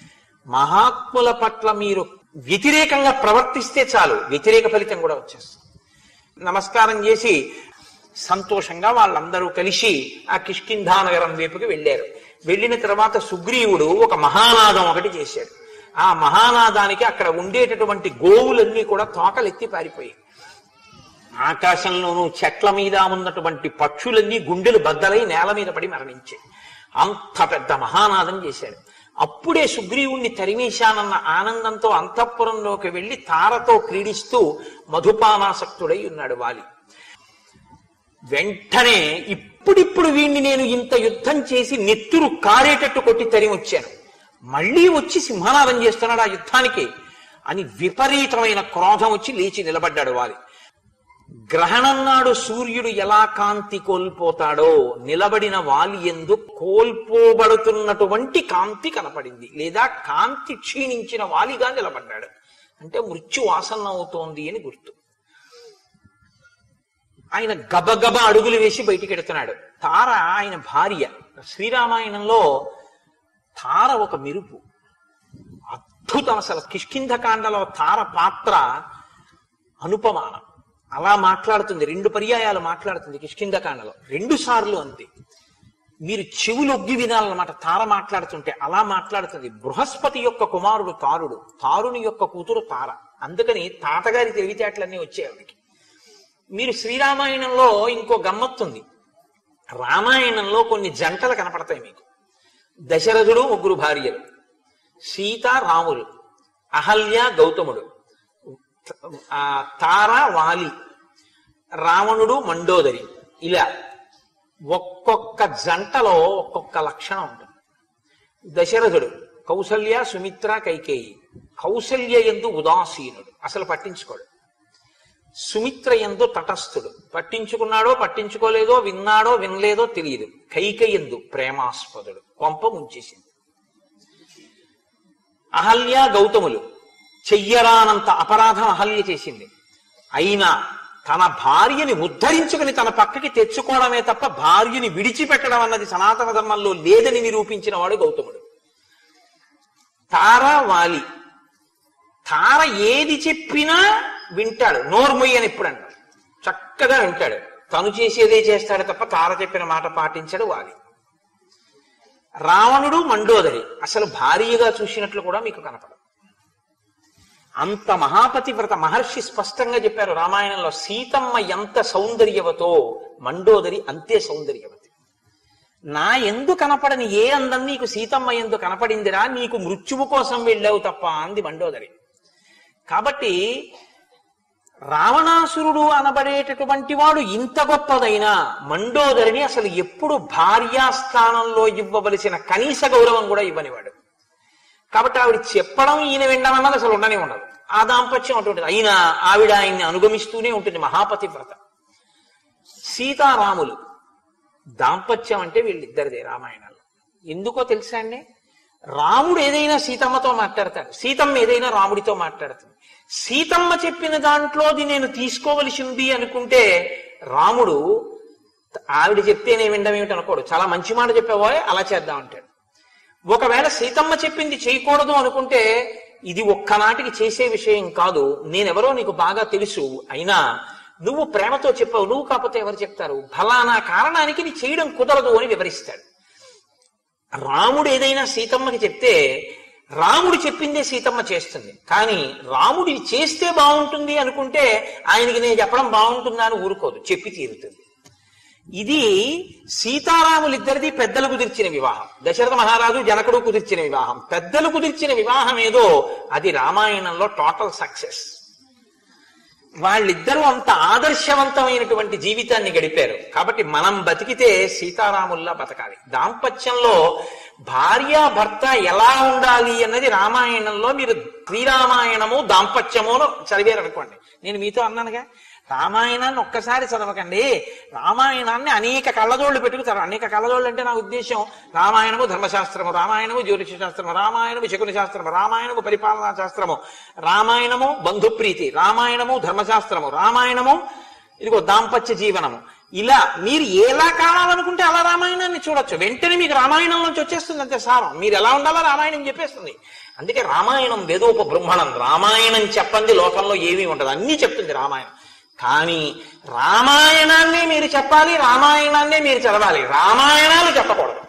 Speaker 1: మహాత్ముల పట్ల మీరు వ్యతిరేకంగా ప్రవర్తిస్తే చాలు, వ్యతిరేక ఫలితం కూడా వచ్చేస్తుంది. నమస్కారం చేసి సంతోషంగా వాళ్ళందరూ కలిసి ఆ కిష్కింధానగరం వైపుకి వెళ్ళారు. వెళ్ళిన తర్వాత సుగ్రీవుడు ఒక మహానాదం ఒకటి చేశాడు. ఆ మహానాదానికి అక్కడ ఉండేటటువంటి గోవులన్నీ కూడా తోకలెత్తి పారిపోయాయి. ఆకాశంలోనూ చెట్ల మీద ఉన్నటువంటి పక్షులన్నీ గుండెలు బద్దలై నేల మీద పడి మరణించాయి. అంత పెద్ద మహానాదం చేశాడు. అప్పుడే సుగ్రీవుణ్ణి తరిమేశానన్న ఆనందంతో అంతఃపురంలోకి వెళ్లి తారతో క్రీడిస్తూ మధుపానాసక్తుడై ఉన్నాడు వాలి. వెంటనే ఇప్పుడిప్పుడు వీణ్ణి నేను ఇంత యుద్ధం చేసి నెత్తురు కారేటట్టు కొట్టి తరిమి వచ్చాను, మళ్లీ వచ్చి సింహనాదం చేస్తున్నాడు ఆ యుద్ధానికి అని విపరీతమైన క్రోధం వచ్చి లేచి నిలబడ్డాడు వాలి. గ్రహణం నాడు సూర్యుడు ఎలా కాంతి కోల్పోతాడో నిలబడిన వాలి యందు కోల్పోబడుతున్నటువంటి కాంతి కనపడింది. లేదా కాంతి క్షీణించిన వాలిగా నిలబడ్డాడు. అంటే మృత్యు ఆసన్న అవుతోంది అని గుర్తు. ఆయన గబగబ అడుగులు వేసి బయటికి ఎడుతున్నాడు. తార ఆయన భార్య. శ్రీరామాయణంలో తార ఒక మెరుపు, అద్భుతం. అసలు కిష్కింధకాండలో తార పాత్ర అనుపమానం. అలా మాట్లాడుతుంది, రెండు పర్యాయాలు మాట్లాడుతుంది కిష్కింధకాండలో, రెండు సార్లు అంతే. మీరు చెవులు ఒగ్గి వినాలన్నమాట తార మాట్లాడుతుంటే. అలా మాట్లాడుతుంది. బృహస్పతి యొక్క కుమారుడు తారుడు, తారుని యొక్క కూతురు తార. అందుకని తాతగారి తెలివితేటలన్నీ వచ్చాయి ఆవిడికి. మీరు శ్రీరామాయణంలో ఇంకో గమ్మత్తుంది. రామాయణంలో కొన్ని జంటలు కనపడతాయి మీకు. దశరథుడు ముగ్గురు భార్యలు, సీత రాములు, అహల్య గౌతముడు, ఆ తార వాలి, రావణుడు మండోదరి. ఇలా ఒక్కొక్క జంటలో ఒక్కొక్క లక్షణం ఉంటుంది. దశరథుడు కౌసల్య సుమిత్ర కైకేయి. కౌసల్య యందు ఉదాసీనుడు, అసలు పట్టించుకోడు. సుమిత్ర యందు తటస్థుడు, పట్టించుకున్నాడో పట్టించుకోలేదో, విన్నాడో వినలేదో తెలియదు. కైకేయి యందు ప్రేమాస్పదుడు, కొంప ముంచేసింది. అహల్య గౌతములు చెయ్యరానంత అపరాధం అహల్య చేసింది. అయినా తన భార్యని ఉద్ధరించుకుని తన పక్కకి తెచ్చుకోవడమే తప్ప భార్యని విడిచిపెట్టడం అన్నది సనాతన ధర్మంలో లేదని నిరూపించిన వాడు గౌతముడు. తార వాలి. తార ఏది చెప్పినా వింటాడు, నోర్మొయ్యి అని ఎప్పుడు అంటాడు, చక్కగా వింటాడు. తను చేసేదే చేస్తాడు తప్ప తార చెప్పిన మాట పాటించాడు వాలి. రావణుడు మండోదరి అసలు భార్యగా చూసినట్లు కూడా మీకు కనపడదు. అంత మహాపతివ్రత. మహర్షి స్పష్టంగా చెప్పారు రామాయణంలో, సీతమ్మ ఎంత సౌందర్యవతో మండోదరి అంతే సౌందర్యవతి. నా ఎందు కనపడని ఏ అందం నీకు సీతమ్మ ఎందు కనపడిందిరా, నీకు మృత్యువు కోసం వెళ్ళావు తప్ప అంది మండోదరి. కాబట్టి రావణాసురుడు అనబడేటటువంటి వాడు ఇంత గొప్పదైనా మండోదరిని అసలు ఎప్పుడు భార్యాస్థానంలో ఇవ్వవలసిన కనీస గౌరవం కూడా ఇవ్వనివాడు. కాబట్టి ఆవిడ చెప్పడం ఈయన వినడం అన్నది అసలు ఉండనే ఉండదు. ఆ దాంపత్యం అటువంటిది. అయినా ఆవిడ ఆయన్ని అనుగమిస్తూనే ఉంటుంది, మహాపతివ్రత. సీతారాములు దాంపత్యం అంటే వీళ్ళిద్దరిదే రామాయణంలో. ఎందుకో తెలుసా అండి, రాముడు ఏదైనా సీతమ్మతో మాట్లాడతాడు, సీతమ్మ ఏదైనా రాముడితో మాట్లాడుతుంది. సీతమ్మ చెప్పిన దాంట్లోది నేను తీసుకోవలసి ఉంది అనుకుంటే రాముడు ఆవిడ చెప్తేనే వినడం ఏమిటి అనుకోడు, చాలా మంచి మాట చెప్పావో అలా చేద్దాం అంటాడు. ఒకవేళ సీతమ్మ చెప్పింది చేయకూడదు అనుకుంటే ఇది ఒక్కనాటికి చేసే విషయం కాదు, నేనెవరో నీకు బాగా తెలుసు, అయినా నువ్వు ప్రేమతో చెప్పావు, నువ్వు కాకపోతే ఎవరు చెప్తారు, ఫలానా కారణానికి నీ చేయడం కుదరదు అని వివరిస్తాడు. రాముడు ఏదైనా సీతమ్మకి చెప్తే రాముడు చెప్పిందే సీతమ్మ చేస్తుంది. కానీ రాముడు చేస్తే బాగుంటుంది అనుకుంటే ఆయనకి నేను చెప్పడం బాగుంటుందా అని ఊరుకోదు, చెప్పి తీరుతుంది. ఇది సీతారాములిద్దరిది పెద్దలు కుదిర్చిన వివాహం. దశరథ మహారాజు జనకుడు కుదిర్చిన వివాహం. పెద్దలు కుదిర్చిన వివాహం ఏదో అది రామాయణంలో టోటల్ సక్సెస్. వాళ్ళిద్దరూ అంత ఆదర్శవంతమైనటువంటి జీవితాన్ని గడిపారు. కాబట్టి మనం బతికితే సీతారాముల్లా బతకాలి. దాంపత్యంలో భార్యాభర్త ఎలా ఉండాలి అన్నది రామాయణంలో మీరు శ్రీరామాయణము దాంపత్యము చదివారు అనుకోండి. నేను మీతో అన్నానుగా, రామాయణాన్ని ఒక్కసారి చదవకండి, రామాయణాన్ని అనేక కళ్ళజోళ్ళు పెట్టుకు చదవ. అనేక కళ్ళజోళ్ళు అంటే నా ఉద్దేశం రామాయణము ధర్మశాస్త్రము, రామాయణము జ్యోతిష శాస్త్రము, రామాయణము శకున శాస్త్రము, రామాయణము పరిపాలనా శాస్త్రము, రామాయణము బంధుప్రీతి, రామాయణము ధర్మశాస్త్రము, రామాయణము ఇదిగో దాంపత్య జీవనము. ఇలా మీరు ఎలా కావాలనుకుంటే అలా రామాయణాన్ని చూడొచ్చు. వెంటనే మీకు రామాయణం నుంచి వచ్చేస్తుంది అంతే సారం. మీరు ఎలా ఉండాలో రామాయణం చెప్పేస్తుంది. అందుకే రామాయణం వేదోప బ్రహ్మణం. రామాయణం చెప్పండి లోకంలో ఏమీ ఉండదు, అన్నీ చెప్తుంది రామాయణం. కానీ రామాయణాన్నే మీరు చెప్పాలి, రామాయణాన్నే మీరు చదవాలి, రామాయణాలు చెప్పకూడదు.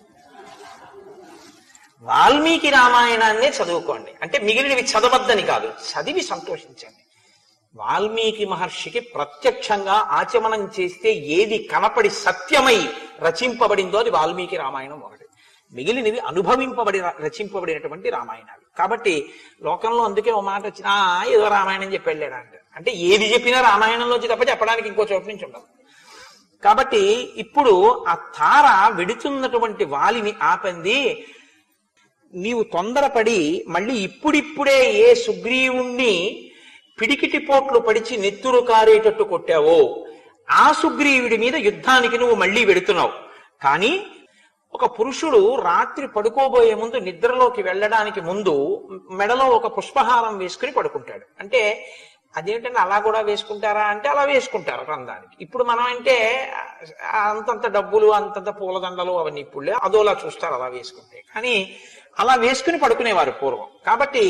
Speaker 1: వాల్మీకి రామాయణాన్నే చదువుకోండి, అంటే మిగిలినవి చదవద్దని కాదు, చదివి సంతోషించండి. వాల్మీకి మహర్షికి ప్రత్యక్షంగా ఆచమనం చేస్తే ఏది కనపడి సత్యమై రచింపబడిందో అది వాల్మీకి రామాయణం ఒకటి. మిగిలినవి అనుభవింపబడి రచింపబడినటువంటి రామాయణాలు. కాబట్టి లోకంలో అందుకే ఓ మాట వచ్చినా ఏదో రామాయణం చెప్పి వెళ్ళాడు అంట, అంటే ఏది చెప్పినా రామాయణంలోంచి తప్ప చెప్పడానికి ఇంకో చోటు నుంచి ఉండదు. కాబట్టి ఇప్పుడు ఆ తార వెడుతున్నటువంటి వాలిని ఆపంది. నీవు తొందరపడి మళ్ళీ ఇప్పుడిప్పుడే ఏ సుగ్రీవుణ్ణి పిడికిటి పోట్లు పడిచి నెత్తురు కారేటట్టు కొట్టావో ఆ సుగ్రీవుడి మీద యుద్ధానికి నువ్వు మళ్ళీ వెడుతున్నావు. కానీ ఒక పురుషుడు రాత్రి పడుకోబోయే ముందు, నిద్రలోకి వెళ్ళడానికి ముందు మెడలో ఒక పుష్పహారం వేసుకుని పడుకుంటాడు. అంటే అదేంటంటే అలా కూడా వేసుకుంటారా అంటే అలా వేసుకుంటారు రంధానికి. ఇప్పుడు మనం అంటే అంతంత డబ్బులు అంతంత పూలదండలు అవన్నీ ఇప్పుడు అదోలా చూస్తారు అలా వేసుకుంటే. కానీ అలా వేసుకుని పడుకునేవారు పూర్వం. కాబట్టి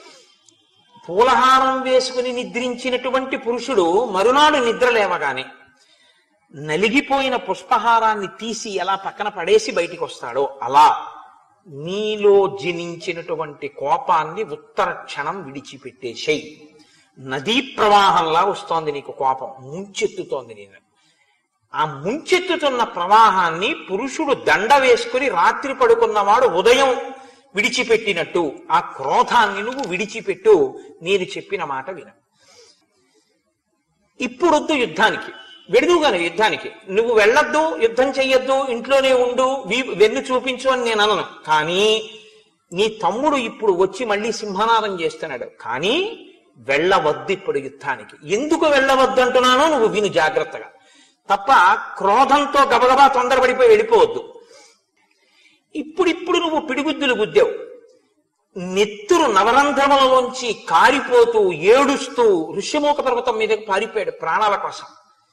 Speaker 1: పూలహారం వేసుకుని నిద్రించినటువంటి పురుషుడు మరునాడు నిద్ర లేవగానే నలిగిపోయిన పుష్పహారాన్ని తీసి ఎలా పక్కన పడేసి బయటికి వస్తాడో అలా నీలో జనించినటువంటి కోపాన్ని ఉత్తర క్షణం విడిచిపెట్టేసేయ్. నదీ ప్రవాహంలా వస్తోంది నీకు కోపం, ముంచెత్తుతోంది నేను. ఆ ముంచెత్తుతున్న ప్రవాహాన్ని పురుషుడు దండ వేసుకుని రాత్రి పడుకున్నవాడు ఉదయం విడిచిపెట్టినట్టు ఆ క్రోధాన్ని నువ్వు విడిచిపెట్టు. నేను చెప్పిన మాట విన. ఇప్పుడొద్దు యుద్ధానికి, వెడుదుగానే యుద్ధానికి నువ్వు వెళ్ళొద్దు, యుద్ధం చెయ్యొద్దు, ఇంట్లోనే ఉండు, వెన్ను చూపించు అని నేను అనను. కానీ నీ తమ్ముడు ఇప్పుడు వచ్చి మళ్ళీ సింహనాదం చేస్తున్నాడు. కానీ వెళ్ళవద్దు ఇప్పుడు యుద్ధానికి. ఎందుకు వెళ్ళవద్దు అంటున్నానో నువ్వు విను జాగ్రత్తగా. తప్ప క్రోధంతో గబగబా తొందరపడిపోయి వెళ్ళిపోవద్దు. ఇప్పుడిప్పుడు నువ్వు పిడిగుద్దులు గుద్దావు, నెత్తురు నవరంధ్రములలోంచి కారిపోతూ ఏడుస్తూ ఋష్యమూక పర్వతం మీదకి పారిపోయాడు ప్రాణాల కోసం.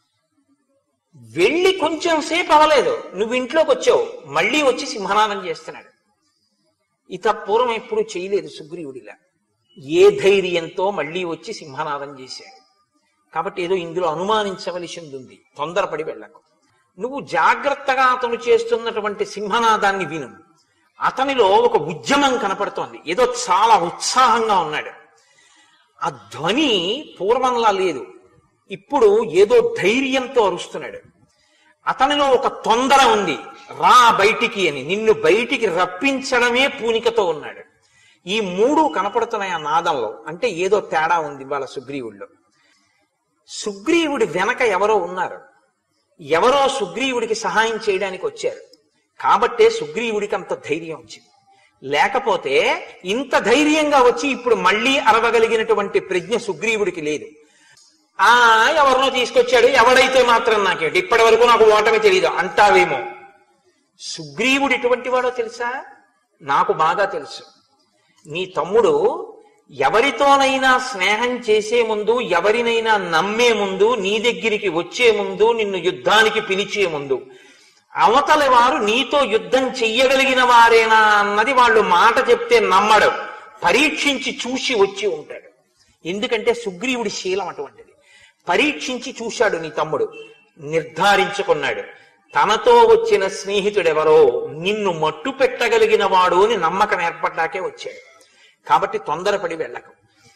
Speaker 1: వెళ్ళి కొంచెం సేపు అవ్వలేదు, నువ్వు ఇంట్లోకి వచ్చావు, మళ్ళీ వచ్చి సింహనాదం చేస్తున్నాడు. ఇత పూర్వం ఎప్పుడు చేయలేదు సుగ్రీవుడిలా. ఏ ధైర్యంతో మళ్ళీ వచ్చి సింహనాదం చేశాడు. కాబట్టి ఏదో ఇందులో అనుమానించవలసింది ఉంది, తొందరపడి వెళ్ళకు. నువ్వు జాగ్రత్తగా అతను చేస్తున్నటువంటి సింహనాదాన్ని విను. అతనిలో ఒక ఉద్యమం కనపడుతోంది, ఏదో చాలా ఉత్సాహంగా ఉన్నాడు. ఆ ధ్వని పూర్వంలా లేదు, ఇప్పుడు ఏదో ధైర్యంతో అరుస్తున్నాడు. అతనిలో ఒక తొందర ఉంది. రా బయటికి అని, నిన్ను బయటికి రప్పించడమే పూనికతో ఉన్నాడు. ఈ మూడు కనపడుతున్నాయి ఆ నాదంలో. అంటే ఏదో తేడా ఉంది వాళ్ళ సుగ్రీవుడిలో. సుగ్రీవుడి వెనక ఎవరో ఉన్నారు, ఎవరో సుగ్రీవుడికి సహాయం చేయడానికి వచ్చారు. కాబట్టే సుగ్రీవుడికి అంత ధైర్యం వచ్చింది. లేకపోతే ఇంత ధైర్యంగా వచ్చి ఇప్పుడు మళ్ళీ అరవగలిగినటువంటి ప్రజ్ఞ సుగ్రీవుడికి లేదు. ఆ ఎవరినో తీసుకొచ్చాడు, ఎవడైతే మాత్రం నాకేంటి, ఇప్పటి వరకు నాకు ఓటమి తెలియదు అంటావేమో. సుగ్రీవుడు ఎటువంటి వాడో తెలుసా? నాకు బాగా తెలుసు. నీ తమ్ముడు ఎవరితోనైనా స్నేహం చేసే ముందు, ఎవరినైనా నమ్మే ముందు, నీ దగ్గరికి వచ్చే ముందు, నిన్ను యుద్ధానికి పిలిచే ముందు అవతలి వారు నీతో యుద్ధం చెయ్యగలిగిన వారేనా అన్నది వాళ్ళు మాట చెప్తే నమ్మడం, పరీక్షించి చూసి వచ్చి ఉంటాడు. ఎందుకంటే సుగ్రీవుడి శీలం అటువంటిది. పరీక్షించి చూశాడు నీ తమ్ముడు, నిర్ధారించుకున్నాడు తనతో వచ్చిన స్నేహితుడెవరో నిన్ను మట్టు పెట్టగలిగిన వాడు అని నమ్మకం ఏర్పడ్డాకే వచ్చాడు. కాబట్టి తొందరపడి వెళ్ళకు.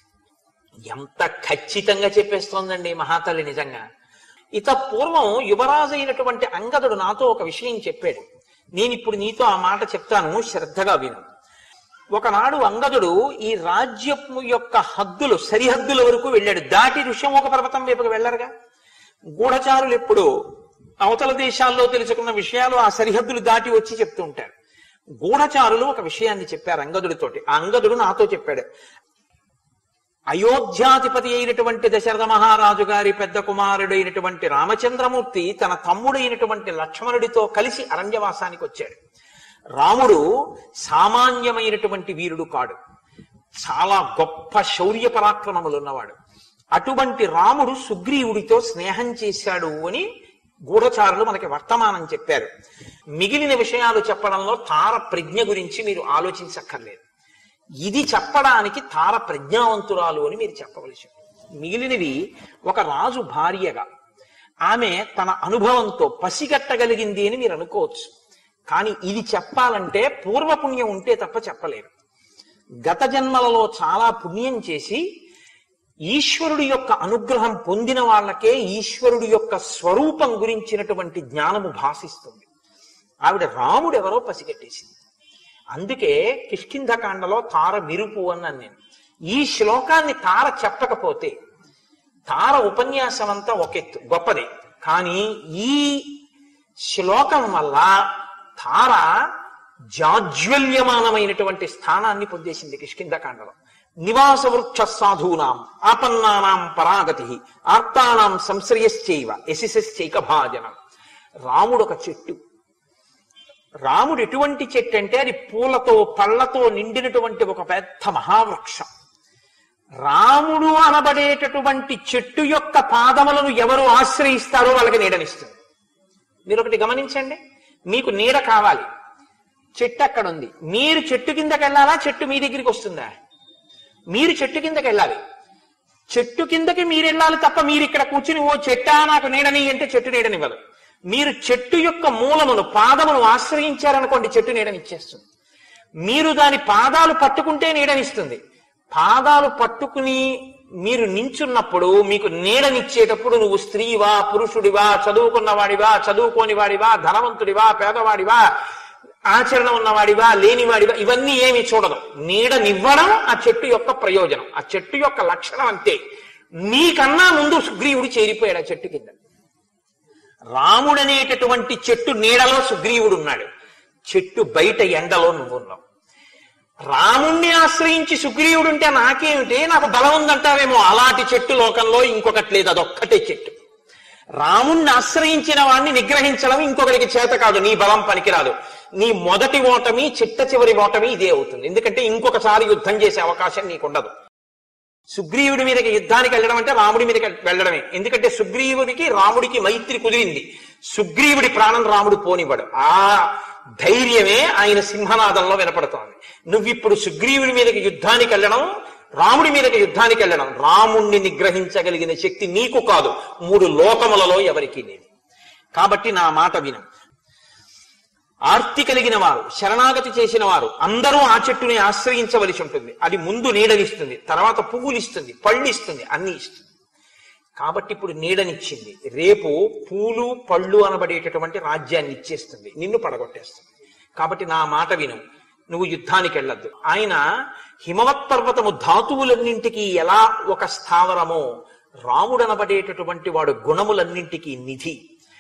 Speaker 1: ఎంత ఖచ్చితంగా చెప్పేస్తోందండి మహాతల్లి నిజంగా. ఇత పూర్వం యువరాజు అయినటువంటి అంగదుడు నాతో ఒక విషయం చెప్పాడు. నేను ఇప్పుడు నీతో ఆ మాట చెప్తాను, శ్రద్ధగా విను. ఒకనాడు అంగదుడు ఈ రాజ్యము యొక్క హద్దులు, సరిహద్దుల వరకు వెళ్ళాడు. దాటి ఋష్యమూక పర్వతం వైపుకు వెళ్ళరుగా. గూఢచారులు ఎప్పుడు అవతల దేశాల్లో తెలుసుకున్న విషయాలు ఆ సరిహద్దులు దాటి వచ్చి చెప్తూ ఉంటారు. గూఢచారులు ఒక విషయాన్ని చెప్పారు అంగదుడితోటి. ఆ అంగదుడు నాతో చెప్పాడు, అయోధ్యాధిపతి అయినటువంటి దశరథ మహారాజు గారి పెద్ద కుమారుడైనటువంటి రామచంద్రమూర్తి తన తమ్ముడైనటువంటి లక్ష్మణుడితో కలిసి అరణ్యవాసానికి వచ్చాడు. రాముడు సామాన్యమైనటువంటి వీరుడు కాడు, చాలా గొప్ప శౌర్య పరాక్రమములు ఉన్నవాడు. అటువంటి రాముడు సుగ్రీవుడితో స్నేహం చేశాడు అని గూఢచారులు మనకి వర్తమానం చెప్పారు. మిగిలిన విషయాలు చెప్పడంలో తార ప్రజ్ఞ గురించి మీరు ఆలోచించక్కర్లేదు. ఇది చెప్పడానికి తార ప్రజ్ఞావంతురాలు అని మీరు చెప్పవలసి. మిగిలినవి ఒక రాజు భార్యగా ఆమె తన అనుభవంతో పసిగట్టగలిగింది అని మీరు అనుకోవచ్చు. కానీ ఇది చెప్పాలంటే పూర్వపుణ్యం ఉంటే తప్ప చెప్పలేరు. గత జన్మలలో చాలా పుణ్యం చేసి ఈశ్వరుడి యొక్క అనుగ్రహం పొందిన వాళ్ళకే ఈశ్వరుడి యొక్క స్వరూపం గురించినటువంటి జ్ఞానము భాసిస్తుంది. ఆవిడ రాముడు ఎవరో పసిగట్టేసింది. అందుకే కిష్కింధకాండలో తార విరుపు అన్నాను నేను. ఈ శ్లోకాన్ని తార చెప్పకపోతే, తార ఉపన్యాసం అంతా ఒకెత్తు గొప్పదే, కానీ ఈ శ్లోకం వల్ల తార జాజ్వల్యమానమైనటువంటి స్థానాన్ని పొందేసింది కిష్కింధకాండలో. నివాస వృక్ష సాధూనాం ఆపన్నానాం పరాగతి ఆర్తానాం సంశ్రయశ్చైవ యశస్చైక భాజనం. రాముడు ఒక చెట్టు. రాముడు ఎటువంటి చెట్టు అంటే అది పూలతో పళ్లతో నిండినటువంటి ఒక పెద్ద మహావృక్షం. రాముడు అనబడేటటువంటి చెట్టు యొక్క పాదములను ఎవరు ఆశ్రయిస్తారో వాళ్ళకి నీడనిస్తుంది. మీరు ఒకటి గమనించండి, మీకు నీడ కావాలి, చెట్టు అక్కడ ఉంది, మీరు చెట్టు కిందకి వెళ్ళాలా, చెట్టు మీ దగ్గరికి వస్తుందా? మీరు చెట్టు కిందకి వెళ్ళాలి. చెట్టు కిందకి మీరు వెళ్ళాలి తప్ప మీరు ఇక్కడ కూర్చుని ఓ చెట్టా నాకు నీడని అంటే చెట్టు నీడనివ్వదు. మీరు చెట్టు యొక్క మూలమును పాదమును ఆశ్రయించారనుకోండి, చెట్టు నీడనిచ్చేస్తుంది. మీరు దాని పాదాలు పట్టుకుంటే నీడనిస్తుంది. పాదాలు పట్టుకుని మీరు నించున్నప్పుడు మీకు నీడనిచ్చేటప్పుడు నువ్వు స్త్రీవా, పురుషుడివా, చదువుకున్నవాడివా, చదువుకోని వాడివా, ధనవంతుడివా, పేదవాడివా, ఆచరణ ఉన్నవాడివా, లేనివాడివా, ఇవన్నీ ఏమి చూడదు. నీడనివ్వడం ఆ చెట్టు యొక్క ప్రయోజనం, ఆ చెట్టు యొక్క లక్షణం అంతే. నీకన్నా ముందు సుగ్రీవుడు చేరిపోయాడు ఆ చెట్టు కింద. రాముడనేటటువంటి చెట్టు నీడలో సుగ్రీవుడు ఉన్నాడు, చెట్టు బయట ఎండలో నువ్వున్నావు. రాముణ్ణి ఆశ్రయించి సుగ్రీవుడు ఉంటే నాకేమిటి, నాకు బలం ఉందంటావేమో. అలాంటి చెట్టు లోకంలో ఇంకొకటి లేదు, అదొక్కటే చెట్టు. రాముణ్ణి ఆశ్రయించిన వాణ్ణి నిగ్రహించడం ఇంకొకరికి చేత కాదు, నీ బలం పనికిరాదు. నీ మొదటి ఓటమి, చిట్ట చివరి ఓటమి ఇదే అవుతుంది. ఎందుకంటే ఇంకొకసారి యుద్ధం చేసే అవకాశం నీకుండదు. సుగ్రీవుడి మీదకి యుద్ధానికి వెళ్ళడం అంటే రాముడి మీదకి వెళ్ళడమే. ఎందుకంటే సుగ్రీవుడికి రాముడికి మైత్రి కుదిరింది. సుగ్రీవుడి ప్రాణం రాముడు పోనివ్వడు. ఆ ధైర్యమే ఆయన సింహనాదంలో వినపడుతోంది. నువ్విప్పుడు సుగ్రీవుడి మీదకి యుద్ధానికి వెళ్ళడం, రాముడి మీదకి యుద్ధానికి వెళ్ళడం, రాముణ్ణి నిగ్రహించగలిగిన శక్తి నీకు కాదు, మూడు లోకములలో ఎవరికీ లేదు. కాబట్టి నా మాట విను. ఆర్తి కలిగిన వారు, శరణాగతి చేసిన వారు అందరూ ఆ చెట్టుని ఆశ్రయించవలసి ఉంటుంది. అది ముందు నీడనిస్తుంది, తర్వాత పువ్వులు ఇస్తుంది, పళ్ళు ఇస్తుంది, అన్ని ఇస్తుంది. కాబట్టి ఇప్పుడు నీడనిచ్చింది, రేపు పూలు పళ్ళు అనబడేటటువంటి రాజ్యాన్ని ఇచ్చేస్తుంది, నిన్ను పడగొట్టేస్తుంది. కాబట్టి నా మాట విను, నువ్వు యుద్ధానికి వెళ్ళొద్దు. ఆయన హిమవత్ పర్వతము ధాతువులన్నింటికి ఎలా ఒక స్థావరమో రాముడనబడేటటువంటి వాడు గుణములన్నింటికి నిధి.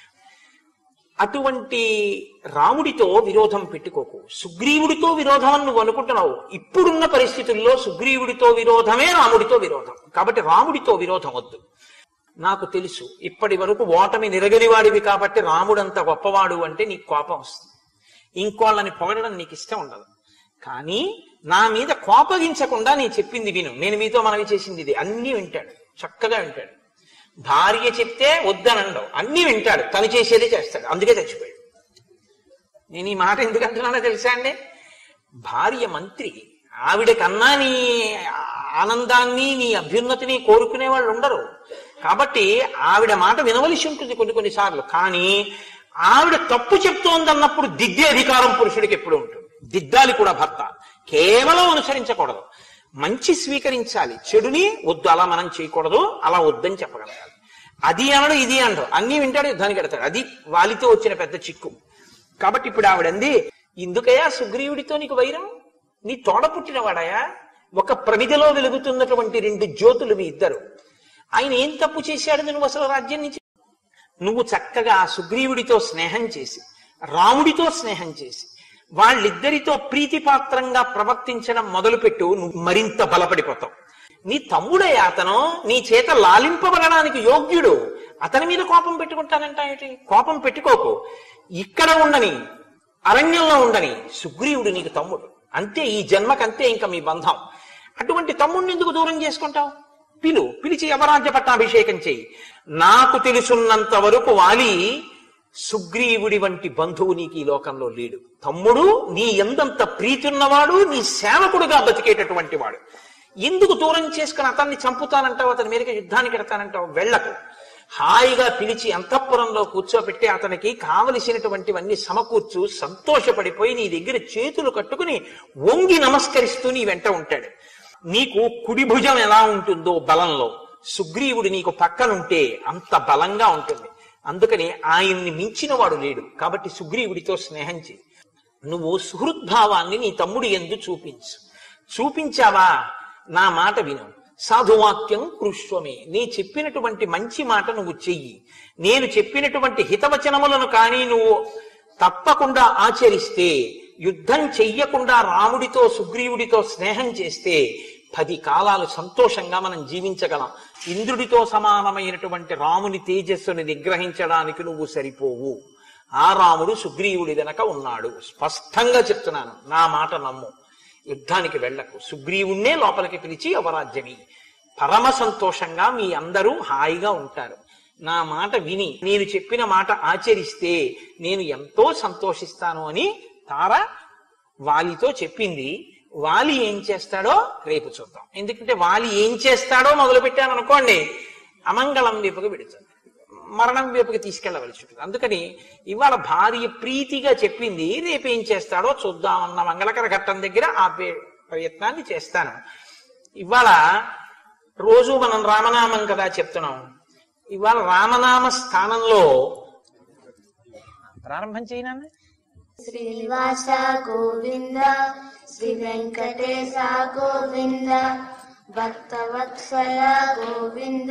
Speaker 1: అటువంటి రాముడితో విరోధం పెట్టుకోకు. సుగ్రీవుడితో విరోధం అని నువ్వు అనుకుంటున్నావు. ఇప్పుడున్న పరిస్థితుల్లో సుగ్రీవుడితో విరోధమే రాముడితో విరోధం. కాబట్టి రాముడితో విరోధం వద్దు. నాకు తెలుసు ఇప్పటి వరకు ఓటమి నిరగలివాడివి కాబట్టి రాముడంత గొప్పవాడు అంటే నీకు కోపం వస్తుంది, ఇంకోళ్ళని పొగడడం నీకు ఇష్టం ఉండదు. కానీ నా మీద కోపగించకుండా నేను చెప్పింది విను. నేను మీతో మనవి చేసింది ఇది. అన్నీ వింటాడు, చక్కగా వింటాడు. భార్య చెప్తే వద్దనండవు, అన్నీ వింటాడు, తను చేసేదే చేస్తాడు. అందుకే చచ్చిపోయాడు. నేను ఈ మాట ఎందుకంటున్నానో తెలుసా అండి? భార్య మంత్రి, ఆవిడ కన్నా నీ ఆనందాన్ని నీ అభ్యున్నతిని కోరుకునే వాళ్ళు ఉండరు. కాబట్టి ఆవిడ మాట వినవలసి ఉంటుంది కొన్ని కొన్నిసార్లు. కానీ ఆవిడ తప్పు చెప్తోందన్నప్పుడు దిద్దే అధికారం పురుషుడికి ఎప్పుడు ఉంటుంది. దిద్దాలి కూడా భర్త, కేవలం అనుసరించకూడదు. మంచి స్వీకరించాలి, చెడుని వద్దు అలా మనం చేయకూడదు, అలా వద్దని చెప్పగలగాలి. అది అనడు ఇది అనడు, అన్నీ వింటాడు, యుద్ధానికి ఎడతాడు. అది వాలితో వచ్చిన పెద్ద చిక్కు. కాబట్టి ఇప్పుడు ఆవిడంది, ఎందుకయ్యా సుగ్రీవుడితో నీకు వైరం? నీ తోడ పుట్టినవాడయా, ఒక ప్రమిదిలో వెలుగుతున్నటువంటి రెండు జ్యోతులు మీ ఇద్దరు. ఆయన ఏం తప్పు చేశాడు నువ్వు అసలు రాజ్యం నుంచి? నువ్వు చక్కగా సుగ్రీవుడితో స్నేహం చేసి రాముడితో స్నేహం చేసి వాళ్ళిద్దరితో ప్రీతిపాత్రంగా ప్రవర్తించడం మొదలుపెట్టు, నువ్వు మరింత బలపడిపోతావు. నీ తమ్ముడే అతను, నీ చేత లాలింపబడడానికి యోగ్యుడు, అతని మీద కోపం పెట్టుకుంటానంట ఏంటి? కోపం పెట్టుకోకు. ఇక్కడ ఉండని, అరణ్యంలో ఉండని, సుగ్రీవుడు నీకు తమ్ముడు అంతే, ఈ జన్మకంతే ఇంకా మీ బంధం. అటువంటి తమ్ముడిని ఎందుకు దూరం చేసుకుంటావు? పిలు, పిలిచి యవరాజ్య పట్టాభిషేకం చెయ్యి. నాకు తెలుసున్నంత వరకు వాలి సుగ్రీవుడి వంటి బంధువు నీకు ఈ లోకంలో లేడు. తమ్ముడు నీ ఎంతంత ప్రీతి ఉన్నవాడు, నీ సేవకుడుగా బతికేటటువంటి వాడు. ఎందుకు దూరం చేసుకుని అతన్ని చంపుతానంటావు, అతని మీదకి యుద్ధానికి ఎడతానంటావు? వెళ్ళకు. హాయిగా పిలిచి అంతఃపురంలో కూర్చోబెట్టి అతనికి కావలసినటువంటివన్నీ సమకూర్చు. సంతోషపడిపోయి నీ దగ్గర చేతులు కట్టుకుని వంగి నమస్కరిస్తూ నీ వెంట ఉంటాడు. నీకు కుడి భుజం ఎలా ఉంటుందో బలంలో, సుగ్రీవుడు నీకు పక్కనుంటే అంత బలంగా ఉంటుంది. అందుకని ఆయన్ని మించిన వాడు లేడు. కాబట్టి సుగ్రీవుడితో స్నేహం చేయి. నువ్వు సుహృద్భావాన్ని నీ తమ్ముడి యందు చూపించు. చూపించావా, నా మాట విను. సాధువాక్యం కృష్వమే, నీ చెప్పినటువంటి మంచి మాట నువ్వు చెయ్యి. నేను చెప్పినటువంటి హితవచనములను కానీ నువ్వు తప్పకుండా ఆచరిస్తే, యుద్ధం చెయ్యకుండా రాముడితో సుగ్రీవుడితో స్నేహం చేస్తే పది కాలాలు సంతోషంగా మనం జీవించగలం. ఇంద్రుడితో సమానమైనటువంటి రాముని తేజస్సుని నిగ్రహించడానికి నువ్వు సరిపోవు. ఆ రాముడు సుగ్రీవుడి వెనక ఉన్నాడు. స్పష్టంగా చెప్తున్నాను, నా మాట నమ్ము. యుద్ధానికి వెళ్లకు. సుగ్రీవుణ్ణే లోపలికి పిలిచి అవరాజ్యమి. పరమ సంతోషంగా మీ అందరూ హాయిగా ఉంటారు. నా మాట విని నేను చెప్పిన మాట ఆచరిస్తే నేను ఎంతో సంతోషిస్తాను అని తార వాలితో చెప్పింది. వాలి ఏం చేస్తాడో రేపు చూద్దాం. ఎందుకంటే వాలి ఏం చేస్తాడో మొదలు పెట్టామనుకోండి, అమంగళం వైపుకి పెడుతుంది, మరణం వైపుకి తీసుకెళ్లవలసి ఉంటుంది. అందుకని ఇవాళ భార్య ప్రీతిగా చెప్పింది, రేపు ఏం చేస్తాడో చూద్దామన్న మంగళకర ఘట్టం దగ్గర ఆపే ప్రయత్నాన్ని చేస్తాను. ఇవాళ రోజు మనం రామనామం కదా చెప్తున్నాం. ఇవాళ రామనామ స్థానంలో ప్రారంభం చేయనా?
Speaker 2: శ్రీనివాస గోవింద, శ్రీ వెంకటేశ గోవింద, భక్తవత్సల గోవింద,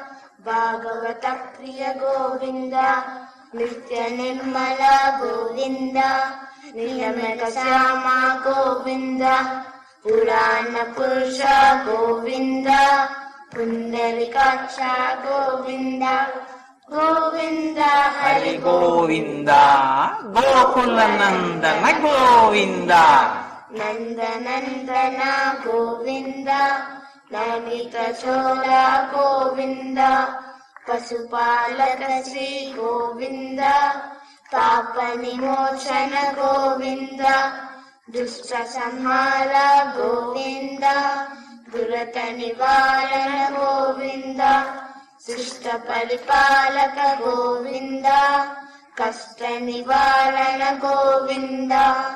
Speaker 2: భాగవత ప్రియ గోవింద, నిత్య నిర్మల గోవింద, నియమక శ్యామ గోవింద, పురాణ పురుష గోవింద, పుండరీకాక్ష గోవింద, గోవింద హరి
Speaker 1: గోవింద, గోకుల నందన గోవింద,
Speaker 2: నందనందన గోవింద, నమిత చోళ గోవింద, పశుపాలక శ్రీ గోవింద, పాప విమోచన గోవింద, దుష్ట సంహార గోవింద, దురత నివారణ గోవింద, శిష్ట పరిపాలక గోవింద, కష్ట నివారణ గోవింద,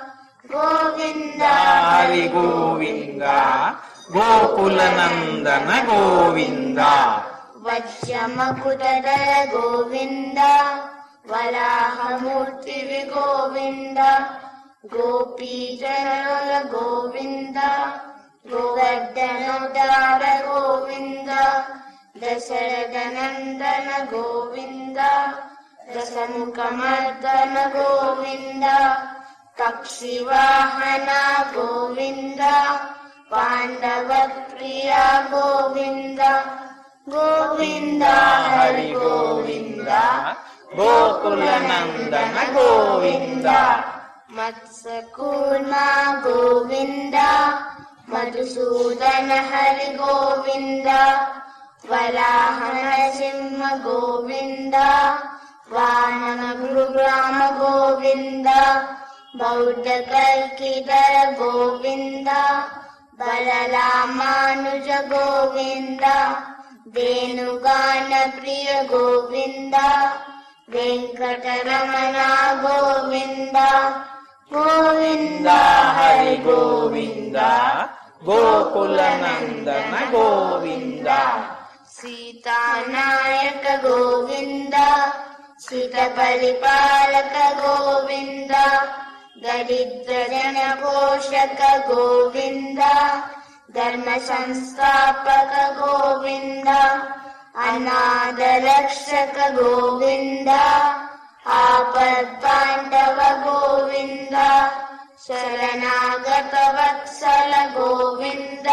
Speaker 2: గోవింద
Speaker 1: హరి గోవింద, గోకుల నందన గోవింద,
Speaker 2: వజ్రమకుటధర గోవింద వరాహమూర్తివి గోవింద గోపీజనుల గోవింద గోవర్ధనోదార గోవింద దశరథ నందన గోవింద దశముఖమర్దన గోవింద పక్షివాహన గోవింద పాండవ ప్రియ గోవింద గోవింద హరి గోవింద
Speaker 1: గోకుల నందన గోవింద
Speaker 2: మత్స్యకూర్మ గోవింద మధుసూదన హరి గోవింద వరాహ నరసింహ గోవింద వామన గురుగ్రామ గోవింద బౌద్ధ కల్కిధర గోవింద బలరామానుజ గోవింద వేణుగాన ప్రియ గోవింద వెంకటరమణ గోవింద గోవింద హరి గోవింద
Speaker 1: గోకుల నందన గోవింద
Speaker 2: సీతానాయక గోవింద సీత పరిపాలక గోవింద దరిద్ర జన పోషక గోవింద ధర్మ సంస్థాపక గోవింద అనాథ రక్షక గోవింద ఆపద్బాంధవ గోవింద శరణాగత వత్సల గోవింద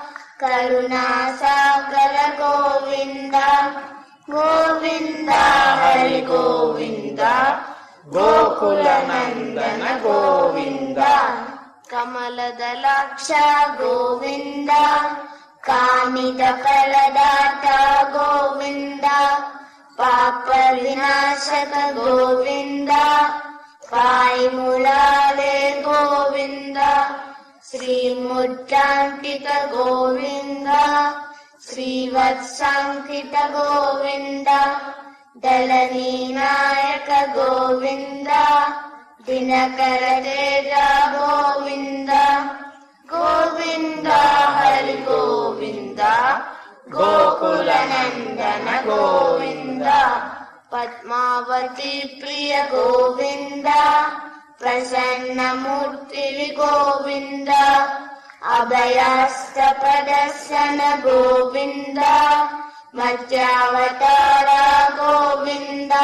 Speaker 2: కరుణాసాగర గోవింద గోవింద హరి గోవింద
Speaker 1: గోకుల నందన గోవింద
Speaker 2: కమలదలాక్ష గోవింద కామిత ఫలదాత గోవింద పాప వినాశక గోవింద పాయి మురాలే గోవింద శ్రీముద్రాంకిత గోవింద శ్రీవత్సాంకిత గోవింద దళనీ నాయక గోవింద దినకర తేజ గోవింద గోవింద హరి గోవింద గోకుల నందన గోవింద పద్మావతి ప్రియ గోవింద ప్రసన్నమూర్తి గోవింద అభయాస్త ప్రదర్శన గోవింద మధ్యావతార గోవింద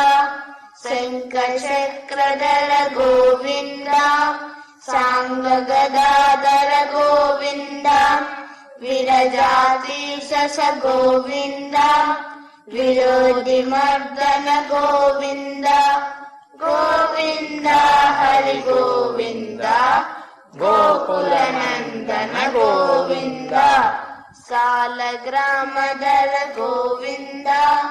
Speaker 2: శంఖచక్రధర గోవింద సాంగ గదాధర గోవింద విరజాతీశ గోవింద విరోధి మర్దన గోవింద గోవింద హరి గోవింద గోకుల నందన గోవింద సాలగ్రామధర గోవింద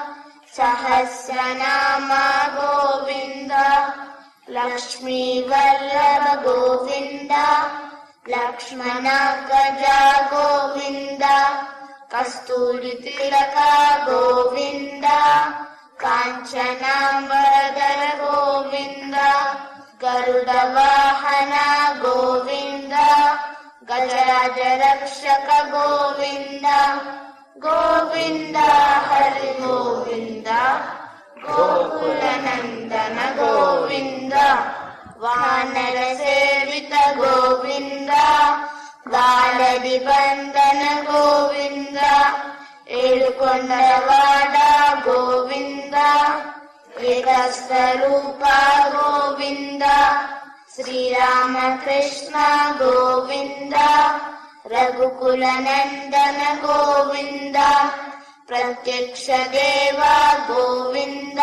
Speaker 2: సహస్రనామ గోవింద లక్ష్మీ వల్లభ గోవింద లక్ష్మణ గజ గోవింద కస్తూరి తిలక గోవింద కాంచనాంబరధర గోవింద గరుడ వాహన గోవింద గజరాజ రక్షక గోవింద గోవింద హరి గోవింద గోకుల నందన గోవింద వానర సేవిత గోవింద బాలది బంధన గోవింద ఏడుకొండవాడ గోవింద ఏకస్వరూప గోవింద శ్రీరామకృష్ణ గోవింద రఘుకుల నందన గోవింద ప్రత్యక్ష దేవ గోవింద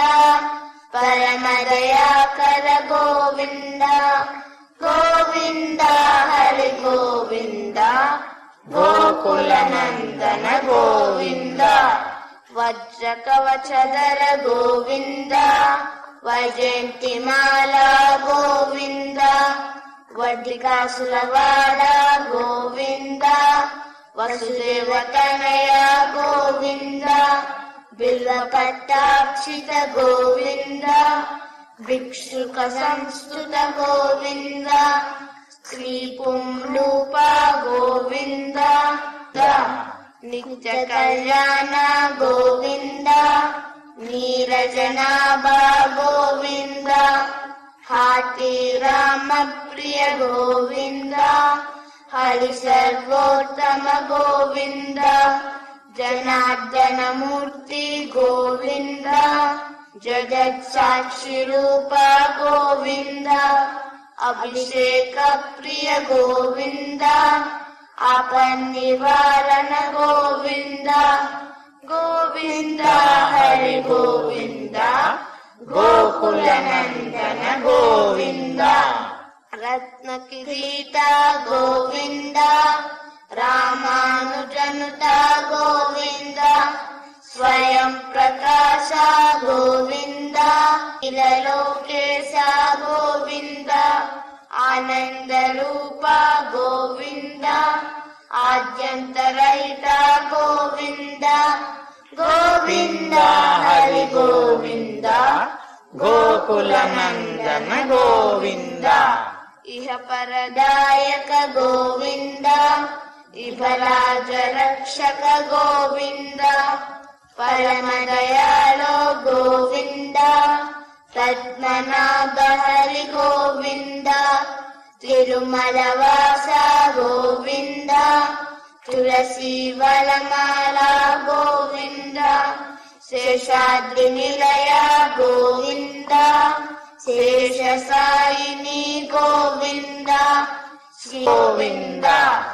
Speaker 2: పరమదయాకర గోవింద గోవింద హరి గోవింద గోకుల నందన గోవింద వజ్ర కవచధర గోవింద వైజయంతిమాల గోవింద వడ్డికాసులవాడ గోవింద వసుదేవ తనయ గోవింద బిల్వ పట్టాక్షిత గోవింద భిక్షుక సంస్థుత గోవింద శ్రీ పుండూప గోవింద నిత్య కళ్యాణ గోవింద నీరజనాభా గోవింద హాటి రామ ప్రియ గోవింద హరి సర్వోత్తమ గోవింద జనార్దన మూర్తి గోవింద జగత్ సాక్షి రూప గోవింద అభిషేక ప్రియ గోవింద ఆపన్నివారణ గోవింద గోవింద హరి గోవింద గోకుల నందన గోవింద రత్న కిరీట గోవింద రామానుజనుత గోవింద స్వయం ప్రకాశ గోవింద ఇలలోకేశ గోవింద ఆనంద రూప గోవింద ఆద్యంతరహిత గోవింద గోవింద హరి గోవింద గోకుల నందన గోవింద ఇహ పరదాయక గోవింద ఇహరాజ రక్షక గోవింద పరమ దయాళో గోవింద పద్మనాభ హరి గోవింద తిరుమల వాస గోవింద తులసి వనమాల గోవింద శేషాద్రి నిలయ గోవింద శేష సాయిని గోవింద శ్రీ గోవింద.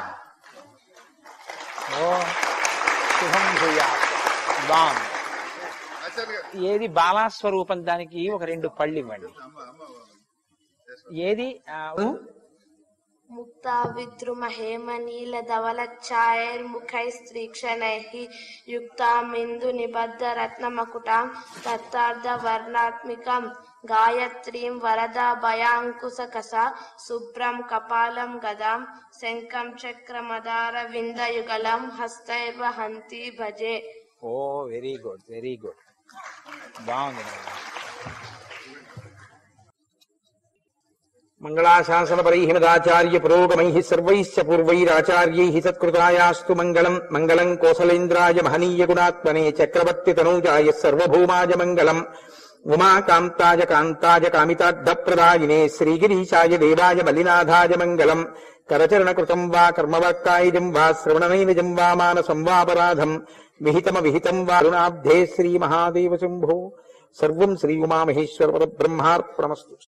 Speaker 1: శుభం భూయాత్. బాగుంది. ఏది బాలాస్వరూపం, దానికి ఒక రెండు పళ్ళు ఇవ్వండి. ఏది
Speaker 2: ముక్తా విద్రుమ హేమనీల ధవల ఛాయైర్ముఖై స్త్రీక్షణైః యుక్తామిందు నిబద్ధ రత్నమకుటాం తత్తార్థ వర్ణాత్మికం గాయత్రీం వరదా భయాంకుశకస శుభ్రం కపాలం గదాం శంఖం చక్రమదార విందయుగలం హస్తైర్వహంతి భజే.
Speaker 1: Oh very good, very good, బాగుంది. మంగళాశాసనపరైః మదాచార్య పురోగమైః సర్వైశ్చ పూర్వైరాచార్యైః సత్కృతాయాస్తు మంగళం. మంగళం కోసలేంద్రాయ మహనీయ గుణాత్మనే చక్రవర్తి తనూజాయ సర్వభౌమాయ మంగళం. ఉమాకాంతాయ కాంతాయ కామితార్థప్రదాయినే శ్రీగిరీశాయ దేవాయ మల్లినాథాయ మంగళం. కరచరణకృతం వా కర్మవర్కాయుజం వా శ్రవణనైనజం వా మానసం వాపరాధం విహితమ విహితం వా అరుణాబ్ధే శ్రీ మహాదేవ శంభో. సర్వం శ్రీ ఉమామహేశ్వర పరబ్రహ్మార్పణమస్తు.